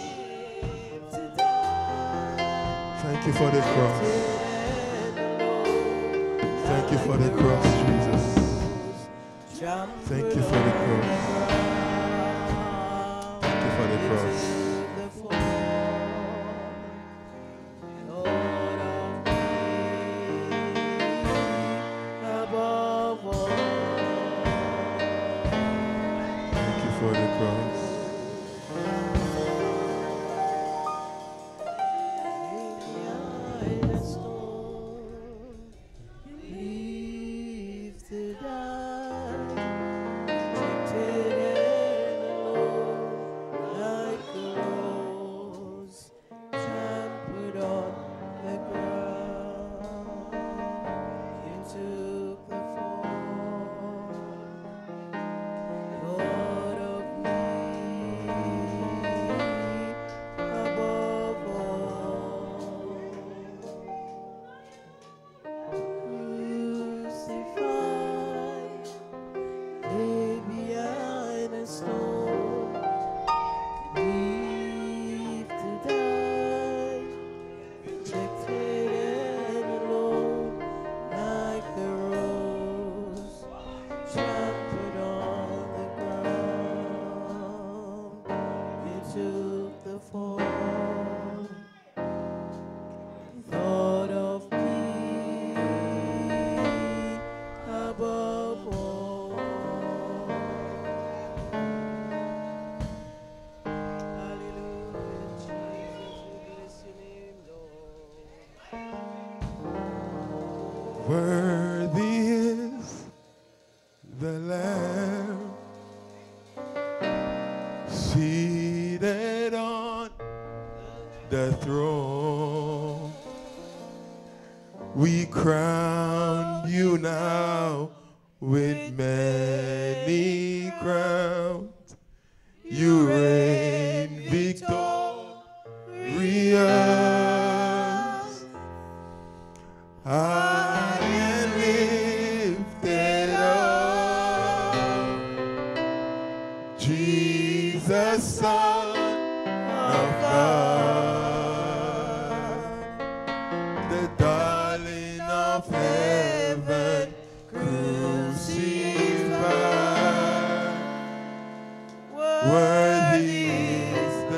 Thank you for the cross. Thank you for the cross, Jesus. Thank you for the cross. Thank you for the cross. Thank you for the cross. Worthy is the Lamb seated on the throne. We crown you now with many crowns. You reign victorious. High and lifted up, Jesus, Son of God, the darling of heaven, crucified. Worthy is the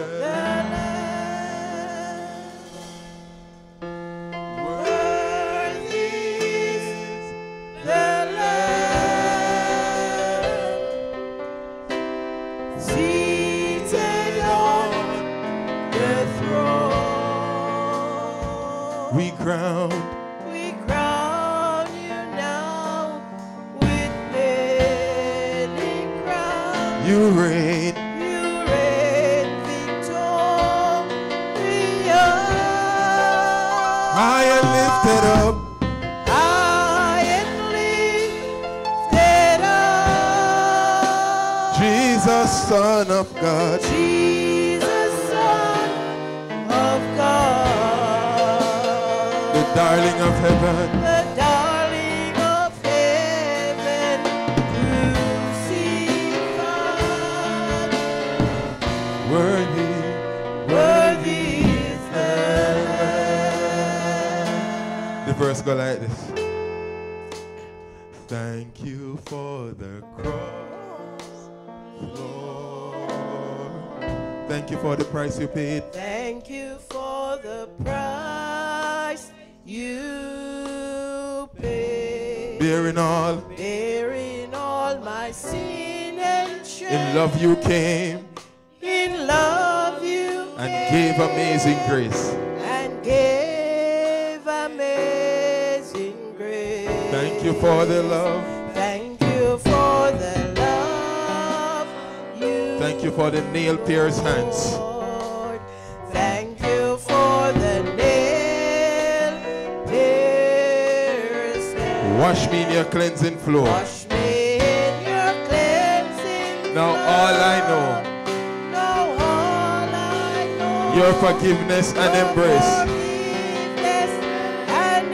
We crown, we crown you now with many crowns. you reign, You reign victorious. high and lifted up, High and lifted up. Jesus, Son of God, Jesus, Son of God. the darling of heaven, The darling of heaven, crucified. worthy, Worthy is the The verse go like this. Thank you for the cross, Lord. Thank you for the price you paid. Thank you for the price you paid. Bearing all, Bearing all my sin and shame. in love you came In love you and came gave amazing grace. and gave amazing grace. Thank you for the love. Thank you for the love you Thank you for the nail pierced hands. Lord. Thank you for the nail pierced hands. Wash me in your cleansing flow. Wash me in your cleansing Now all I know, Now all I know your forgiveness and embrace. forgiveness and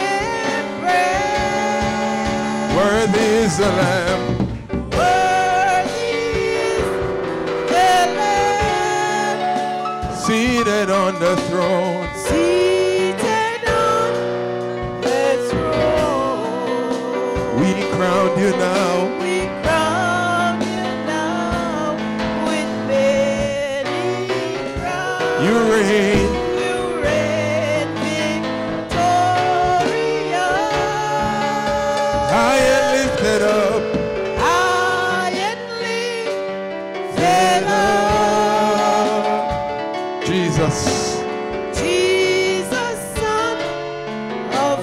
embrace. Worthy is the Lamb, Worthy is the Lamb seated on the throne. Seated on the throne. We crown you now. We crown you now with many crowns. You reign. You reign victorious. High and lifted up. High and lifted up. Jesus. Jesus, Son of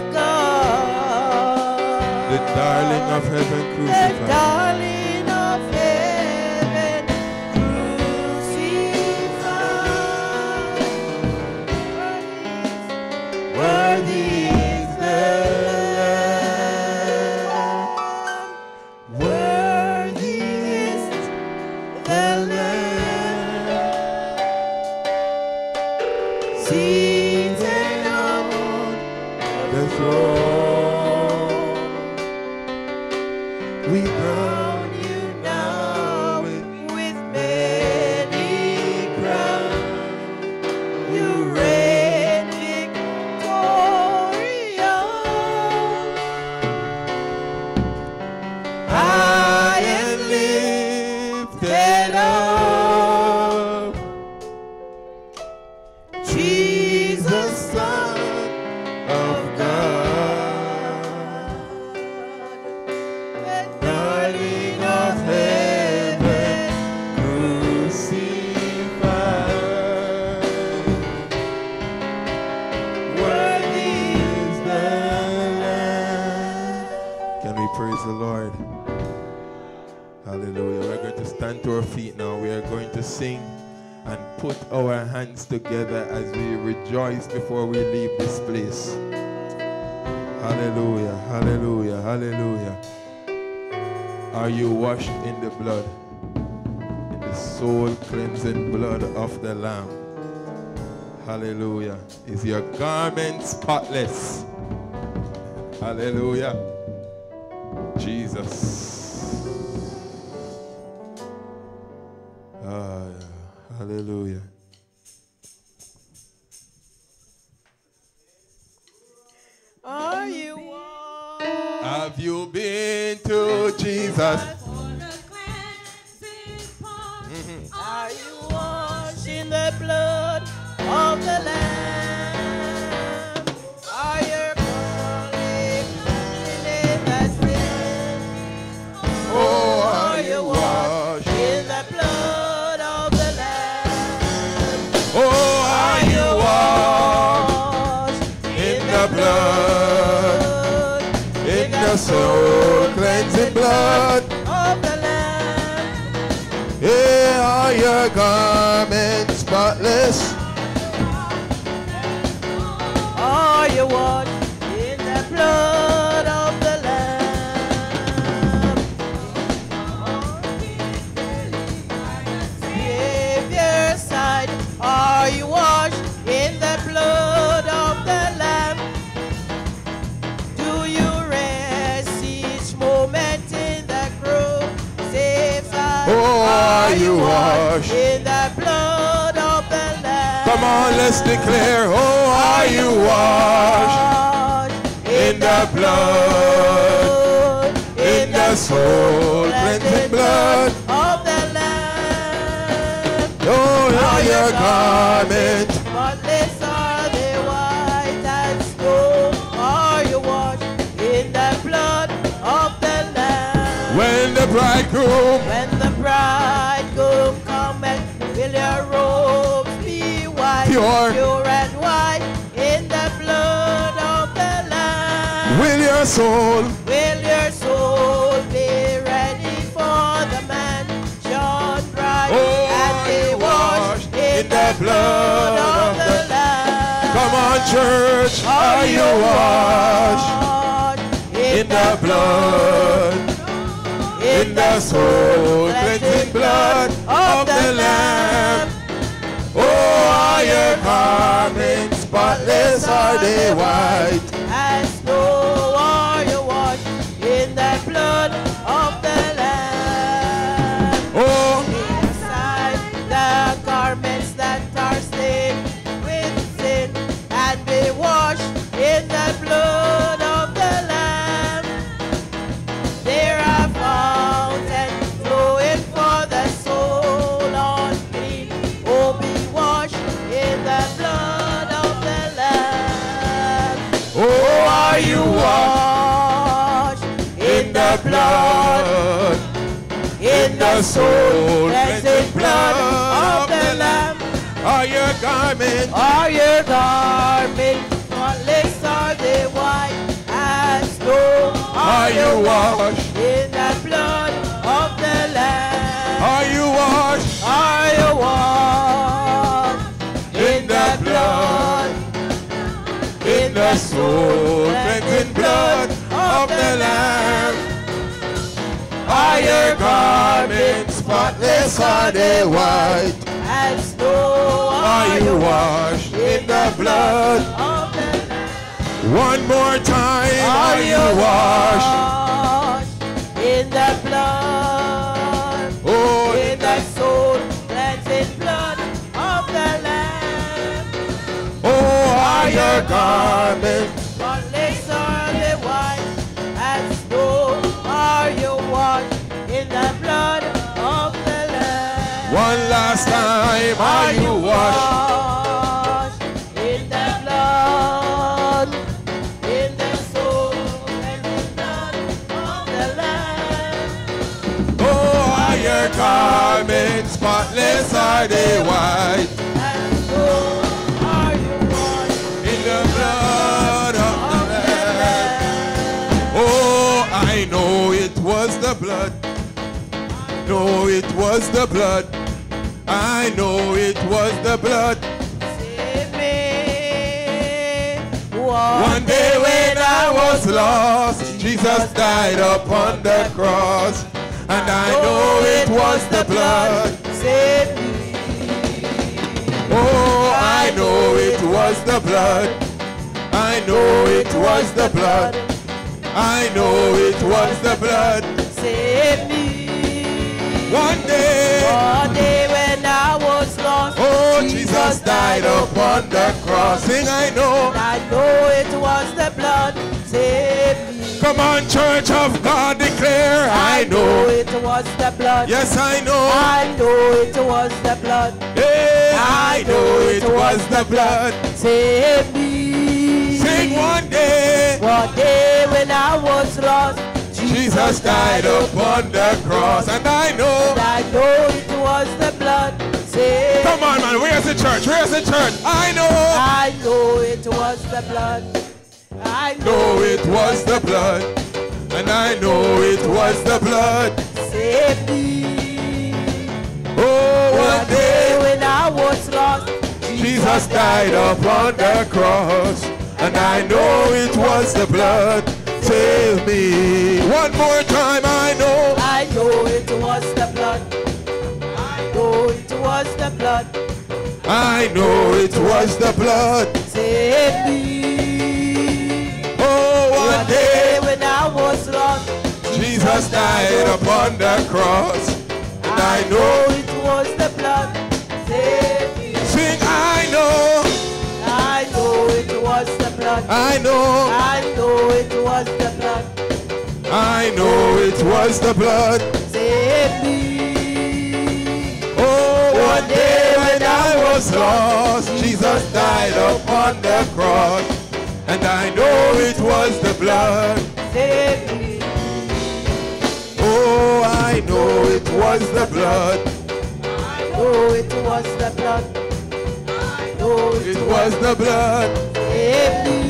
God. The darling of heaven The crucified. darling of heaven crucified. Worthy is the Lamb. Worthy is the Lamb. Seated on The throne. We crown you now with with many crowns. You reign victorious. High and lifted up. Jesus, Son of God. The darling of heaven crucified. worthy is the Lamb. Can we praise the Lord? Hallelujah. We're going to stand to our feet now. We are going to sing and put our hands together as we rejoice before we leave this place. Hallelujah. Hallelujah. Hallelujah. Are you washed in the blood? In the soul cleansing blood of the Lamb. Hallelujah. Is your garment spotless? Hallelujah. Jesus. Ah, yeah. Hallelujah. Are you one? Have you been to Jesus? Are you washed in the blood of the Lamb? Are you calling in the sin? Oh, Are you washed in the blood of the Lamb? Oh, Are you washed in the blood, in the soul cleansing blood of the Lamb? Yeah, are your garments spotless? Are you washed in the blood of the Lamb? Savior's side, are you washed in the blood of the Lamb? Do you rest each moment in the crucified side? Oh, are you washed in the blood of the Lamb? Come on, let's declare. Oh, are you washed in the blood, in the soul cleansing blood of the Lamb? Oh, are your garments Spotless are they white as snow? Are you washed in the blood of the Lamb? when the bridegroom When the bridegroom cometh, will your robes be white, Pure. pure and white, in the blood of the Lamb? will your soul Will your soul be ready for the mansion bride? Oh, and be washed in the blood of the Lamb? Come on, church, are you washed in the blood, in the soul cleansing blood of the Lamb? Oh, are your garments spotless? Are they white? As snow are you washed in the blood of the Lamb? Oh, Inside the garments that are stained Are you washed in the blood, in the soul cleansing blood of the Lamb? Are your garments, Are your garments spotless? Are they white as snow? are you washed? in the blood of the Lamb? Are you washed Are you washed in the blood, in the soul cleansing blood of the Lamb? Are your garments spotless? Are they white? as snow? Are you washed in the blood? of the Lamb? One more time. Are you washed? washed in the blood? Oh, in the soul cleansing blood of the Lamb? oh, are your garments? Spotless are the white as snow? Are you washed in the blood of the Lamb? One last time. Are you washed? washed in the blood, in the soul and the blood of the Lamb? Oh, are your garments spotless? Are they white? And so are you washed In the blood of the Lamb. Oh, I know it was the blood. No, it was the blood. I know it was the blood. Save me. One day when I was lost, Jesus died upon the cross. And I know it was the blood. Save me. Oh, I know it was the blood. I know it was the blood. I know it was the blood. Save me. One day, One day when I was lost, oh, Jesus died upon the cross. Sing, I know. I know it was the blood. Save me. Come on, Church of God, declare, I I know know. it was the blood. Yes, I know. I know it was the blood. Hey, I know it was the blood. Save me. Sing one day, One day when I was lost, Jesus died upon the cross. And I know. and I know it was the blood. Save Come on, man, where's the church? Where's the church? I know. I know it was the blood. I know it was the blood. And I know it was the blood. Save me. Oh, one One day day when I was lost, Jesus died upon the cross. And I know it was the blood. Save me. One more time, I know. I know it was the blood. I know it was the blood. I know it was the blood. Save me. Oh, one One day day when I was lost, Jesus died upon the cross. And I know. it was the blood. Save me. Sing, I know. I know it was the blood. I know. I know it was the blood. I know it was the blood. Save me. Oh, one day when I was lost, Jesus died upon the cross. And I know it was the blood. Save me. Oh, I know it was the blood. I know it was the blood. I know It was the blood. Save me.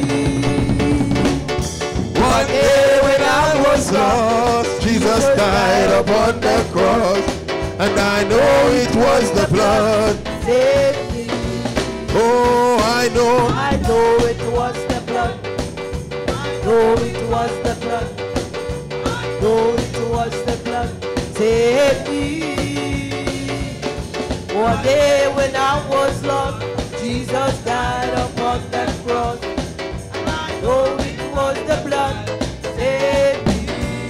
One day when I was lost, Jesus died upon the cross. And I know it was the blood. Save me. Oh, I know. I know it was the blood. I know it was the blood. I know it was the blood. Save me. One day when I was lost, Jesus died upon that cross. And I know it was the blood. Save me.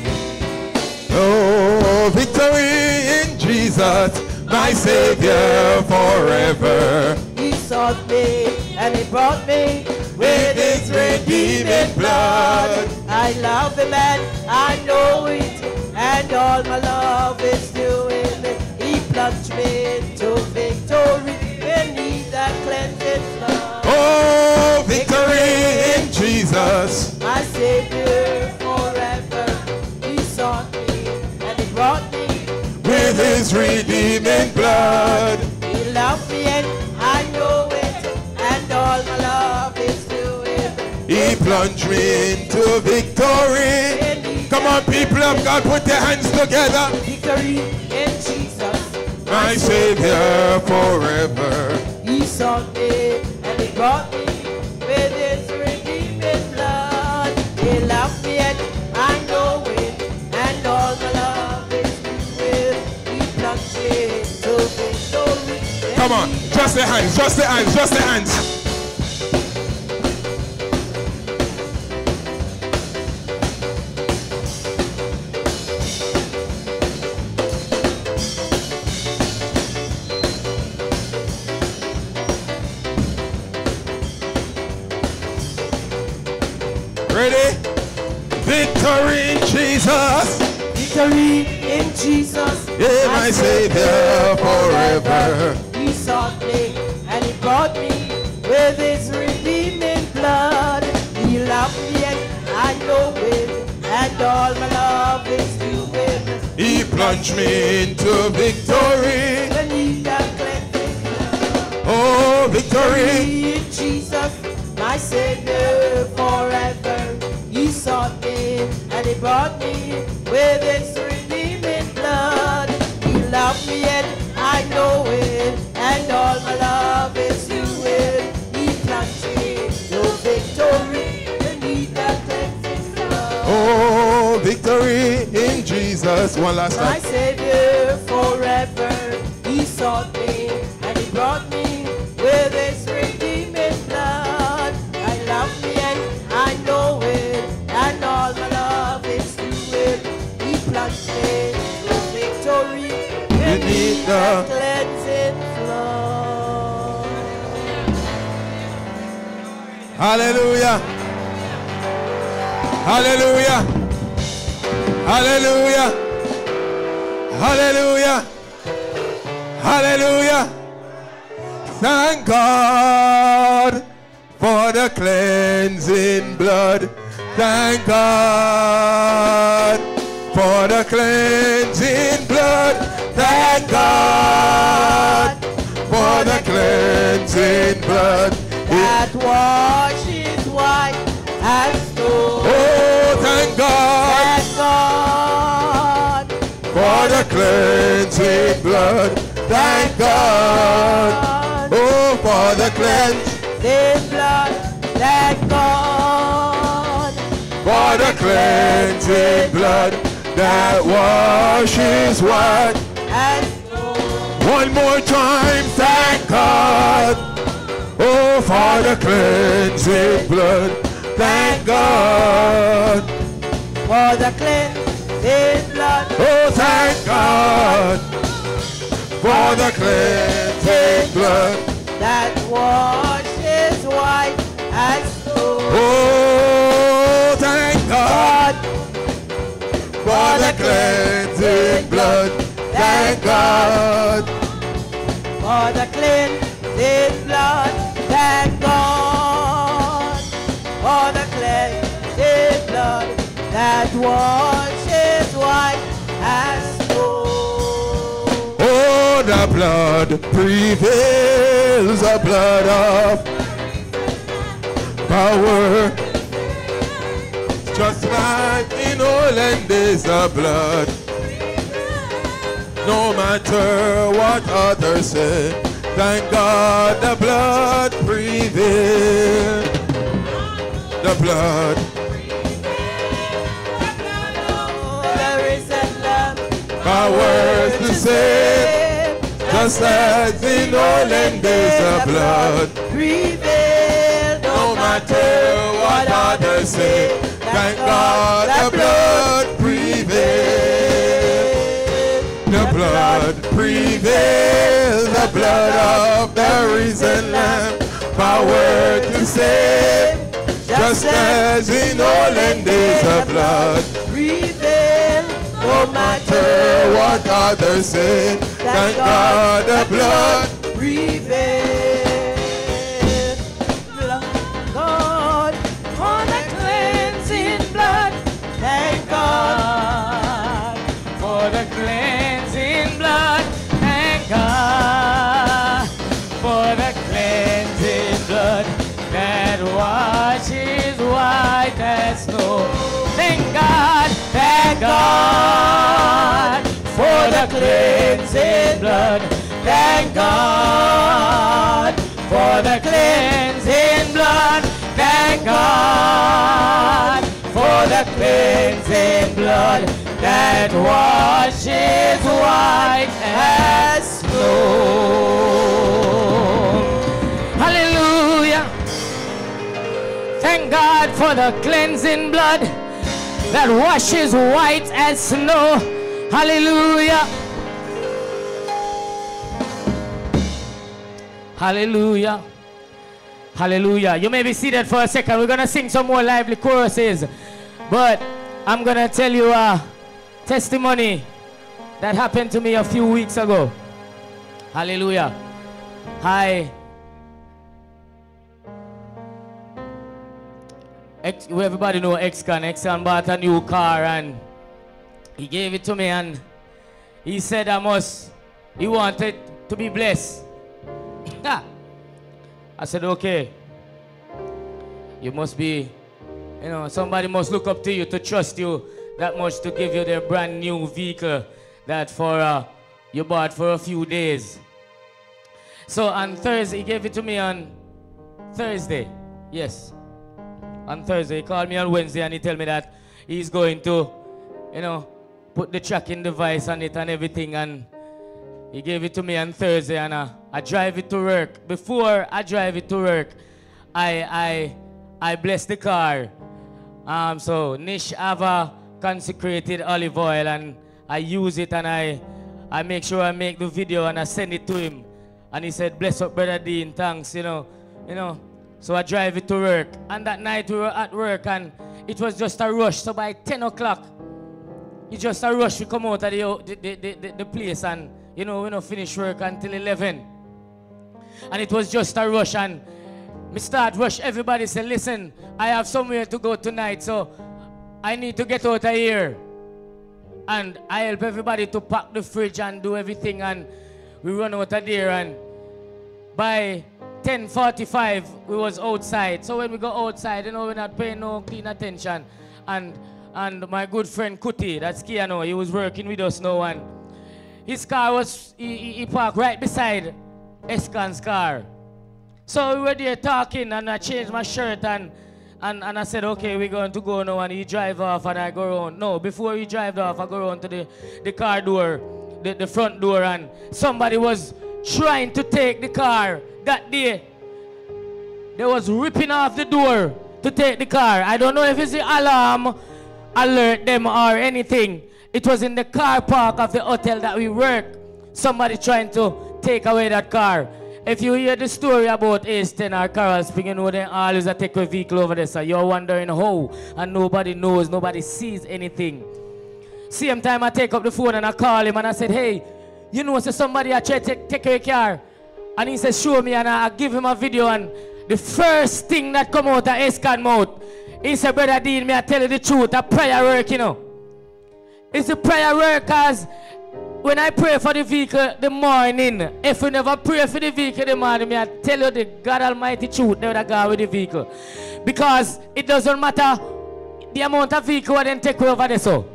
Oh, victory in Jesus, my Savior forever. He sought me and he brought me With his redeeming blood. I love him and I know it, and all my love is to him. He plunged me into victory beneath that cleansing flood. Oh, victory in Jesus, My his redeeming blood. He loved me and I know it, and all my love is to him. He plunged me into victory. Come on, people of God, put your hands together. Victory in Jesus, My Savior forever. He sought me and he brought me with his redeeming blood. He loved me and I know it, and all my love is with. He plunged me into victory. Come on, just the hands, just the hands, just the hands. Ready? Victory in Jesus. Victory in Jesus. Yeah, my Savior forever. He sought me and he brought me with his redeeming blood. He loved me and I know it, and all my love is to him. He plunged me into victory. Beneath the cleansing blood. Oh, victory. Victory in Jesus, my Savior forever. He sought me and he brought me with his redeeming blood. He loved me and I know it, and all my love is to him. He plunged me to victory beneath the cleansing blood. Oh, victory in Jesus. One last time. My Savior forever. He sought me and he brought me with his redeeming blood. I love me and I know it, and all my love is to him. He plunged me to victory beneath the cleansing flood. Hallelujah. Hallelujah. Hallelujah. Hallelujah. Hallelujah. Thank God for the cleansing blood. Thank God for the cleansing blood. Thank God for the cleansing blood. That washes white as snow. Oh, thank God. Thank God For the cleansing blood. Thank God. Oh, for the cleansing blood. Thank God for the cleansing blood that washes white. as snow. One more time, thank God. Oh, for the cleansing blood. Thank God. For the cleansing blood. Oh, thank God. For the cleansing blood. That washes white as snow. Oh, thank God. For the cleansing blood. Thank God. For the cleansing blood. Thank God. For the cleansing blood that washes white as snow. Oh, the blood prevails, the blood of power. Just like in olden days, the blood. No matter what others say, thank God the blood prevails. The blood. There is a love. Powers to save, just as in olden days the blood prevail. No matter what others say, thank God the blood prevails. The blood prevails, the blood of the risen Lamb, power to save, just as in olden days the blood prevail. no matter what others say, thank God the blood prevail. God, for the cleansing blood. Thank God for the cleansing blood. the cleansing blood. Thank God for the cleansing blood. Thank God for the cleansing blood that washes white as snow. Hallelujah. Thank God for the cleansing blood that washes white as snow. Hallelujah. Hallelujah. Hallelujah. You may be seated for a second. We're going to sing some more lively choruses. But I'm going to tell you a testimony that happened to me a few weeks ago. Hallelujah. Hi. Ex everybody know X-Con. X-Con bought a new car and he gave it to me and he said I must, he wanted to be blessed. I said, okay. You must be, you know, somebody must look up to you, to trust you that much to give you their brand new vehicle that for uh, you bought for a few days. So on Thursday, he gave it to me on Thursday. Yes. On Thursday, he called me on Wednesday and he told me that he's going to, you know, put the tracking device on it and everything, and he gave it to me on Thursday and uh, I drive it to work. Before I drive it to work, I I I bless the car. Um, so Nish have a consecrated olive oil and I use it and I I make sure I make the video and I send it to him. And he said, bless up Brother Dean, thanks, you know, you know. So I drive it to work. And that night we were at work and it was just a rush. So by ten o'clock, it's just a rush. We come out of the, the, the, the, the place and, you know, we don't finish work until eleven. And it was just a rush and me start rush. Everybody said, listen, I have somewhere to go tonight, so I need to get out of here. And I help everybody to pack the fridge and do everything, and we run out of there, and by ten forty-five we was outside. So when we go outside, you know, we're not paying no clean attention. And and my good friend Kuti, that's Kiano, he was working with us now, and his car was, he, he, he parked right beside Escon's car. So we were there talking and I changed my shirt and, and, and I said, okay, we're going to go now, and he drive off and I go around. No, before he drive off, I go around to the, the car door, the, the front door, and somebody was trying to take the car that day. They was ripping off the door to take the car. I don't know if it's the alarm alert them or anything. It was in the car park of the hotel that we work. Somebody trying to take away that car. If you hear the story about Ace ten or Carol Spring, you know they always a take a vehicle over there, so you're wondering how, and nobody knows, nobody sees anything. Same time I take up the phone and I call him and I said, hey, you know, so somebody I try to take, take your car. And he said, show me, and I, I give him a video, and the first thing that come out of Escon's mouth, he said, Brother Dean, may I tell you the truth, a prayer work, you know. It's a prayer work, because when I pray for the vehicle the morning, if we never pray for the vehicle the morning, may I tell you the God Almighty truth, they would have gone with the vehicle. Because it doesn't matter the amount of vehicle that then take over there, so.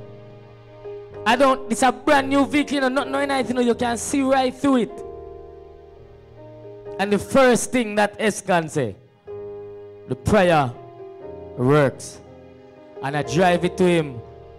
I don't, it's a brand new vehicle, you know, not knowing anything, you know, you can see right through it. And the first thing that Escon say, the prayer works. And I drive it to him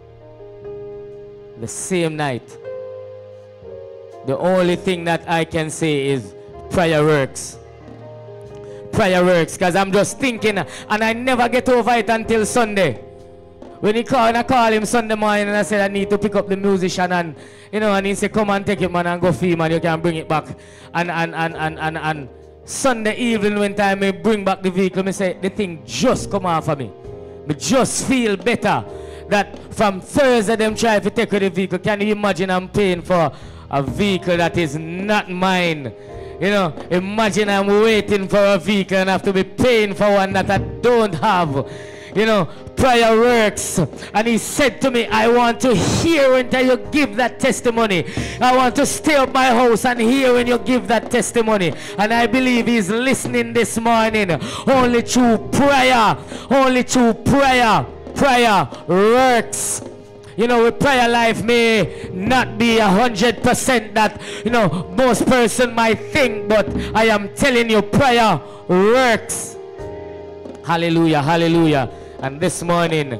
the same night. The only thing that I can say is prayer works. Prayer works, because I'm just thinking, and I never get over it until Sunday. When he called, I called him Sunday morning and I said I need to pick up the musician, and you know, and he said come and take it, man, and go film and you can bring it back. And and and and and, and Sunday evening when time I bring back the vehicle, I say the thing just come off of me. I just feel better that from Thursday them try to take the vehicle. Can you imagine I'm paying for a vehicle that is not mine? You know, imagine I'm waiting for a vehicle and have to be paying for one that I don't have. You know, prayer works. And he said to me, I want to hear until you give that testimony. I want to stay up my house and hear when you give that testimony. And I believe he's listening this morning. Only through prayer, only through prayer, prayer works. You know, with prayer life may not be a hundred percent that, you know, most person might think, but I am telling you, prayer works. Hallelujah, hallelujah. And this morning,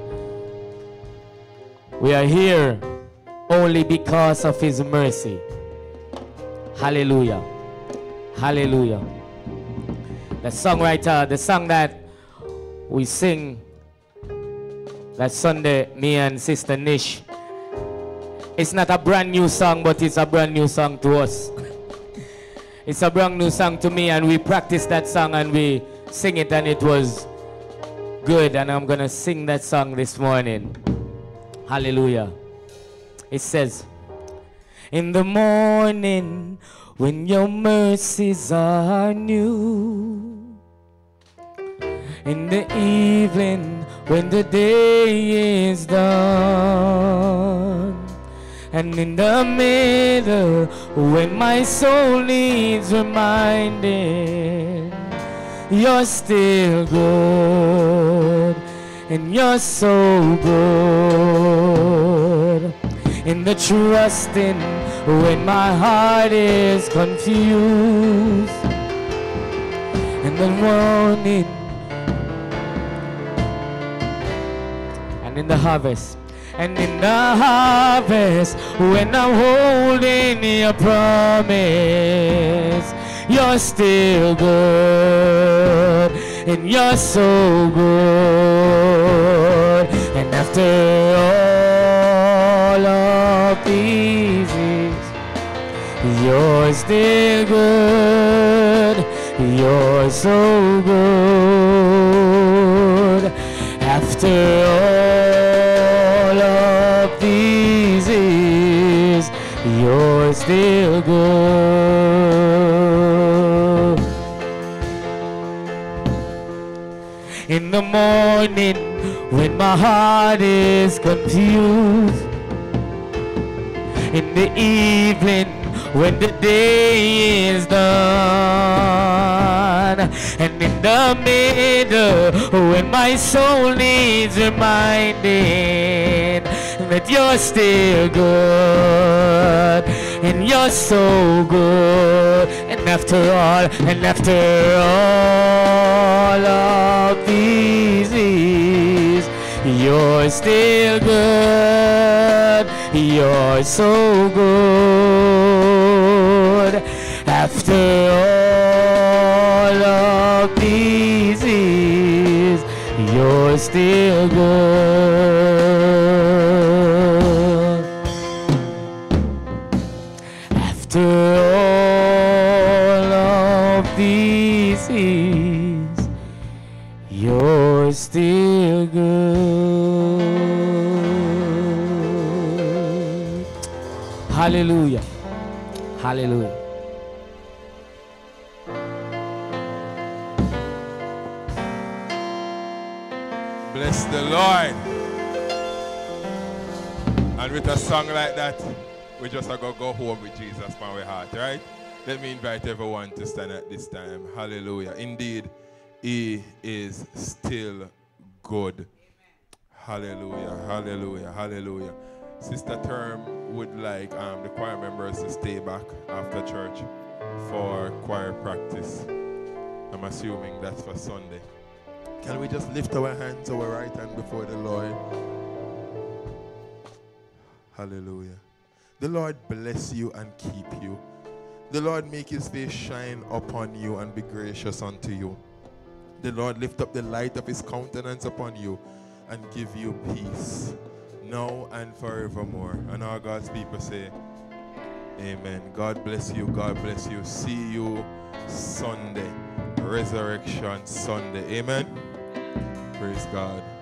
we are here only because of his mercy. Hallelujah, hallelujah. The songwriter, the song that we sing that Sunday, me and Sister Nish, it's not a brand new song, but it's a brand new song to us. It's a brand new song to me, and we practiced that song and we sing it, and it was good. And I'm gonna sing that song this morning. Hallelujah. It says, in the morning when your mercies are new, in the evening when the day is done, and in the middle when my soul needs reminding, you're still good, and you're so good. In the trusting when my heart is confused, and the morning, and in the harvest, and in the harvest when I'm holding your promise, you're still good, and you're so good. And after all of these years, you're still good, you're so good. After all of these years, you're still good. In the morning when my heart is confused, in the evening when the day is done, and in the middle when my soul needs reminding that you're still good, and you're so good. And after all, and after all of these years, you're still good, you're so good. After all of these years, you're still good. After all of these years, you're still good. Hallelujah. Hallelujah. Bless the Lord. And with a song like that, we just are going to go home with Jesus from our heart, right? Let me invite everyone to stand at this time. Hallelujah. Indeed, he is still good. Hallelujah, hallelujah, hallelujah. Sister Term would like um, the choir members to stay back after church for choir practice. I'm assuming that's for Sunday. Can we just lift our hands, our right hand before the Lord? Hallelujah. The Lord bless you and keep you. The Lord make his face shine upon you and be gracious unto you. The Lord lift up the light of his countenance upon you and give you peace, now and forevermore. And all God's people say, amen. God bless you. God bless you. See you Sunday. Resurrection Sunday. Amen. Praise God.